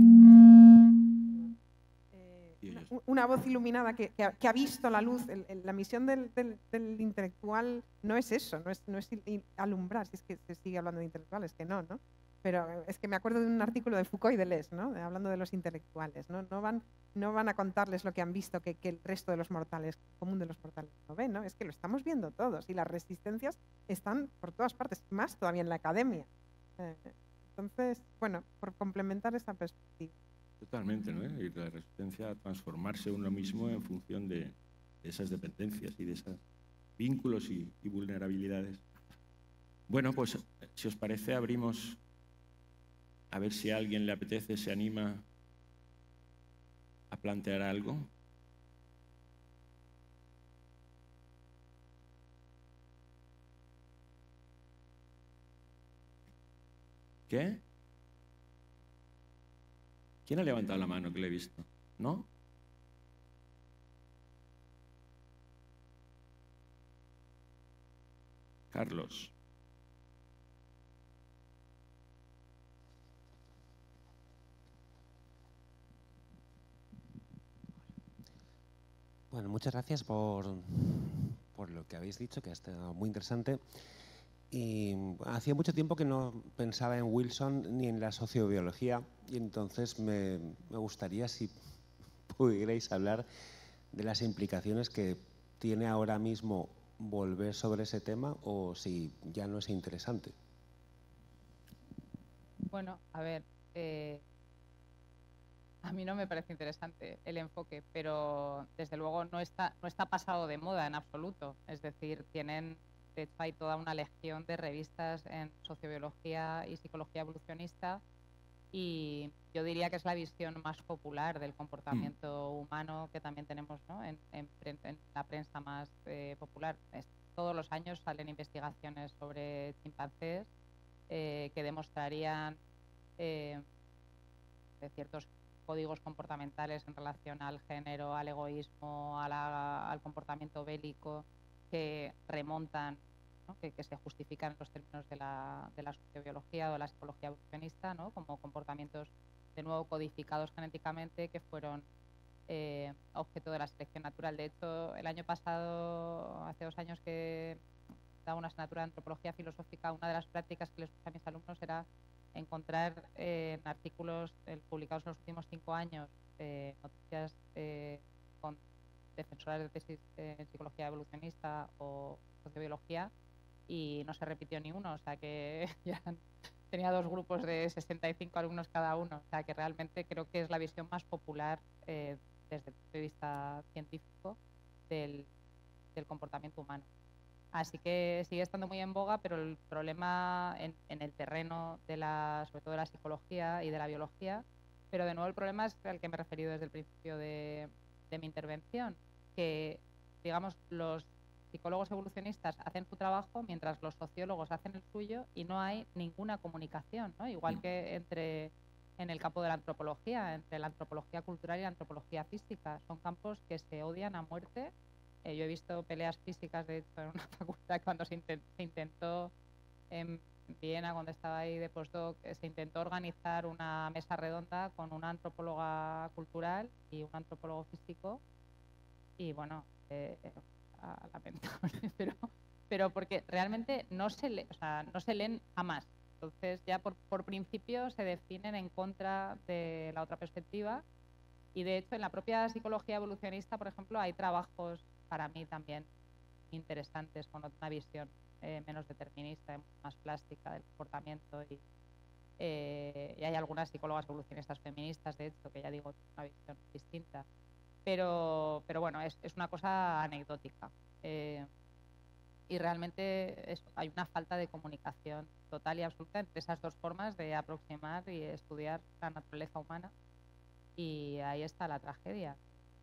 una voz iluminada que ha visto la luz. La misión del intelectual no es eso, no es alumbrar, si es que se sigue hablando de intelectuales, que no. Pero es que me acuerdo de un artículo de Foucault y Deleuze, ¿no? Hablando de los intelectuales. No van a contarles lo que han visto que el resto de los mortales, el común de los mortales, no ven, ¿no? Es que lo estamos viendo todos y las resistencias están por todas partes, más todavía en la academia. Entonces, bueno, por complementar esa perspectiva. Totalmente, ¿no? Y la resistencia a transformarse uno mismo en función de esas dependencias y de esos vínculos y vulnerabilidades. Bueno, pues si os parece, abrimos a ver si a alguien le apetece, se anima a plantear algo. ¿Qué? ¿Quién ha levantado la mano que le he visto? ¿No? Carlos. Bueno, muchas gracias por lo que habéis dicho, que ha estado muy interesante. Y hacía mucho tiempo que no pensaba en Wilson ni en la sociobiología, y entonces me gustaría si pudierais hablar de las implicaciones que tiene ahora mismo volver sobre ese tema, o si ya no es interesante. Bueno, a ver, a mí no me parece interesante el enfoque, pero desde luego no está pasado de moda en absoluto. Es decir, de hecho hay toda una legión de revistas en sociobiología y psicología evolucionista, y yo diría que es la visión más popular del comportamiento humano que también tenemos, ¿no? en la prensa más popular. Todos los años salen investigaciones sobre chimpancés que demostrarían ciertos códigos comportamentales en relación al género, al egoísmo, al comportamiento bélico, que remontan, ¿no? que se justifican en los términos de la sociobiología o de la psicología evolucionista, ¿no? Como comportamientos de nuevo codificados genéticamente que fueron objeto de la selección natural. De hecho, el año pasado, hace 2 años que daba una asignatura de antropología filosófica, una de las prácticas que les puse a mis alumnos era encontrar en artículos publicados en los últimos 5 años noticias con defensoras de tesis en psicología evolucionista o sociobiología, y no se repitió ni uno, o sea que ya tenía 2 grupos de 65 alumnos cada uno, o sea que realmente creo que es la visión más popular desde el punto de vista científico del comportamiento humano. Así que sigue estando muy en boga, pero el problema en el terreno sobre todo de la psicología y de la biología, pero de nuevo el problema es al que me he referido desde el principio de mi intervención, que digamos los psicólogos evolucionistas hacen su trabajo mientras los sociólogos hacen el suyo y no hay ninguna comunicación, ¿no? Igual que en el campo de la antropología, entre la antropología cultural y la antropología física. Son campos que se odian a muerte. Yo he visto peleas físicas, de hecho, en una facultad cuando se intentó, en Viena, cuando estaba ahí de postdoc, se intentó organizar una mesa redonda con una antropóloga cultural y un antropólogo físico, y bueno, lamentable, pero porque realmente no se leen jamás. Entonces ya por principio se definen en contra de la otra perspectiva, y de hecho en la propia psicología evolucionista, por ejemplo, hay trabajos para mí también muy interesantes con una visión menos determinista, más plástica del comportamiento y hay algunas psicólogas evolucionistas feministas, de hecho, que ya digo, tienen una visión distinta. Pero bueno, es una cosa anecdótica. Y realmente hay una falta de comunicación total y absoluta entre esas dos formas de aproximar y estudiar la naturaleza humana. Y ahí está la tragedia.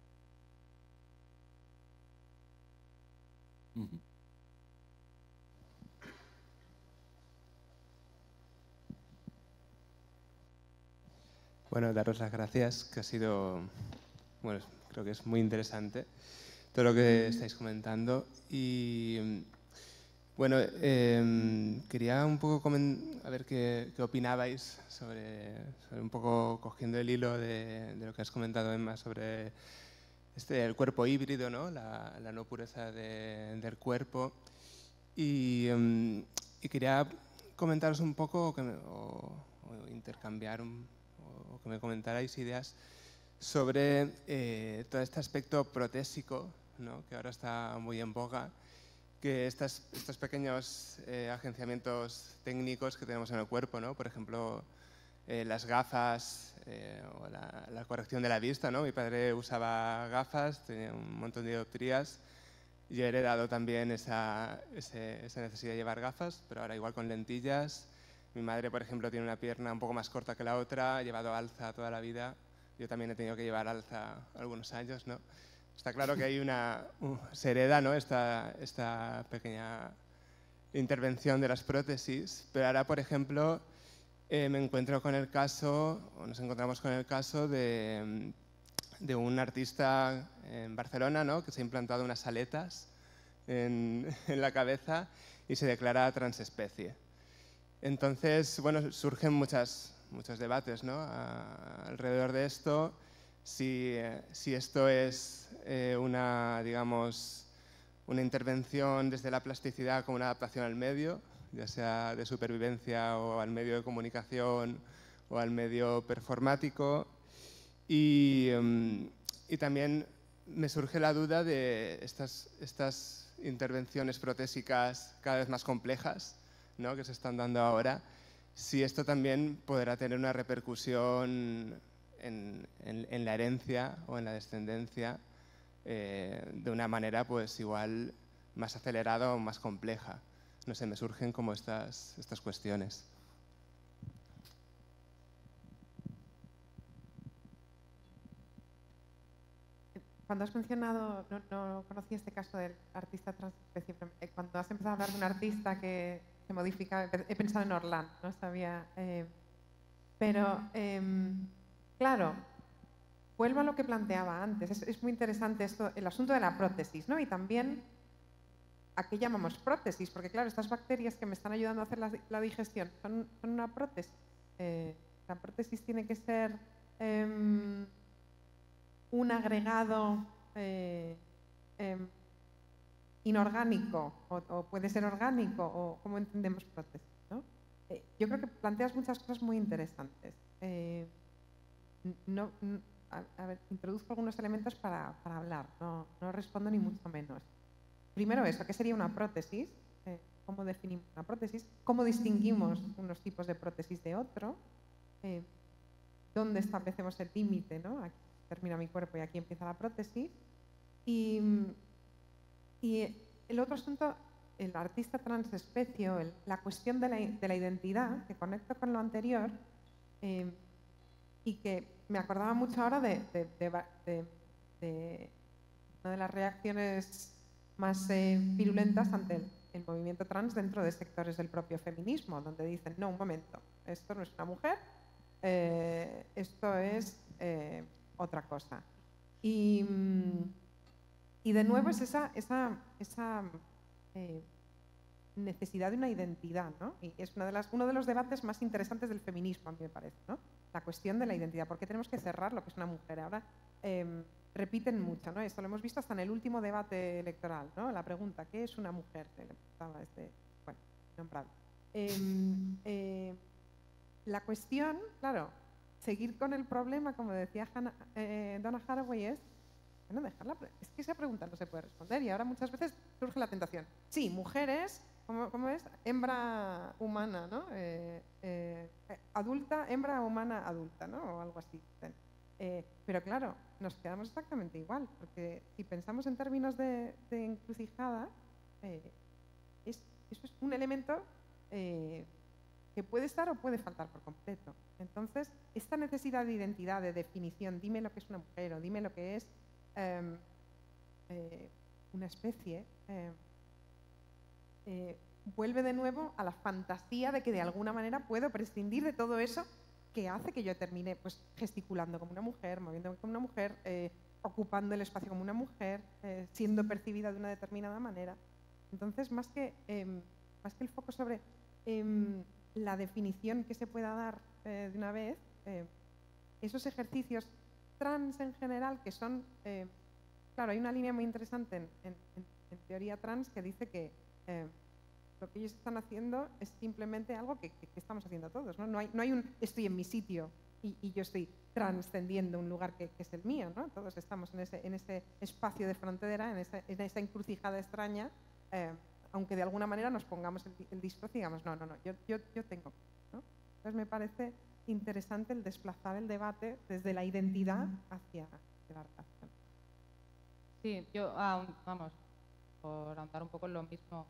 Bueno, daros las gracias, que ha sido, bueno, creo que es muy interesante todo lo que estáis comentando. Y bueno, quería un poco a ver qué opinabais sobre un poco cogiendo el hilo de lo que has comentado, Emma, sobre el cuerpo híbrido, ¿no? La no pureza del cuerpo. Y quería comentaros un poco o intercambiar o que me comentarais ideas sobre todo este aspecto protésico, ¿no? Que ahora está muy en boga, que estos pequeños agenciamientos técnicos que tenemos en el cuerpo, ¿no? Por ejemplo, las gafas o la corrección de la vista, ¿no? Mi padre usaba gafas, tenía un montón de dioptrías. Yo he heredado también esa necesidad de llevar gafas, pero ahora igual con lentillas. Mi madre, por ejemplo, tiene una pierna un poco más corta que la otra, ha llevado alza toda la vida. Yo también he tenido que llevar alza algunos años, ¿no? Está claro que hay se hereda, ¿no? esta pequeña intervención de las prótesis, pero ahora, por ejemplo, me encuentro con el caso, o nos encontramos con el caso de un artista en Barcelona, ¿no? Que se ha implantado unas aletas en la cabeza y se declara transespecie. Entonces, bueno, surgen muchos debates, ¿no? Alrededor de esto, si esto es digamos, una intervención desde la plasticidad como una adaptación al medio, ya sea de supervivencia o al medio de comunicación o al medio performático. Y también me surge la duda de estas intervenciones protésicas cada vez más complejas, ¿no? Que se están dando ahora, si esto también podrá tener una repercusión en la herencia o en la descendencia de una manera pues igual más acelerada o más compleja. No sé, me surgen como estas cuestiones. Cuando has mencionado, no conocía este caso del artista transespecie, cuando has empezado a hablar de un artista que se modifica, he pensado en Orlán, no sabía. Claro, vuelvo a lo que planteaba antes, es muy interesante esto, el asunto de la prótesis, ¿no? Y también a qué llamamos prótesis, porque claro, estas bacterias que me están ayudando a hacer la digestión son una prótesis. La prótesis tiene que ser un agregado inorgánico o puede ser orgánico, o cómo entendemos prótesis, ¿no? Yo creo que planteas muchas cosas muy interesantes. A ver, introduzco algunos elementos para hablar, no respondo ni mucho menos. Primero eso, ¿qué sería una prótesis? ¿Cómo definimos una prótesis? ¿Cómo distinguimos unos tipos de prótesis de otro? ¿Dónde establecemos el límite, ¿no? Aquí termina mi cuerpo y aquí empieza la prótesis. Y el otro asunto, el artista transespecie, la cuestión de la identidad, que conecto con lo anterior, y que me acordaba mucho ahora de una de las reacciones más virulentas ante el movimiento trans dentro de sectores del propio feminismo, donde dicen, no, un momento, esto no es una mujer, esto es otra cosa. Y de nuevo es esa necesidad de una identidad, ¿no? Y es uno de los debates más interesantes del feminismo, a mí me parece, ¿no? La cuestión de la identidad. ¿Por qué tenemos que cerrar lo que es una mujer? Ahora repiten mucho, ¿no? Esto lo hemos visto hasta en el último debate electoral, ¿no? La pregunta, ¿qué es una mujer? Que le preguntaba bueno, nombrado. La cuestión, claro, seguir con el problema, como decía Donna Haraway, es bueno, dejarla. Es que esa pregunta no se puede responder y ahora muchas veces surge la tentación. Sí, mujeres, ¿cómo es? Hembra humana, ¿no? Adulta, hembra humana adulta, ¿no? O algo así. Pero claro, nos quedamos exactamente igual, porque si pensamos en términos de encrucijada, eso es un elemento que puede estar o puede faltar por completo. Entonces, esta necesidad de identidad, de definición, dime lo que es una mujer o dime lo que es una especie, vuelve de nuevo a la fantasía de que de alguna manera puedo prescindir de todo eso que hace que yo termine pues, gesticulando como una mujer, moviéndome como una mujer, ocupando el espacio como una mujer, siendo percibida de una determinada manera. Entonces, más que el foco sobre la definición que se pueda dar de una vez, esos ejercicios trans en general, que son, claro, hay una línea muy interesante en teoría trans que dice que lo que ellos están haciendo es simplemente algo que estamos haciendo todos, ¿no? No hay un estoy en mi sitio y yo estoy trascendiendo un lugar que es el mío, ¿no? Todos estamos en ese espacio de frontera, en esa encrucijada extraña, aunque de alguna manera nos pongamos el disfraz y digamos, no, yo tengo, ¿no? Entonces me parece interesante el desplazar el debate desde la identidad hacia la relación. Sí, yo, vamos, por ahondar un poco en lo mismo,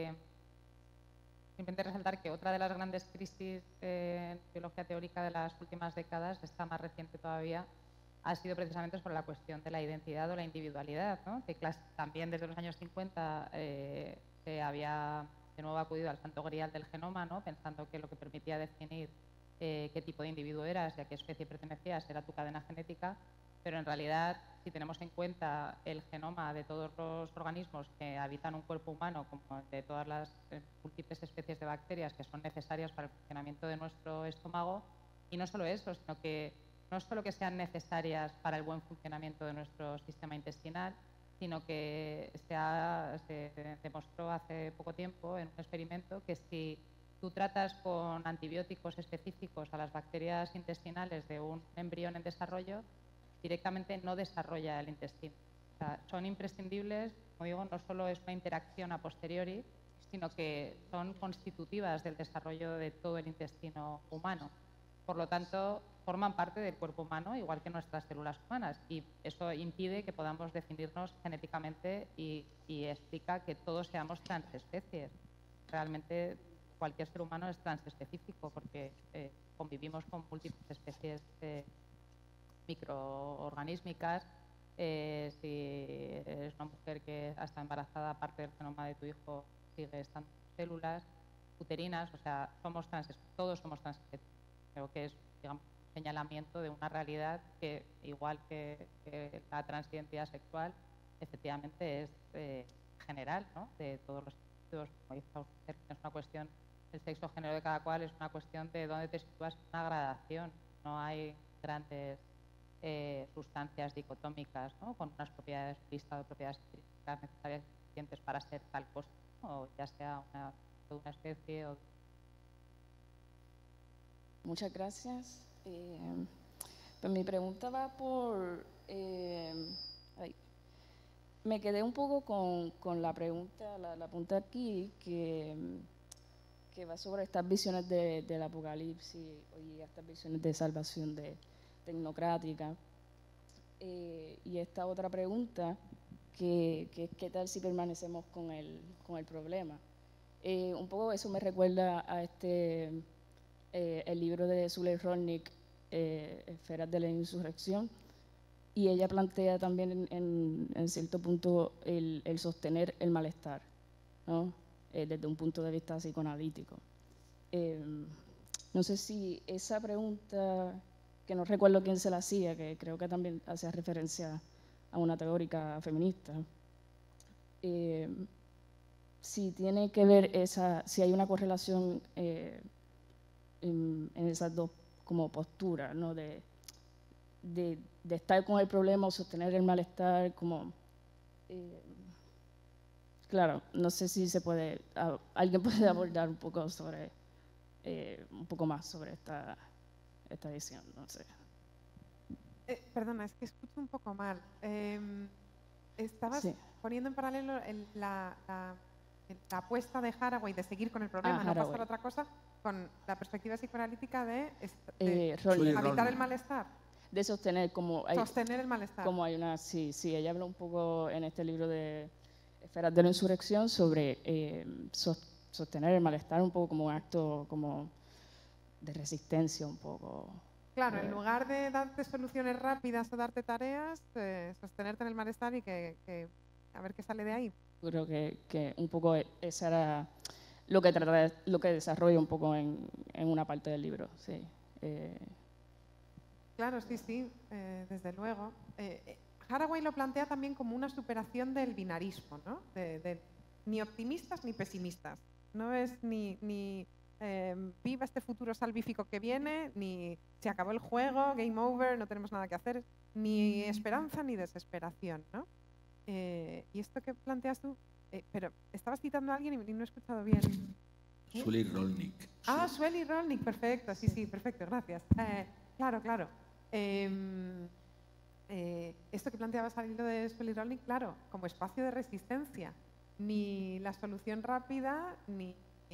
simplemente resaltar que otra de las grandes crisis en biología teórica de las últimas décadas, esta más reciente todavía, ha sido precisamente sobre la cuestión de la identidad o la individualidad, ¿no? Que también desde los años 50 se había de nuevo acudido al santo grial del genoma, ¿no? Pensando que lo que permitía definir qué tipo de individuo eras y a qué especie pertenecías era tu cadena genética, pero en realidad, si tenemos en cuenta el genoma de todos los organismos que habitan un cuerpo humano, como de todas las múltiples especies de bacterias que son necesarias para el funcionamiento de nuestro estómago, y no solo eso, sino que no solo que sean necesarias para el buen funcionamiento de nuestro sistema intestinal, sino que se demostró hace poco tiempo en un experimento que si tú tratas con antibióticos específicos a las bacterias intestinales de un embrión en desarrollo, directamente no desarrolla el intestino. O sea, son imprescindibles, como digo, no solo es una interacción a posteriori, sino que son constitutivas del desarrollo de todo el intestino humano. Por lo tanto, forman parte del cuerpo humano, igual que nuestras células humanas, y eso impide que podamos definirnos genéticamente y explica que todos seamos transespecies. Realmente cualquier ser humano es transespecífico porque convivimos con múltiples especies microorganísmicas. Si eres una mujer que está embarazada, parte del genoma de tu hijo sigue estando en células uterinas, o sea, todos somos transespecíficos. Creo que es, digamos, un señalamiento de una realidad que, igual que la transidentidad sexual, efectivamente es general, ¿no? De todos los individuos. Como dice usted, es una cuestión, el sexo género de cada cual es una cuestión de dónde te sitúas en una gradación. No hay grandes sustancias dicotómicas, ¿no? Con unas propiedades, lista de propiedades necesarias y suficientes para ser tal cosa, ¿no? O ya sea una especie o... Muchas gracias. Pues mi pregunta va por... me quedé un poco con la pregunta, la punta aquí, que va sobre estas visiones del apocalipsis y estas visiones de salvación tecnocrática. Y esta otra pregunta, que es ¿qué tal si permanecemos con el problema? Un poco eso me recuerda a el libro de Sully Rolnick, Esferas de la Insurrección, y ella plantea también en cierto punto el sostener el malestar, ¿no? Desde un punto de vista psicoanalítico. No sé si esa pregunta, que no recuerdo quién se la hacía, que creo que también hacía referencia a una teórica feminista, si tiene que ver si hay una correlación en esas dos como posturas, ¿no? De estar con el problema o sostener el malestar, como claro, no sé si alguien puede abordar un poco más sobre esta visión, no sé. Perdona, es que escucho un poco mal. Estabas Sí. poniendo en paralelo la apuesta de Haraway de seguir con el problema, no Haraway. pasar a otra cosa, con la perspectiva psicoanalítica de Rolnik. habitar el malestar, De sostener como sostener el malestar. como hay una, sí, ella habla un poco en este libro de Esferas de la Insurrección sobre sostener el malestar un poco como un acto como de resistencia un poco. Claro, en lugar de darte soluciones rápidas o darte tareas, sostenerte en el malestar y que a ver qué sale de ahí. Creo que un poco esa era lo que trata, lo que desarrolla un poco en una parte del libro, sí. Claro, sí, desde luego. Haraway lo plantea también como una superación del binarismo, ¿no? De ni optimistas ni pesimistas. No es ni viva este futuro salvífico que viene, ni se acabó el juego, game over, no tenemos nada que hacer, ni esperanza ni desesperación, ¿no? Y esto que planteas tú, pero estabas citando a alguien y no he escuchado bien. Sully Rolnik. Ah, Sully Rolnik, perfecto, sí, perfecto, gracias. Claro. Esto que planteabas al hilo de Sully Rolnik, claro, como espacio de resistencia, ni la solución rápida, ni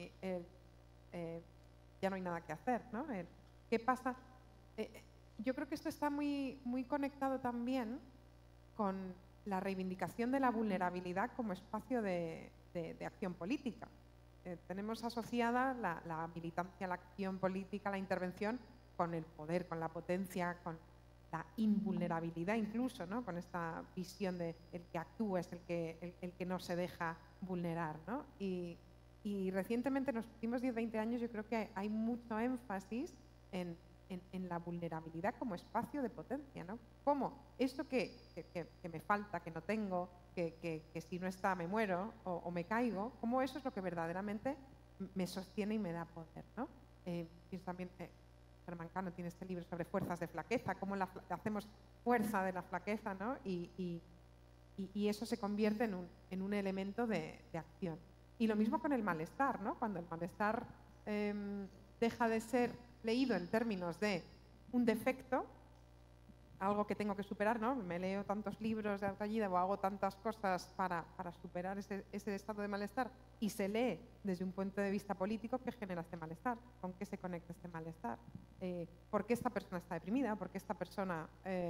ya no hay nada que hacer, ¿no? ¿Qué pasa? Yo creo que esto está muy, muy conectado también con la reivindicación de la vulnerabilidad como espacio de acción política. Tenemos asociada la militancia, la acción política, la intervención con el poder, con la potencia, con la invulnerabilidad incluso, ¿no? Con esta visión de el que actúa es el que no se deja vulnerar, ¿no? Y recientemente, en los últimos 10-20 años, yo creo que hay mucho énfasis en la vulnerabilidad como espacio de potencia, ¿no? ¿Cómo? Esto que me falta, que no tengo, que si no está me muero o me caigo, ¿cómo eso es lo que verdaderamente me sostiene y me da poder, ¿no? También Herman Cano tiene este libro sobre fuerzas de flaqueza, cómo hacemos fuerza de la flaqueza, ¿no? Y eso se convierte en un elemento de acción. Y lo mismo con el malestar, ¿no? Cuando el malestar deja de ser leído en términos de un defecto, algo que tengo que superar, ¿no? Me leo tantos libros de autoayuda o hago tantas cosas para superar ese estado de malestar y se lee desde un punto de vista político, ¿qué genera este malestar? ¿Con qué se conecta este malestar? ¿Por qué esta persona está deprimida? ¿Por qué esta persona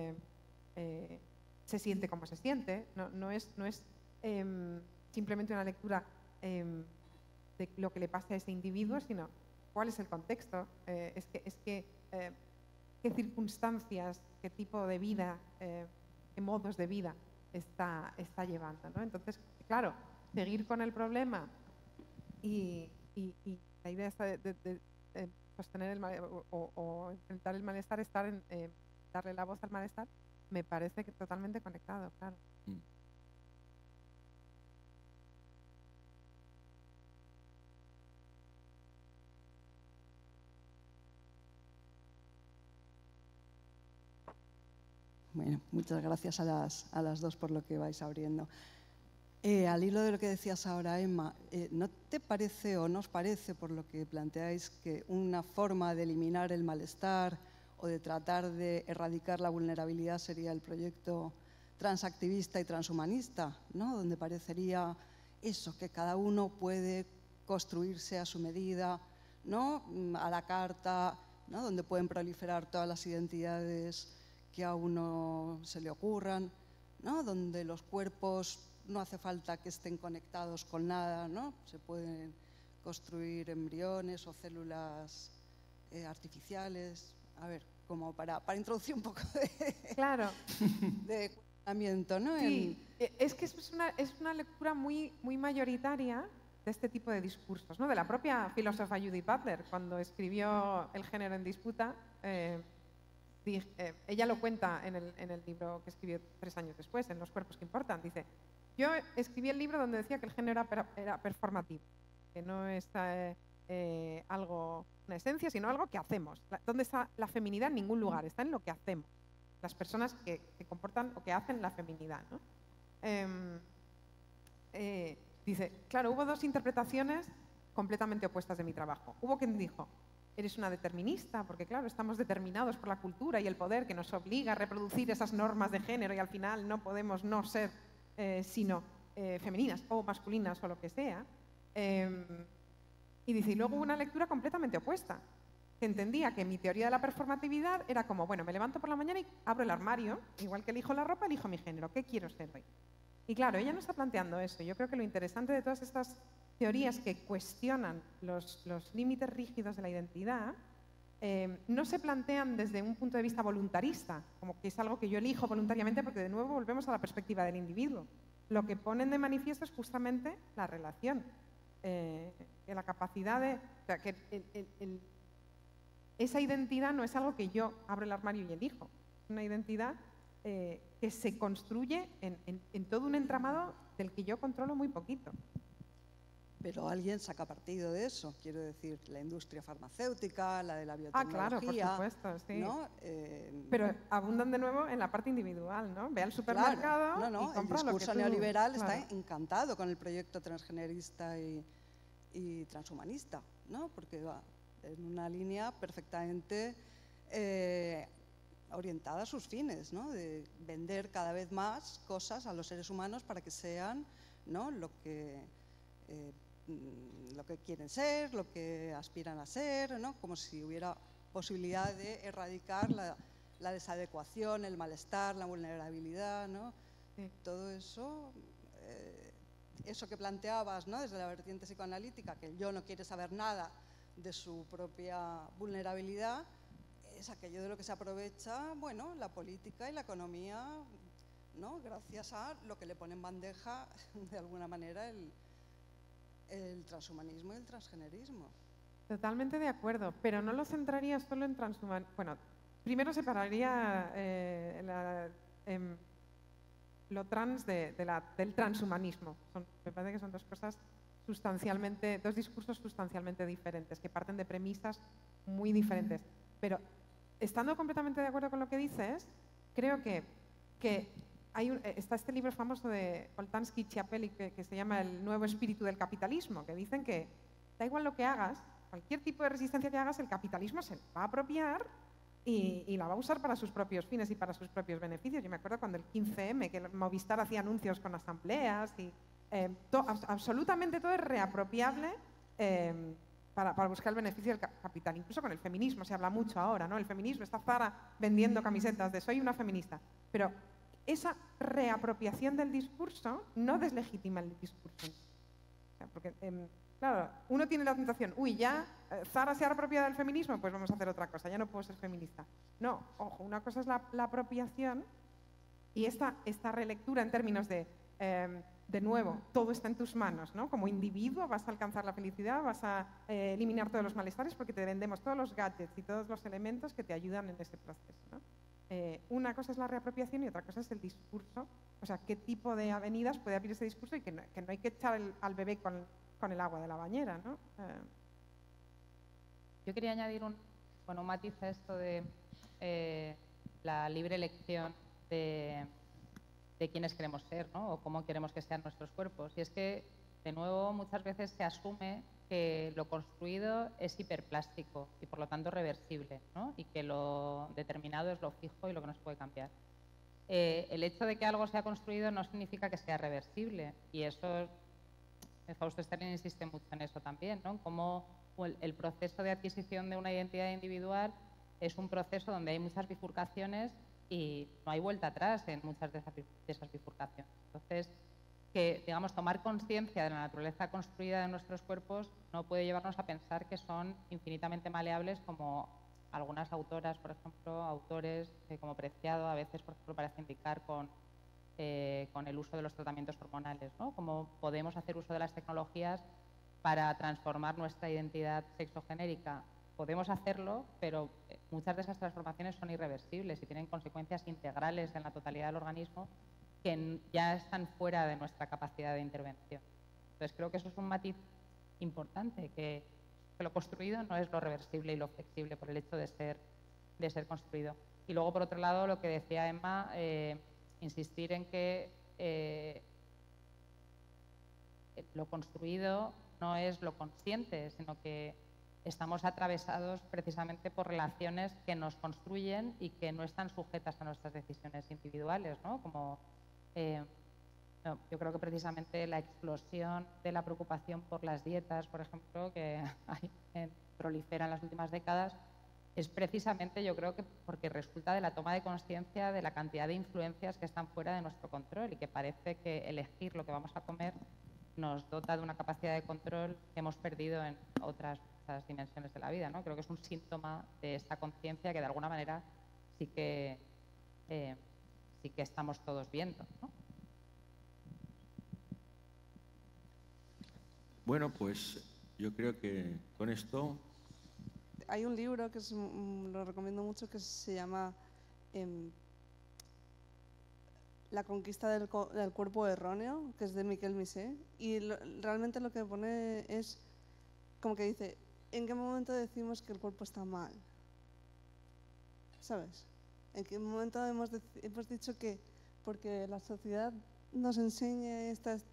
se siente como se siente? No es simplemente una lectura de lo que le pasa a ese individuo, sino cuál es el contexto, qué circunstancias, qué tipo de vida, qué modos de vida está llevando, ¿no? Entonces, claro, seguir con el problema y la idea está de sostener o enfrentar el malestar, darle la voz al malestar, me parece que totalmente conectado, claro. Bueno, muchas gracias a las dos por lo que vais abriendo. Al hilo de lo que decías ahora, Emma, ¿no te parece o nos parece, por lo que planteáis, que una forma de eliminar el malestar o de tratar de erradicar la vulnerabilidad sería el proyecto transactivista y transhumanista, ¿no? Donde parecería eso, que cada uno puede construirse a su medida, ¿no? A la carta, ¿no? Donde pueden proliferar todas las identidades que a uno se le ocurran, ¿no? Donde los cuerpos no hace falta que estén conectados con nada, ¿no? Se pueden construir embriones o células artificiales. A ver, como para introducir un poco de cuestionamiento, ¿no? Sí, es que es una lectura muy, muy mayoritaria de este tipo de discursos, ¿no? De la propia filósofa Judith Butler, cuando escribió El género en disputa. Ella lo cuenta en el libro que escribió 3 años después, en Los cuerpos que importan. Dice, yo escribí el libro donde decía que el género era performativo, que no es algo, una esencia, sino algo que hacemos. ¿Dónde está la feminidad? En ningún lugar, está en lo que hacemos. Las personas que comportan o que hacen la feminidad, ¿no? Dice, claro, hubo 2 interpretaciones completamente opuestas de mi trabajo. Hubo quien dijo, eres una determinista, porque claro, estamos determinados por la cultura y el poder que nos obliga a reproducir esas normas de género y al final no podemos no ser sino femeninas o masculinas o lo que sea. Y dice, y luego hubo una lectura completamente opuesta, que entendía que mi teoría de la performatividad era como, bueno, me levanto por la mañana y abro el armario, igual que elijo la ropa, elijo mi género, ¿qué quiero ser hoy? Y claro, ella no está planteando eso. Yo creo que lo interesante de todas estas teorías que cuestionan los límites rígidos de la identidad no se plantean desde un punto de vista voluntarista, como que es algo que yo elijo voluntariamente, porque de nuevo volvemos a la perspectiva del individuo. Lo que ponen de manifiesto es justamente la relación, la capacidad de... O sea, que esa identidad no es algo que yo abro el armario y elijo, es una identidad que se construye en todo un entramado del que yo controlo muy poquito. Pero alguien saca partido de eso, quiero decir, la industria farmacéutica, la de la biotecnología. Ah, claro, por supuesto, sí. ¿No? Pero abundan de nuevo en la parte individual, ¿no? Ve al supermercado y compra el discurso lo que tú, neoliberal claro. está encantado con el proyecto transgenerista y transhumanista, ¿no? Porque va en una línea perfectamente orientada a sus fines, ¿no? De vender cada vez más cosas a los seres humanos para que sean, ¿no? lo que quieren ser, lo que aspiran a ser, ¿no? Como si hubiera posibilidad de erradicar la desadecuación, el malestar, la vulnerabilidad, ¿no? Sí. Todo eso, eso que planteabas, ¿no? Desde la vertiente psicoanalítica, que el yo no quiere saber nada de su propia vulnerabilidad, es aquello de lo que se aprovecha, bueno, la política y la economía, ¿no? Gracias a lo que le pone en bandeja, de alguna manera, el transhumanismo y el transgenerismo. Totalmente de acuerdo, pero no lo centraría solo en transhumanismo. Bueno, primero separaría lo trans del transhumanismo. Me parece que son dos cosas sustancialmente, dos discursos sustancialmente diferentes, que parten de premisas muy diferentes. Pero estando completamente de acuerdo con lo que dices, creo que está este libro famoso de Boltanski y Chiapelli que se llama El nuevo espíritu del capitalismo, que dicen que da igual lo que hagas, cualquier tipo de resistencia que hagas, el capitalismo se va a apropiar y la va a usar para sus propios fines y para sus propios beneficios. Yo me acuerdo cuando el 15M, que Movistar hacía anuncios con asambleas y absolutamente todo es reapropiable para buscar el beneficio del capital. Incluso con el feminismo se habla mucho ahora, ¿no? El feminismo, está Zara vendiendo camisetas de soy una feminista, pero esa reapropiación del discurso no deslegitima el discurso. O sea, porque, claro, uno tiene la tentación, uy, ya Zara se ha apropiado del feminismo, pues vamos a hacer otra cosa, ya no puedo ser feminista. No, ojo, una cosa es la apropiación y esta relectura en términos de nuevo, todo está en tus manos, ¿no? Como individuo vas a alcanzar la felicidad, vas a eliminar todos los malestares porque te vendemos todos los gadgets y todos los elementos que te ayudan en ese proceso, ¿no? Una cosa es la reapropiación y otra cosa es el discurso, o sea, qué tipo de avenidas puede abrir ese discurso y que no hay que echar al bebé con el agua de la bañera, ¿no? Yo quería añadir un matiz a esto de la libre elección de quiénes queremos ser, ¿no? O cómo queremos que sean nuestros cuerpos. Y es que, de nuevo, muchas veces se asume que lo construido es hiperplástico y por lo tanto reversible, ¿no? Y que lo determinado es lo fijo y lo que no se puede cambiar. El hecho de que algo sea construido no significa que sea reversible y eso, Fausto Sterling insiste mucho en eso también, ¿no? Como el proceso de adquisición de una identidad individual es un proceso donde hay muchas bifurcaciones y no hay vuelta atrás en muchas de esas bifurcaciones. Entonces, que, digamos, tomar conciencia de la naturaleza construida de nuestros cuerpos no puede llevarnos a pensar que son infinitamente maleables, como algunas autoras, por ejemplo, autores como Preciado, a veces, por ejemplo, parece indicar con el uso de los tratamientos hormonales, ¿no? Cómo podemos hacer uso de las tecnologías para transformar nuestra identidad sexogenérica. Podemos hacerlo, pero muchas de esas transformaciones son irreversibles y tienen consecuencias integrales en la totalidad del organismo que ya están fuera de nuestra capacidad de intervención. Entonces creo que eso es un matiz importante, que lo construido no es lo reversible y lo flexible por el hecho de ser construido. Y luego, por otro lado, lo que decía Emma, insistir en que lo construido no es lo consciente, sino que estamos atravesados precisamente por relaciones que nos construyen y que no están sujetas a nuestras decisiones individuales, ¿no? Como, yo creo que precisamente la explosión de la preocupación por las dietas, por ejemplo, que prolifera en las últimas décadas, es precisamente, yo creo que porque resulta de la toma de conciencia de la cantidad de influencias que están fuera de nuestro control y que parece que elegir lo que vamos a comer nos dota de una capacidad de control que hemos perdido en otras dimensiones de la vida, ¿no? Creo que es un síntoma de esta conciencia que de alguna manera sí que estamos todos viendo, ¿no? Bueno, pues yo creo que con esto... Hay un libro que lo recomiendo mucho que se llama La conquista del cuerpo erróneo, que es de Miquel Misé, y realmente lo que pone es como que dice, ¿en qué momento decimos que el cuerpo está mal? ¿Sabes? ¿En qué momento hemos dicho que porque la sociedad nos enseña estas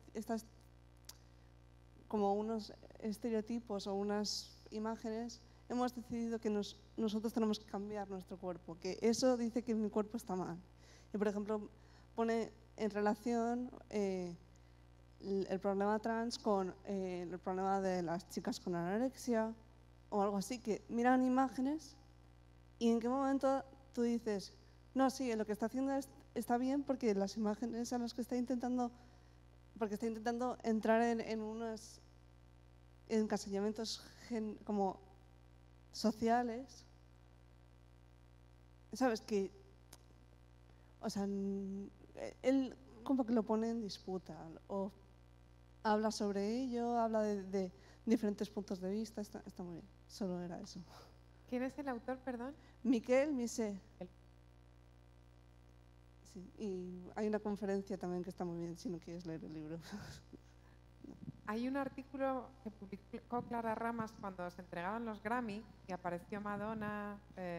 como unos estereotipos o unas imágenes, hemos decidido que nosotros tenemos que cambiar nuestro cuerpo, que eso dice que mi cuerpo está mal? Y por ejemplo, pone en relación el problema trans con el problema de las chicas con anorexia o algo así, que miran imágenes y en qué momento tú dices, no, sí, lo que está haciendo está bien porque las imágenes a las que está intentando, porque está intentando entrar en unos encasillamientos como sociales, ¿sabes? Que, o sea, él como que lo pone en disputa o habla sobre ello, habla de diferentes puntos de vista, está muy bien, solo era eso. ¿Quién es el autor, perdón? Miquel Misé. Sí, y hay una conferencia también que está muy bien, si no quieres leer el libro. Hay un artículo que publicó Clara Ramas cuando se entregaban los Grammy, que apareció Madonna,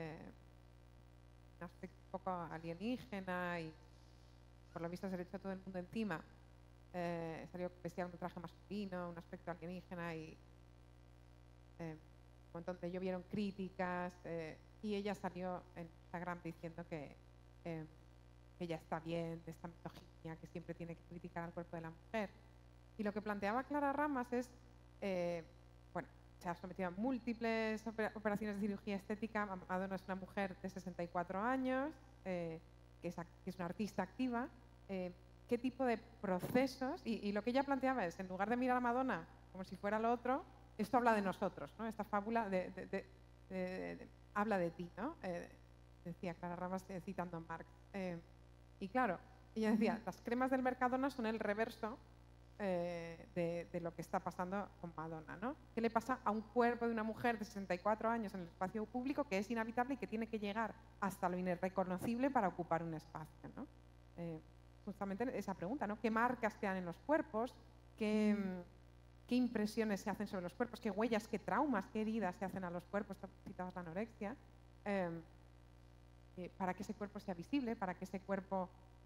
un aspecto un poco alienígena y por lo visto se le echó todo el mundo encima. Salió vestida con un traje masculino, un aspecto alienígena y un montón de llovieron críticas y ella salió en Instagram diciendo que ella está bien de esta misoginia, que siempre tiene que criticar al cuerpo de la mujer. Y lo que planteaba Clara Ramas es, bueno, se ha sometido a múltiples operaciones de cirugía estética. Madonna es una mujer de 64 años, que es una artista activa. ¿Qué tipo de procesos? Y lo que ella planteaba es, en lugar de mirar a Madonna como si fuera lo otro, esto habla de nosotros, ¿no? Esta fábula habla de ti, ¿no? Decía Clara Ramas citando a Marx. Y claro, ella decía, las cremas del Mercadona son el reverso de lo que está pasando con Madonna, ¿no? ¿Qué le pasa a un cuerpo de una mujer de 64 años en el espacio público que es inhabitable y que tiene que llegar hasta lo irreconocible para ocupar un espacio, ¿no? Justamente esa pregunta, ¿no? ¿Qué marcas quedan en los cuerpos? ¿Qué impresiones se hacen sobre los cuerpos? ¿Qué huellas, qué traumas, qué heridas se hacen a los cuerpos? Citabas la anorexia. Para que ese cuerpo sea visible, para que ese cuerpo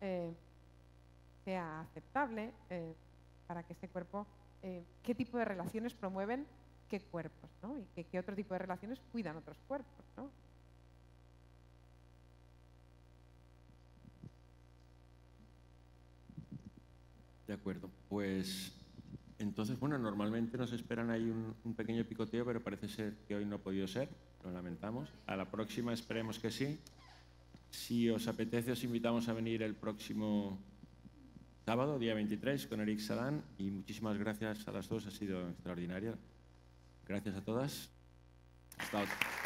sea aceptable, para que ese cuerpo, qué tipo de relaciones promueven qué cuerpos, ¿no? Y qué otro tipo de relaciones cuidan otros cuerpos, ¿no? De acuerdo, pues entonces, bueno, normalmente nos esperan ahí un pequeño picoteo, pero parece ser que hoy no ha podido ser, lo lamentamos. A la próxima esperemos que sí. Si os apetece, os invitamos a venir el próximo sábado, día 23, con Eric Salán, y muchísimas gracias a las dos, ha sido extraordinario. Gracias a todas. Hasta otra.